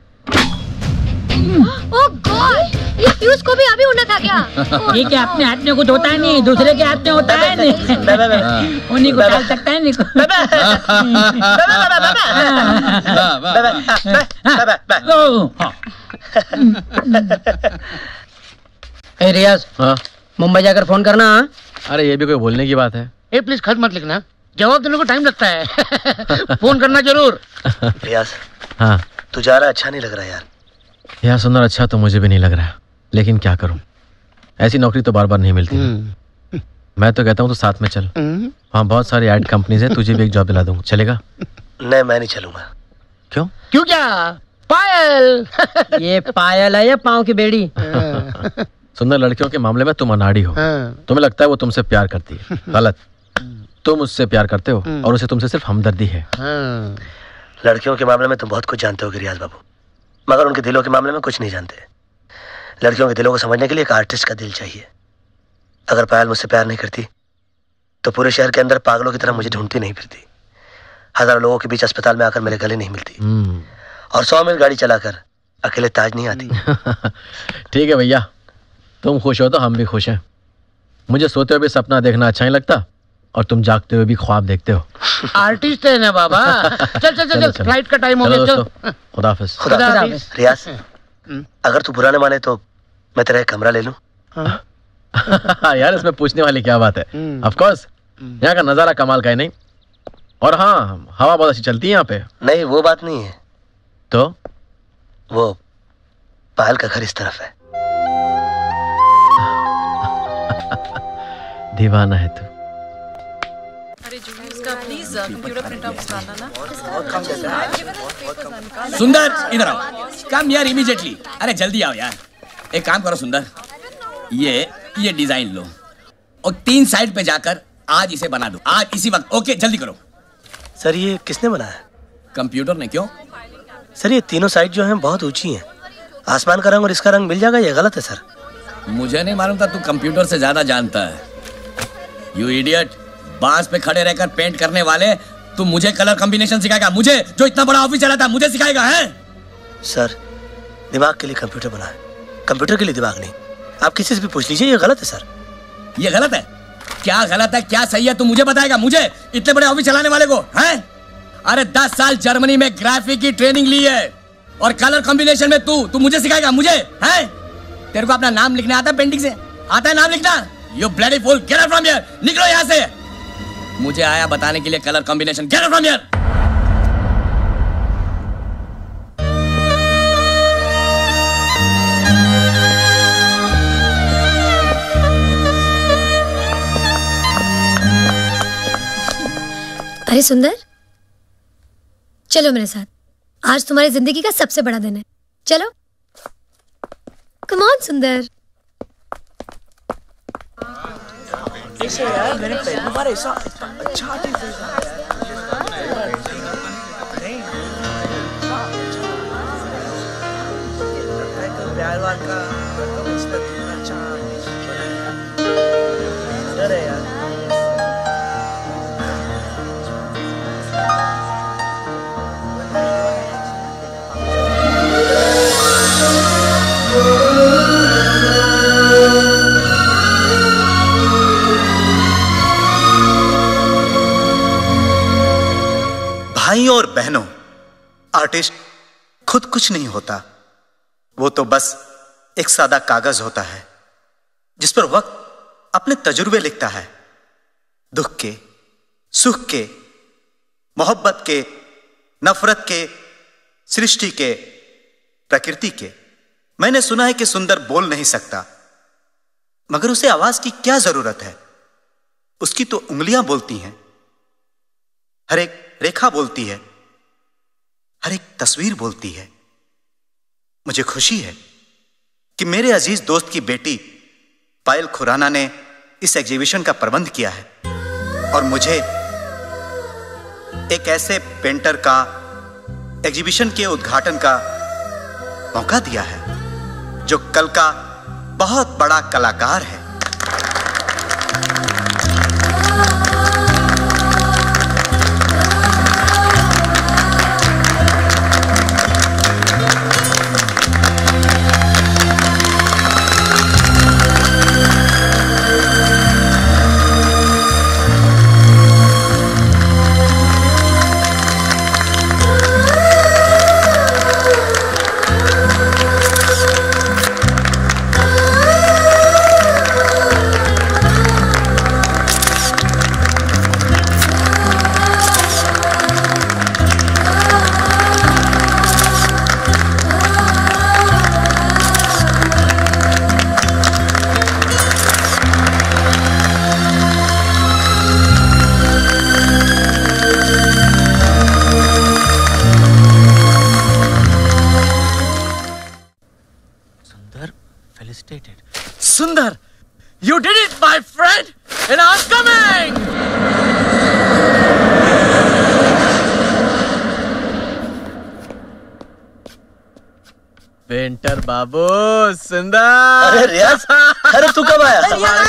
ओह गॉड, ये फ्यूज को भी अभी उड़ना था क्या? ये क्या अपने हाथ में कुछ होता है नहीं, दूसरे के हाथ में होता है नहीं। उन्हीं को डाल सकता है नहीं। रियाज, मुंबई जाकर फोन करना। अरे ये भी कोई भूलने की बात है? प्लीज खत मत लिखना। जवाब देने को टाइम लगता है। फोन करना जरूर। रियाज, हाँ तू जा रहा अच्छा नहीं लग रहा यार। यार सुंदर, अच्छा तो मुझे भी नहीं लग रहा, लेकिन क्या करूं, ऐसी नौकरी तो बार बार नहीं मिलती। मैं तो कहता हूं तो साथ में चल। वहाँ बहुत सारी एड कंपनीज हैं, तुझे भी एक जॉब दिला दूंगा, चलेगा? नहीं, मैं नहीं चलूंगा। क्यों? क्यों क्या? पायल। ये पायल है या पाँव की बेड़ी? सुंदर, लड़कियों के मामले में तुम अनाड़ी हो। तुम्हें लगता है वो तुमसे प्यार करती है, गलत। तुम उससे प्यार करते हो और उसे तुमसे सिर्फ हमदर्दी है। लड़कियों के मामले में तुम बहुत कुछ जानते हो रियाज बाबू, मगर उनके दिलों के मामले में कुछ नहीं जानते। लड़कियों के दिलों को समझने के लिए एक आर्टिस्ट का दिल चाहिए। अगर पायल मुझसे प्यार नहीं करती तो पूरे शहर के अंदर पागलों की तरह मुझे ढूंढती नहीं फिरती। हजारों लोगों के बीच अस्पताल में आकर मेरे गले नहीं मिलती, और 100 मील गाड़ी चलाकर अकेले ताज नहीं आती। ठीक है भैया, तुम खुश हो तो हम भी खुश हैं। मुझे सोते हुए भी सपना देखना अच्छा नहीं लगता, और तुम जागते हुए भी ख्वाब देखते हो। आर्टिस्ट है ना बाबा। चल चल चल, फ्लाइट का टाइम हो गया। चल, खुदा हाफिज। खुदा हाफिज। रियाज, अगर तू बुरा न माने तो मैं तेरा एक कमरा ले लूं? यार, इसमें पूछने वाली क्या बात है। ऑफ कोर्स, यहाँ का नजारा कमाल का है। नहीं, और हाँ, हवा बहुत अच्छी चलती है यहाँ पे। नहीं, वो बात नहीं है। तो वो पायल का घर इस तरफ है। दीवाना है तू। सुंदर, इधर आओ। कम यार, इमीडिएटली। अरे जल्दी आओ यार। एक काम करो सुंदर, ये डिजाइन लो और 3 साइड पे जाकर आज इसे बना दो, आज इसी वक्त। ओके, जल्दी करो। सर, ये किसने बनाया? कंप्यूटर ने। क्यों? सर, ये तीनों साइड जो हैं बहुत ऊंची हैं। आसमान का रंग और इसका रंग मिल जाएगा, ये गलत है सर। मुझे नहीं मालूम था तू कंप्यूटर से ज्यादा जानता है। यू इडियट, बांस पे खड़े रहकर पेंट करने वाले, तू मुझे कलर कॉम्बिनेशन सिखाएगा? मुझे जो इतना बड़ा ऑफिस चलाता है, मुझे सिखाएगा? है सर, दिमाग के लिए कंप्यूटर बना है, कंप्यूटर के लिए दिमाग नहीं। आप किसी से भी पूछ लीजिए, ये गलत है सर। ये गलत है? क्या गलत है, क्या सही है, तू मुझे बताएगा? मुझे, इतने बड़े ऑफिस चलाने वाले को? हैं? अरे 10 साल जर्मनी में ग्राफिक की ट्रेनिंग ली है, और कलर कॉम्बिनेशन में तू मुझे सिखाएगा? मुझे? हैं? तेरे को अपना नाम लिखने आता है? पेंटिंग से आता है नाम लिखना? You bloody fool, get out from here. निकलो यहाँ से। मुझे आया बताने के लिए colour combination. Get out from here. अरे सुंदर, चलो मेरे साथ। आज तुम्हारी जिंदगी का सबसे बड़ा दिन है। चलो, कम ऑन सुंदर। यार, मैंने पहली बार ऐसा अच्छा प्यार वार का अच्छा यार। भाइयों और बहनों, आर्टिस्ट खुद कुछ नहीं होता, वो तो बस एक सादा कागज होता है जिस पर वक्त अपने तजुर्बे लिखता है। दुख के, सुख के, मोहब्बत के, नफरत के, सृष्टि के, प्रकृति के। मैंने सुना है कि सुंदर बोल नहीं सकता, मगर उसे आवाज की क्या जरूरत है? उसकी तो उंगलियां बोलती हैं, हर एक रेखा बोलती है, हर एक तस्वीर बोलती है। मुझे खुशी है कि मेरे अजीज दोस्त की बेटी पायल खुराना ने इस एग्जीबिशन का प्रबंध किया है, और मुझे एक ऐसे पेंटर का एग्जीबिशन के उद्घाटन का मौका दिया है जो कल का बहुत बड़ा कलाकार है। Felicitated. Sundar, you did it, my friend, and I'm coming. Painter बाबू, सुंदर। अरे रियाज, अरे तू कब आया?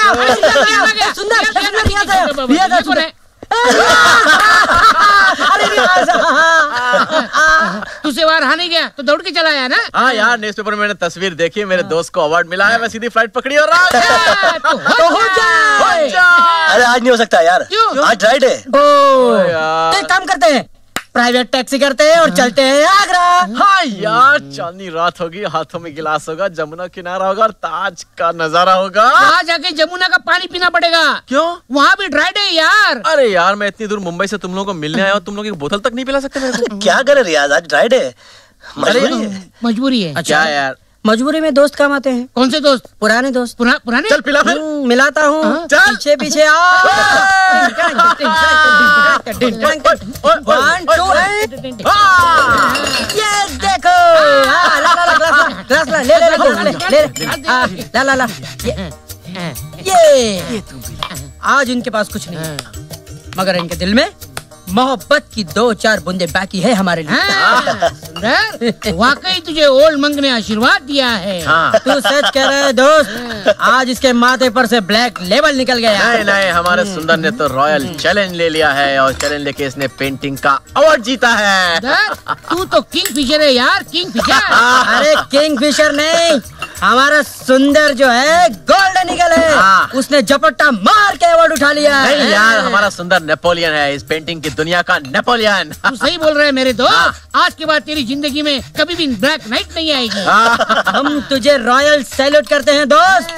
तुझसे बाहर आ नहीं गया तो दौड़ के चला आया ना? हाँ यार, न्यूज़पेपर में मैंने तस्वीर देखी, मेरे दोस्त को अवार्ड मिला है, मैं सीधी फ्लाइट पकड़ी और आ गया। तो हो जा। अरे आज नहीं हो सकता यार, आज ड्राई डे। तो एक काम करते हैं, प्राइवेट टैक्सी करते हैं और चलते हैं आगरा। हाँ यार, चांदनी रात होगी, हाथों में गिलास होगा, जमुना किनारा होगा और ताज का नजारा होगा। वहाँ जाके जमुना का पानी पीना पड़ेगा। क्यों? वहाँ भी ड्राई डे यार। अरे यार, मैं इतनी दूर मुंबई से तुम लोगों को मिलने आया और तुम लोग एक बोतल तक नहीं पिला सकते मेरे को? क्या करे रियाज, आज ड्राई डे, मजबूरी है। अच्छा यार, मजबूरी में दोस्त काम आते हैं। कौन से दोस्त? पुराने दोस्त। पुराने? चल पिला फिर। मिलाता हूँ, पीछे पीछे आओ। 1 2 ये देखो, ग्लास ला, ले ला ये आज इनके पास कुछ नहीं है, मगर इनके दिल में मोहब्बत की 2-4 बूंदे बाकी है हमारे लिए। सुंदर, वाकई तुझे ओल्ड मंक ने आशीर्वाद दिया है। तू सच कह रहा है दोस्त, आज इसके माथे पर से ब्लैक लेबल निकल गया। नहीं, हमारे सुंदर ने तो रॉयल चैलेंज ले लिया है और चैलेंज लेके इसने पेंटिंग का अवार्ड जीता है। तू तो किंग फिशर है यार, किंग फिशर। अरे किंग फिशर नहीं, हमारा सुंदर जो है गोल्डन ईगल है, उसने झपट्टा मार के अवार्ड उठा लिया है। नहीं यार, हमारा सुंदर नेपोलियन है, इस पेंटिंग की दुनिया का नेपोलियन। तू सही बोल रहे हैं मेरे दोस्त, आज के बाद तेरी जिंदगी में कभी भी ब्लैक नाइट नहीं आएगी। हम तुझे रॉयल सैल्यूट करते हैं दोस्त।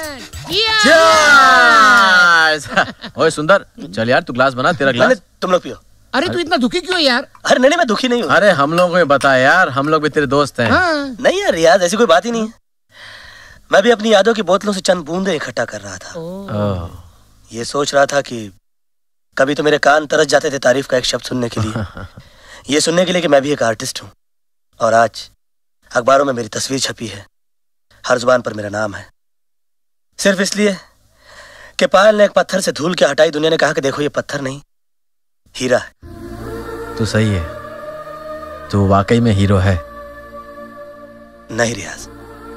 ओए सुंदर, चल यार, तू ग्लास बना, तेरा ग्लास। तुम लोग पियो। अरे तू इतना दुखी क्यों है यार? अरे नहीं, मैं दुखी नहीं हूँ। अरे हम लोगों को बता यार, हम लोग भी तेरे दोस्त हैं। नहीं यार रियाज, ऐसी कोई बात ही नहीं है। मैं भी अपनी यादों की बोतलों से चंद बूंदे इकट्ठा कर रहा था। ये सोच रहा था कि कभी तो मेरे कान तरस जाते थे तारीफ का एक शब्द सुनने के लिए, ये सुनने के लिए कि मैं भी एक आर्टिस्ट हूँ। और आज अखबारों में मेरी तस्वीर छपी है, हर जुबान पर मेरा नाम है, सिर्फ इसलिए कि पायल ने एक पत्थर से धूल के हटाई। दुनिया ने कहा कि देखो ये पत्थर नहीं, हीरा है। तू सही है, तू वाकई में हीरो है। नहीं रियाज,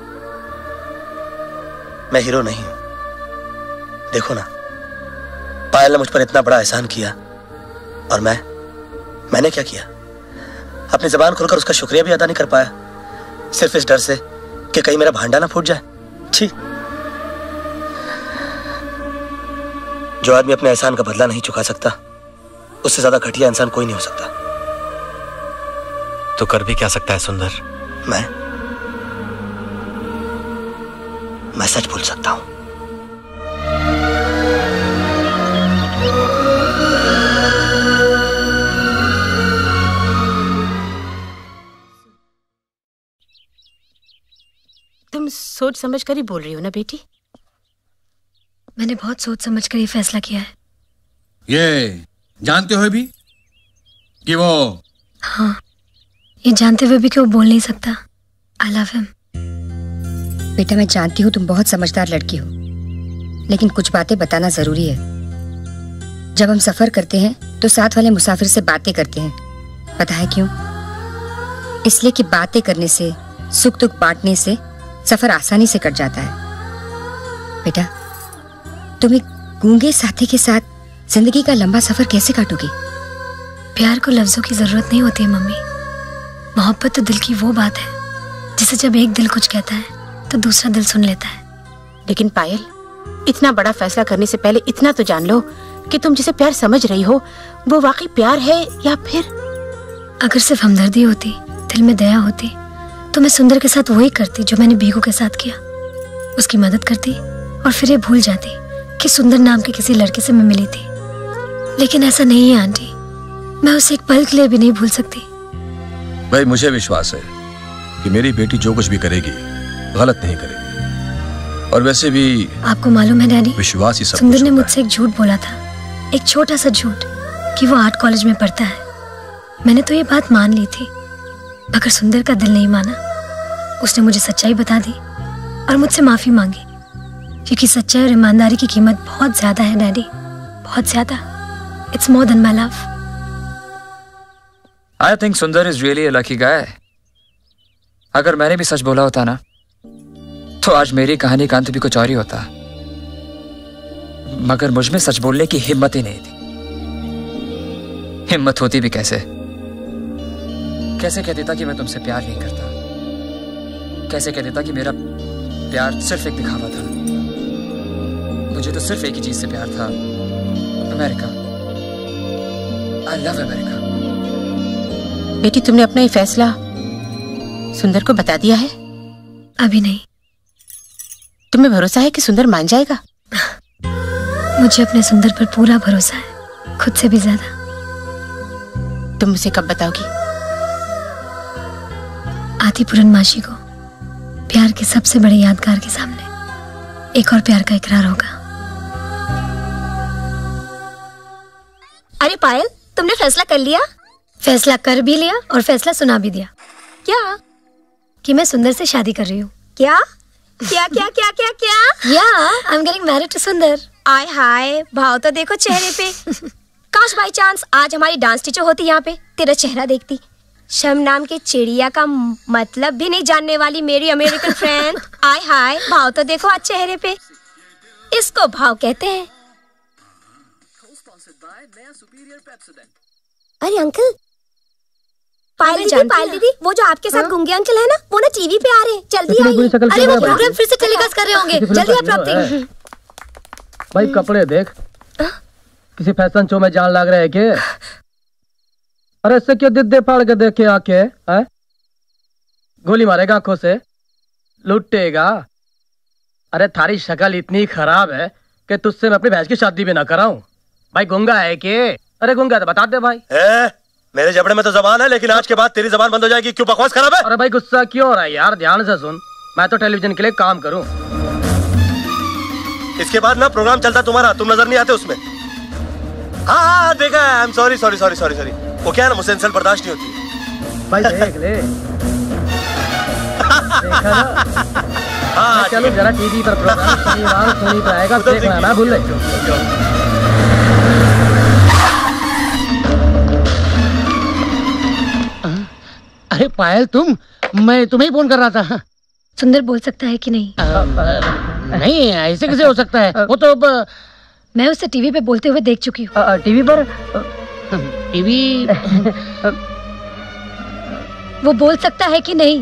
मैं हीरो नहीं हूं। देखो ना, पायल ने मुझ पर इतना बड़ा एहसान किया और मैंने क्या किया? अपनी जबान खोलकर उसका शुक्रिया भी अदा नहीं कर पाया, सिर्फ इस डर से कि कहीं मेरा भांडा ना फूट जाए। छी, जो आदमी अपने एहसान का बदला नहीं चुका सकता, उससे ज्यादा घटिया इंसान कोई नहीं हो सकता। तो कर भी क्या सकता है सुंदर? मैं सच बोल सकता हूं। तुम सोच समझ कर ही बोल रही हो ना बेटी? मैंने बहुत सोच समझ कर ये फैसला किया है। ये जानते हुए भी कि वो? हाँ, ये जानते हुए भी कि वो बोल नहीं सकता आई लव हिम। बेटा, मैं जानती हूँ तुम बहुत समझदार लड़की हो, लेकिन कुछ बातें बताना जरूरी है। जब हम सफर करते हैं तो साथ वाले मुसाफिर से बातें करते हैं। पता है क्यों? इसलिए कि बातें करने से, सुख दुख बांटने से सफर आसानी से कट जाता है। बेटा, तुम एक गूंगे साथी के साथ जिंदगी का लंबा सफर कैसे काटोगी? प्यार को लफ्जों की जरूरत नहीं होती है मम्मी। मोहब्बत तो दिल की वो बात है जिसे जब एक दिल कुछ कहता है तो दूसरा दिल सुन लेता है। लेकिन पायल, इतना बड़ा फैसला करने से पहले इतना तो जान लो कि तुम जिसे प्यार समझ रही हो वो वाकई प्यार है या फिर? अगर सिर्फ हमदर्दी होती, दिल में दया होती, तो मैं सुंदर के साथ वही करती जो मैंने भीगू के साथ किया। उसकी मदद करती और फिर ये भूल जाती कि सुंदर नाम के किसी लड़के से मैं मिली थी। लेकिन ऐसा नहीं है आंटी, मैं उसे एक पल के लिए भी नहीं भूल सकती। भाई, मुझे विश्वास है कि मेरी बेटी जो कुछ भी करेगी गलत नहीं करेगी। और वैसे भी आपको मालूम है डैडी, विश्वास ही सब सुंदर ने मुझसे एक झूठ बोला था, एक छोटा सा झूठ, कि वो आर्ट कॉलेज में पढ़ता है। मैंने तो ये बात मान ली थी, मगर सुंदर का दिल नहीं माना। उसने मुझे सच्चाई बता दी और मुझसे माफी मांगी, क्योंकि सच्चाई और ईमानदारी की कीमत बहुत ज्यादा है डैडी, बहुत ज्यादा। It's more than my love. I think Sundar is really a lucky guy. अगर मैंने भी सच बोला होता ना, तो आज मेरी कहानी का अंत भी कुछ और ही होता। मगर मुझ में सच बोलने की हिम्मत ही नहीं थी। हिम्मत होती भी कैसे कह देता कि मैं तुमसे प्यार नहीं करता, कैसे कह देता कि मेरा प्यार सिर्फ एक दिखावा था। मुझे तो सिर्फ एक ही चीज से प्यार था, अमेरिका। I love America. बेटी, तुमने अपना ये फैसला सुंदर को बता दिया है? अभी नहीं। तुम्हें भरोसा है कि सुंदर मान जाएगा? मुझे अपने सुंदर पर पूरा भरोसा है, खुद से भी ज्यादा। तुम मुझे कब बताओगी? आधी पूर्णमासी को प्यार के सबसे बड़े यादगार के सामने एक और प्यार का इकरार होगा। अरे पायल, तुमने फैसला कर लिया? फैसला कर भी लिया और फैसला सुना भी दिया। क्या? कि मैं सुंदर से शादी कर रही हूँ। क्या क्या क्या क्या क्या क्या? Yeah I am getting married to Sundar. आय हाय, भाव तो देखो चेहरे पे। काश बाई चांस आज हमारी डांस टीचर होती यहाँ पे, तेरा चेहरा देखती। शम नाम के चिड़िया का मतलब भी नहीं जानने वाली मेरी अमेरिकन फ्रेंड। आय हाय, भाव तो देखो आज चेहरे पे। इसको भाव कहते हैं। अरे अंकल, पायल दीदी, वो जो आपके साथ गुंगे अंकल है ना, वो ना टीवी पे आ रहे हैं, जल्दी आइए। अरे वो प्रोग्राम फिर से टेलीकास्ट कर रहे होंगे, जल्दी आप प्राप्ति। भाई कपड़े देख, किसी फैशन शो में जान लग रहा है क्या? अरे इससे क्यों दिद्दे फाड़ के देखे आके है? गोली मारेगा आंखों से, लुटेगा। अरे थारी शक्ल इतनी खराब है कि तुझसे मैं अपनी भैंस की शादी भी ना कराऊं। भाई गुंगा है के? अरे गुंगा तो बता दे भाई। मेरे जबड़े में तो जबान है, लेकिन आज के बाद तेरी जबान बंद हो जाएगी। क्यों बकवास खराब है? अरे भाई गुस्सा क्यों हो रहा है यार? ध्यान से सुन, मैं तो टेलीविजन के लिए काम करूं। इसके बाद ना प्रोग्राम चलता तुम्हारा, तुम नजर नहीं आते उसमें। हाँ देखा है। I am sorry sorry sorry sorry sorry. वो क्या है ना, मुझसे इंसल्ट बर्दाश्त नहीं होती। भाई देख ले। देखा ना? हाँ चलो जरा टीवी पर प्रोग्राम शनिवार सोनी पर आएगा, देखना ना भूल। अरे पायल, मैं तुम्हें ही फोन कर रहा था। सुंदर बोल सकता है कि नहीं? नहीं, ऐसे कैसे हो सकता है? वो तो मैं उसे टीवी पे बोलते हुए देख चुकी हूँ। टीवी पर? टीवी? वो बोल सकता है कि नहीं?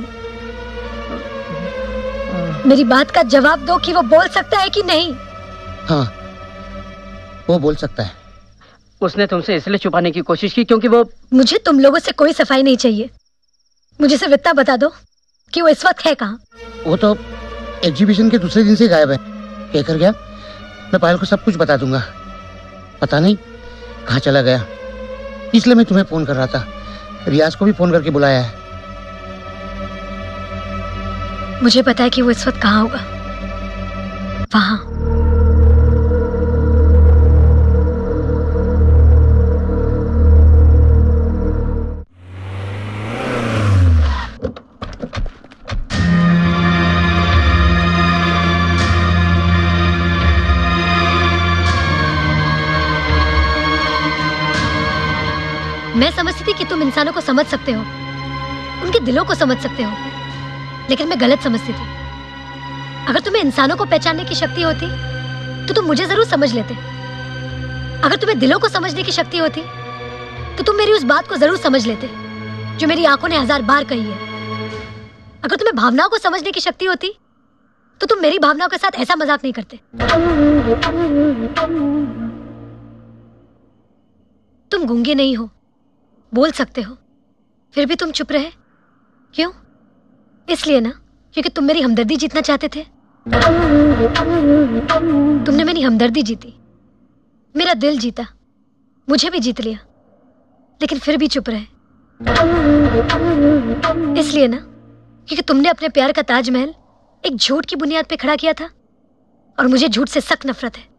मेरी बात का जवाब दो कि वो बोल सकता है कि नहीं? हाँ, वो बोल सकता है। उसने तुमसे इसलिए छुपाने की कोशिश की क्योंकि वो... मुझे तुम लोगों से कोई सफाई नहीं चाहिए। मुझे सिर्फ इतना बता दो कि वो इस वक्त है कहाँ। वो तो एग्जीबिशन के दूसरे दिन से गायब है। कहकर गया मैं पायल को सब कुछ बता दूंगा। पता नहीं कहाँ चला गया, इसलिए मैं तुम्हें फोन कर रहा था। रियाज को भी फोन करके बुलाया है। मुझे पता है कि वो इस वक्त कहाँ होगा। वहां। मैं समझती थी कि तुम इंसानों को समझ सकते हो, उनके दिलों को समझ सकते हो, लेकिन मैं गलत समझती थी। अगर तुम्हें इंसानों को पहचानने की शक्ति होती तो तुम मुझे जरूर समझ लेते। अगर तुम्हें दिलों को समझने की शक्ति होती तो तुम मेरी उस बात को जरूर समझ लेते जो मेरी आंखों ने 1000 बार कही है। अगर तुम्हें भावनाओं को समझने की शक्ति होती तो तुम मेरी भावनाओं के साथ ऐसा मजाक नहीं करते। तुम गूंगे नहीं हो, बोल सकते हो, फिर भी तुम चुप रहे। क्यों? इसलिए ना क्योंकि तुम मेरी हमदर्दी जीतना चाहते थे। तुमने मेरी हमदर्दी जीती, मेरा दिल जीता, मुझे भी जीत लिया, लेकिन फिर भी चुप रहे। इसलिए ना क्योंकि तुमने अपने प्यार का ताजमहल एक झूठ की बुनियाद पे खड़ा किया था, और मुझे झूठ से सख्त नफरत है।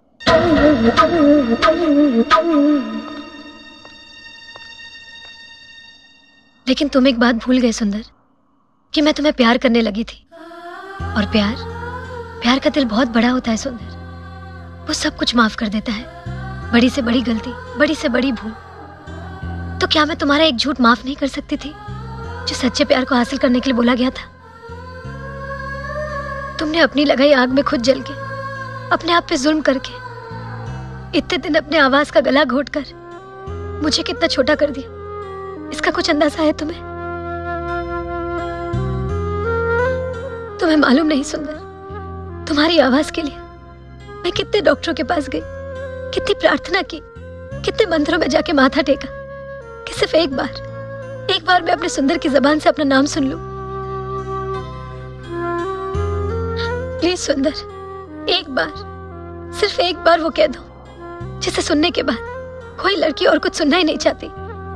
लेकिन तुम एक बात भूल गए सुंदर, कि मैं तुम्हें प्यार करने लगी थी, और प्यार प्यार का दिल बहुत बड़ा होता है सुंदर, वो सब कुछ माफ कर देता है, बड़ी से बड़ी गलती, बड़ी से बड़ी भूल। तो क्या मैं तुम्हारा एक झूठ माफ नहीं कर सकती थी जो सच्चे प्यार को हासिल करने के लिए बोला गया था? तुमने अपनी लगाई आग में खुद जल के, अपने आप पे जुल्म करके, इतने दिन अपने आवाज का गला घोट कर मुझे कितना छोटा कर दिया, इसका कुछ अंदाजा है तुम्हें? तुम्हें मालूम नहीं सुंदर, तुम्हारी आवाज के लिए मैं कितने डॉक्टरों के पास गई, कितनी प्रार्थना की, कितने मंदिरों में जाके माथा टेका कि सिर्फ एक बार मैं अपने सुंदर की जबान से अपना नाम सुन लूं। प्लीज सुंदर, एक बार, सिर्फ एक बार वो कह दो जिसे सुनने के बाद कोई लड़की और कुछ सुनना ही नहीं चाहती।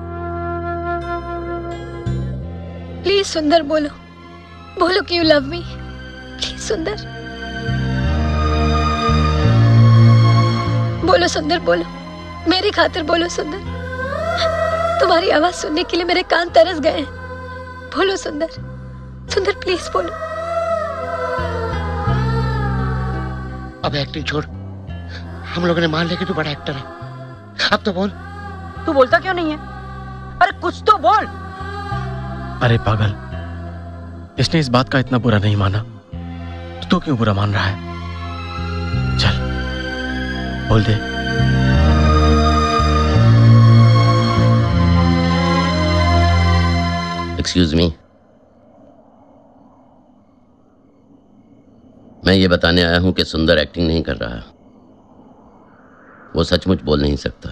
प्लीज सुंदर, बोलो बोलो कि यू लव मी। प्लीज सुंदर, बोलो सुंदर, बोलो मेरी खातिर बोलो सुंदर। तुम्हारी आवाज सुनने के लिए मेरे कान तरस गए हैं। बोलो सुंदर, सुंदर प्लीज बोलो। अब एक्टिंग छोड़, हम लोगों ने मान लिया कि तू बड़ा एक्टर है, अब तो बोल। तू बोलता क्यों नहीं है? अरे कुछ तो बोल। अरे पागल, इसने इस बात का इतना बुरा नहीं माना तो क्यों बुरा मान रहा है? चल बोल दे। एक्सक्यूज मी, मैं ये बताने आया हूं कि सुंदर एक्टिंग नहीं कर रहा, वो सचमुच बोल नहीं सकता।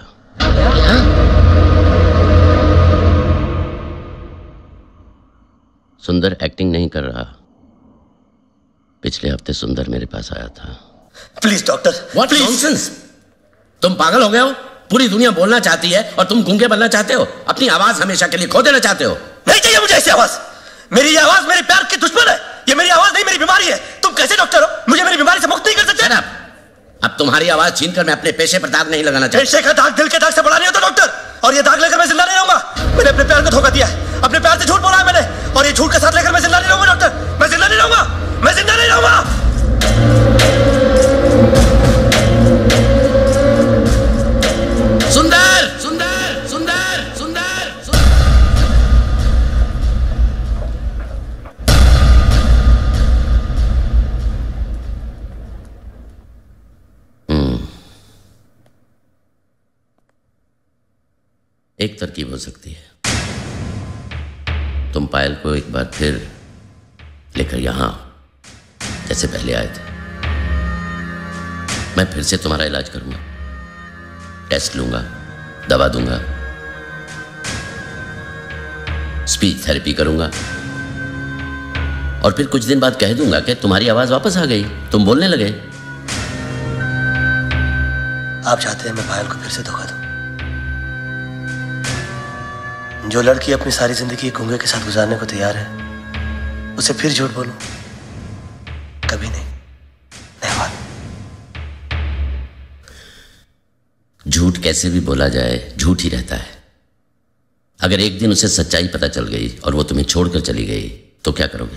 सुंदर एक्टिंग नहीं कर रहा। पिछले हफ्ते सुंदर मेरे पास आया था। Please doctor, what nonsense! तुम पागल हो गए हो? पूरी दुनिया बोलना चाहती है और तुम गूंगे बनना चाहते हो, अपनी आवाज हमेशा के लिए खो देना चाहते हो। नहीं चाहिए मुझे ऐसी आवाज। मेरी आवाज मेरे प्यार की दुश्मन है। ये मेरी आवाज नहीं, मेरी बीमारी है। तुम कैसे डॉक्टर हो? मुझे मेरी बीमारी से मुक्त नहीं कर सकते? अब तुम्हारी आवाज छीनकर मैं अपने पेशे पर दाग नहीं लगाना चाहता। पेशे का दाग दिल के दाग से बड़ा नहीं होता डॉक्टर, और ये दाग लेकर मैं जिंदा नहीं रहूंगा। मैंने अपने प्यार को धोखा दिया है, अपने प्यार से झूठ बोला है मैंने, और ये झूठ के साथ लेकर मैं जिंदा नहीं रहूंगा डॉक्टर। मैं जिंदा नहीं रहूंगा, मैं जिंदा नहीं रहूंगा। सुंदर, सुंदर, सुंदर, सुंदर, एक तरकीब हो सकती है। तुम पायल को एक बार फिर लेकर यहां जैसे पहले आए थे। मैं फिर से तुम्हारा इलाज करूंगा, टेस्ट लूंगा, दवा दूंगा, स्पीच थेरेपी करूंगा, और फिर कुछ दिन बाद कह दूंगा कि तुम्हारी आवाज वापस आ गई, तुम बोलने लगे। आप चाहते हैं मैं पायल को फिर से धोखा दूं? जो लड़की अपनी सारी जिंदगी गूंगे के साथ गुजारने को तैयार है, उसे फिर झूठ बोलूं? कभी नहीं। धन्यवाद। झूठ कैसे भी बोला जाए, झूठ ही रहता है। अगर एक दिन उसे सच्चाई पता चल गई और वो तुम्हें छोड़कर चली गई तो क्या करोगे?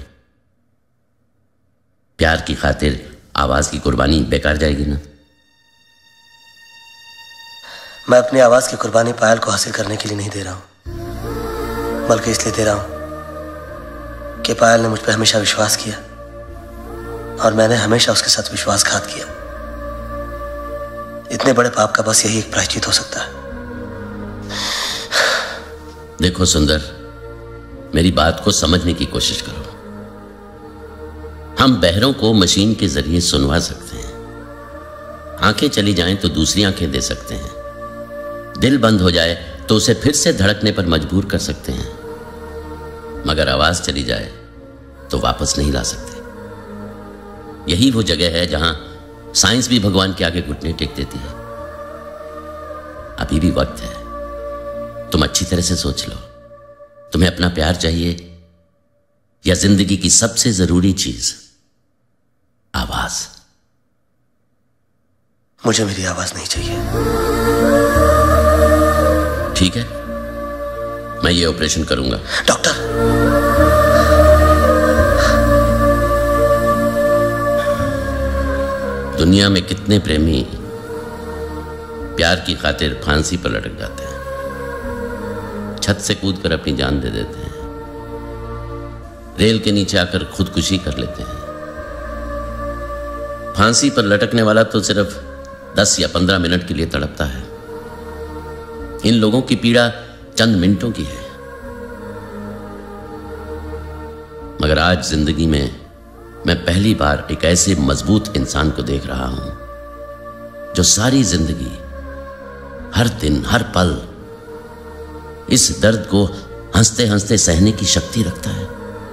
प्यार की खातिर आवाज की कुर्बानी बेकार जाएगी ना? मैं अपनी आवाज की कुर्बानी पायल को हासिल करने के लिए नहीं दे रहा हूं, बल्कि इसलिए दे रहा हूं कि पायल ने मुझ पर हमेशा विश्वास किया और मैंने हमेशा उसके साथ विश्वासघात किया। इतने बड़े पाप का बस यही एक प्रायश्चित हो सकता है। देखो सुंदर, मेरी बात को समझने की कोशिश करो। हम बहरों को मशीन के जरिए सुनवा सकते हैं, आंखें चली जाएं तो दूसरी आंखें दे सकते हैं, दिल बंद हो जाए तो उसे फिर से धड़कने पर मजबूर कर सकते हैं, मगर आवाज चली जाए तो वापस नहीं ला सकते। यही वो जगह है जहां साइंस भी भगवान के आगे घुटने टेक देती है। अभी भी वक्त है, तुम अच्छी तरह से सोच लो। तुम्हें अपना प्यार चाहिए या जिंदगी की सबसे जरूरी चीज आवाज? मुझे मेरी आवाज नहीं चाहिए। ठीक है, मैं ये ऑपरेशन करूंगा। डॉक्टर, दुनिया में कितने प्रेमी प्यार की खातिर फांसी पर लटक जाते हैं, छत से कूदकर अपनी जान दे देते हैं, रेल के नीचे आकर खुदकुशी कर लेते हैं। फांसी पर लटकने वाला तो सिर्फ 10 या 15 मिनट के लिए तड़पता है। इन लोगों की पीड़ा चंद मिनटों की है। मगर आज जिंदगी में मैं पहली बार एक ऐसे मजबूत इंसान को देख रहा हूं जो सारी जिंदगी, हर दिन, हर पल इस दर्द को हंसते हंसते सहने की शक्ति रखता है।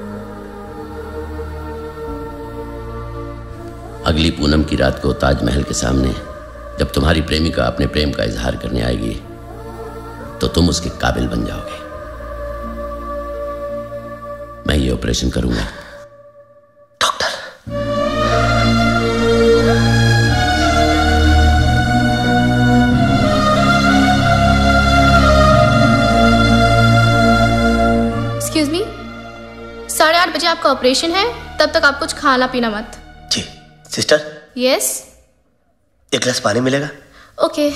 अगली पूनम की रात को ताजमहल के सामने जब तुम्हारी प्रेमिका अपने प्रेम का इजहार करने आएगी तो तुम उसके काबिल बन जाओगे। मैं ये ऑपरेशन करूंगा। एक्सक्यूज मी, 8:30 बजे आपका ऑपरेशन है, तब तक आप कुछ खाना पीना मत। जी सिस्टर। यस। एक गिलास पानी मिलेगा? ओके।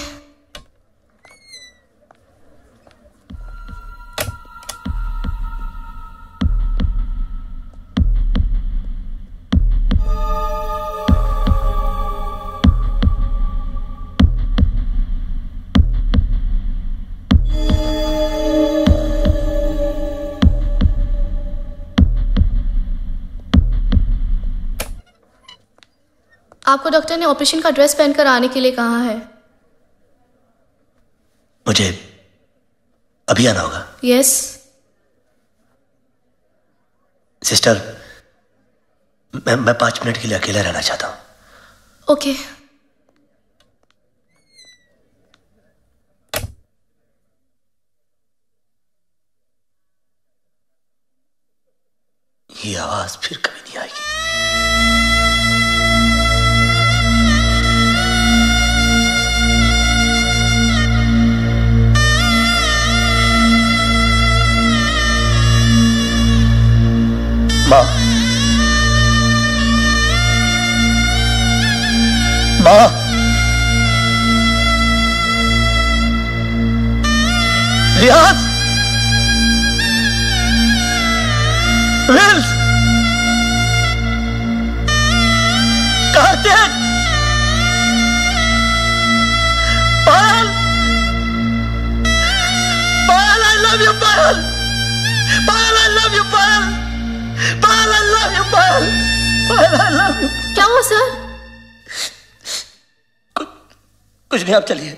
आपको डॉक्टर ने ऑपरेशन का ड्रेस पहनकर आने के लिए कहा है। मुझे अभी आना होगा? यस। सिस्टर, मैं 5 मिनट के लिए अकेला रहना चाहता हूं। ओके। ये आवाज फिर कभी नहीं आएगी। माँ, माँ, Riyaz, Wills, Kartik, Payal, Payal, I love you, Payal, Payal, I love you, Payal, Payal, I love you, Payal, Payal, I love you। क्या हुआ सर? कुछ नहीं, आप चलिए।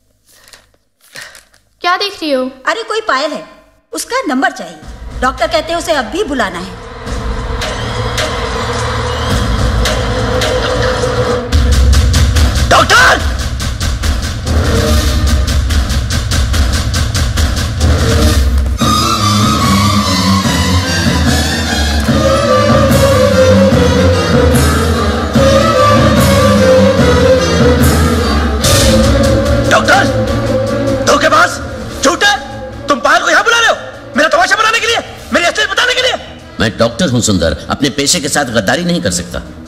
क्या देख रही हो? अरे कोई पायल है, उसका नंबर चाहिए। डॉक्टर कहते हैं उसे अब भी बुलाना है। डॉक्टर! डॉक्टर! धोखेबाज! झूठे! तुम पायल को यहां बुला रहे हो मेरा तमाशा बनाने के लिए, मेरी असलियत बताने के लिए। मैं डॉक्टर हूं सुंदर, अपने पेशे के साथ गद्दारी नहीं कर सकता।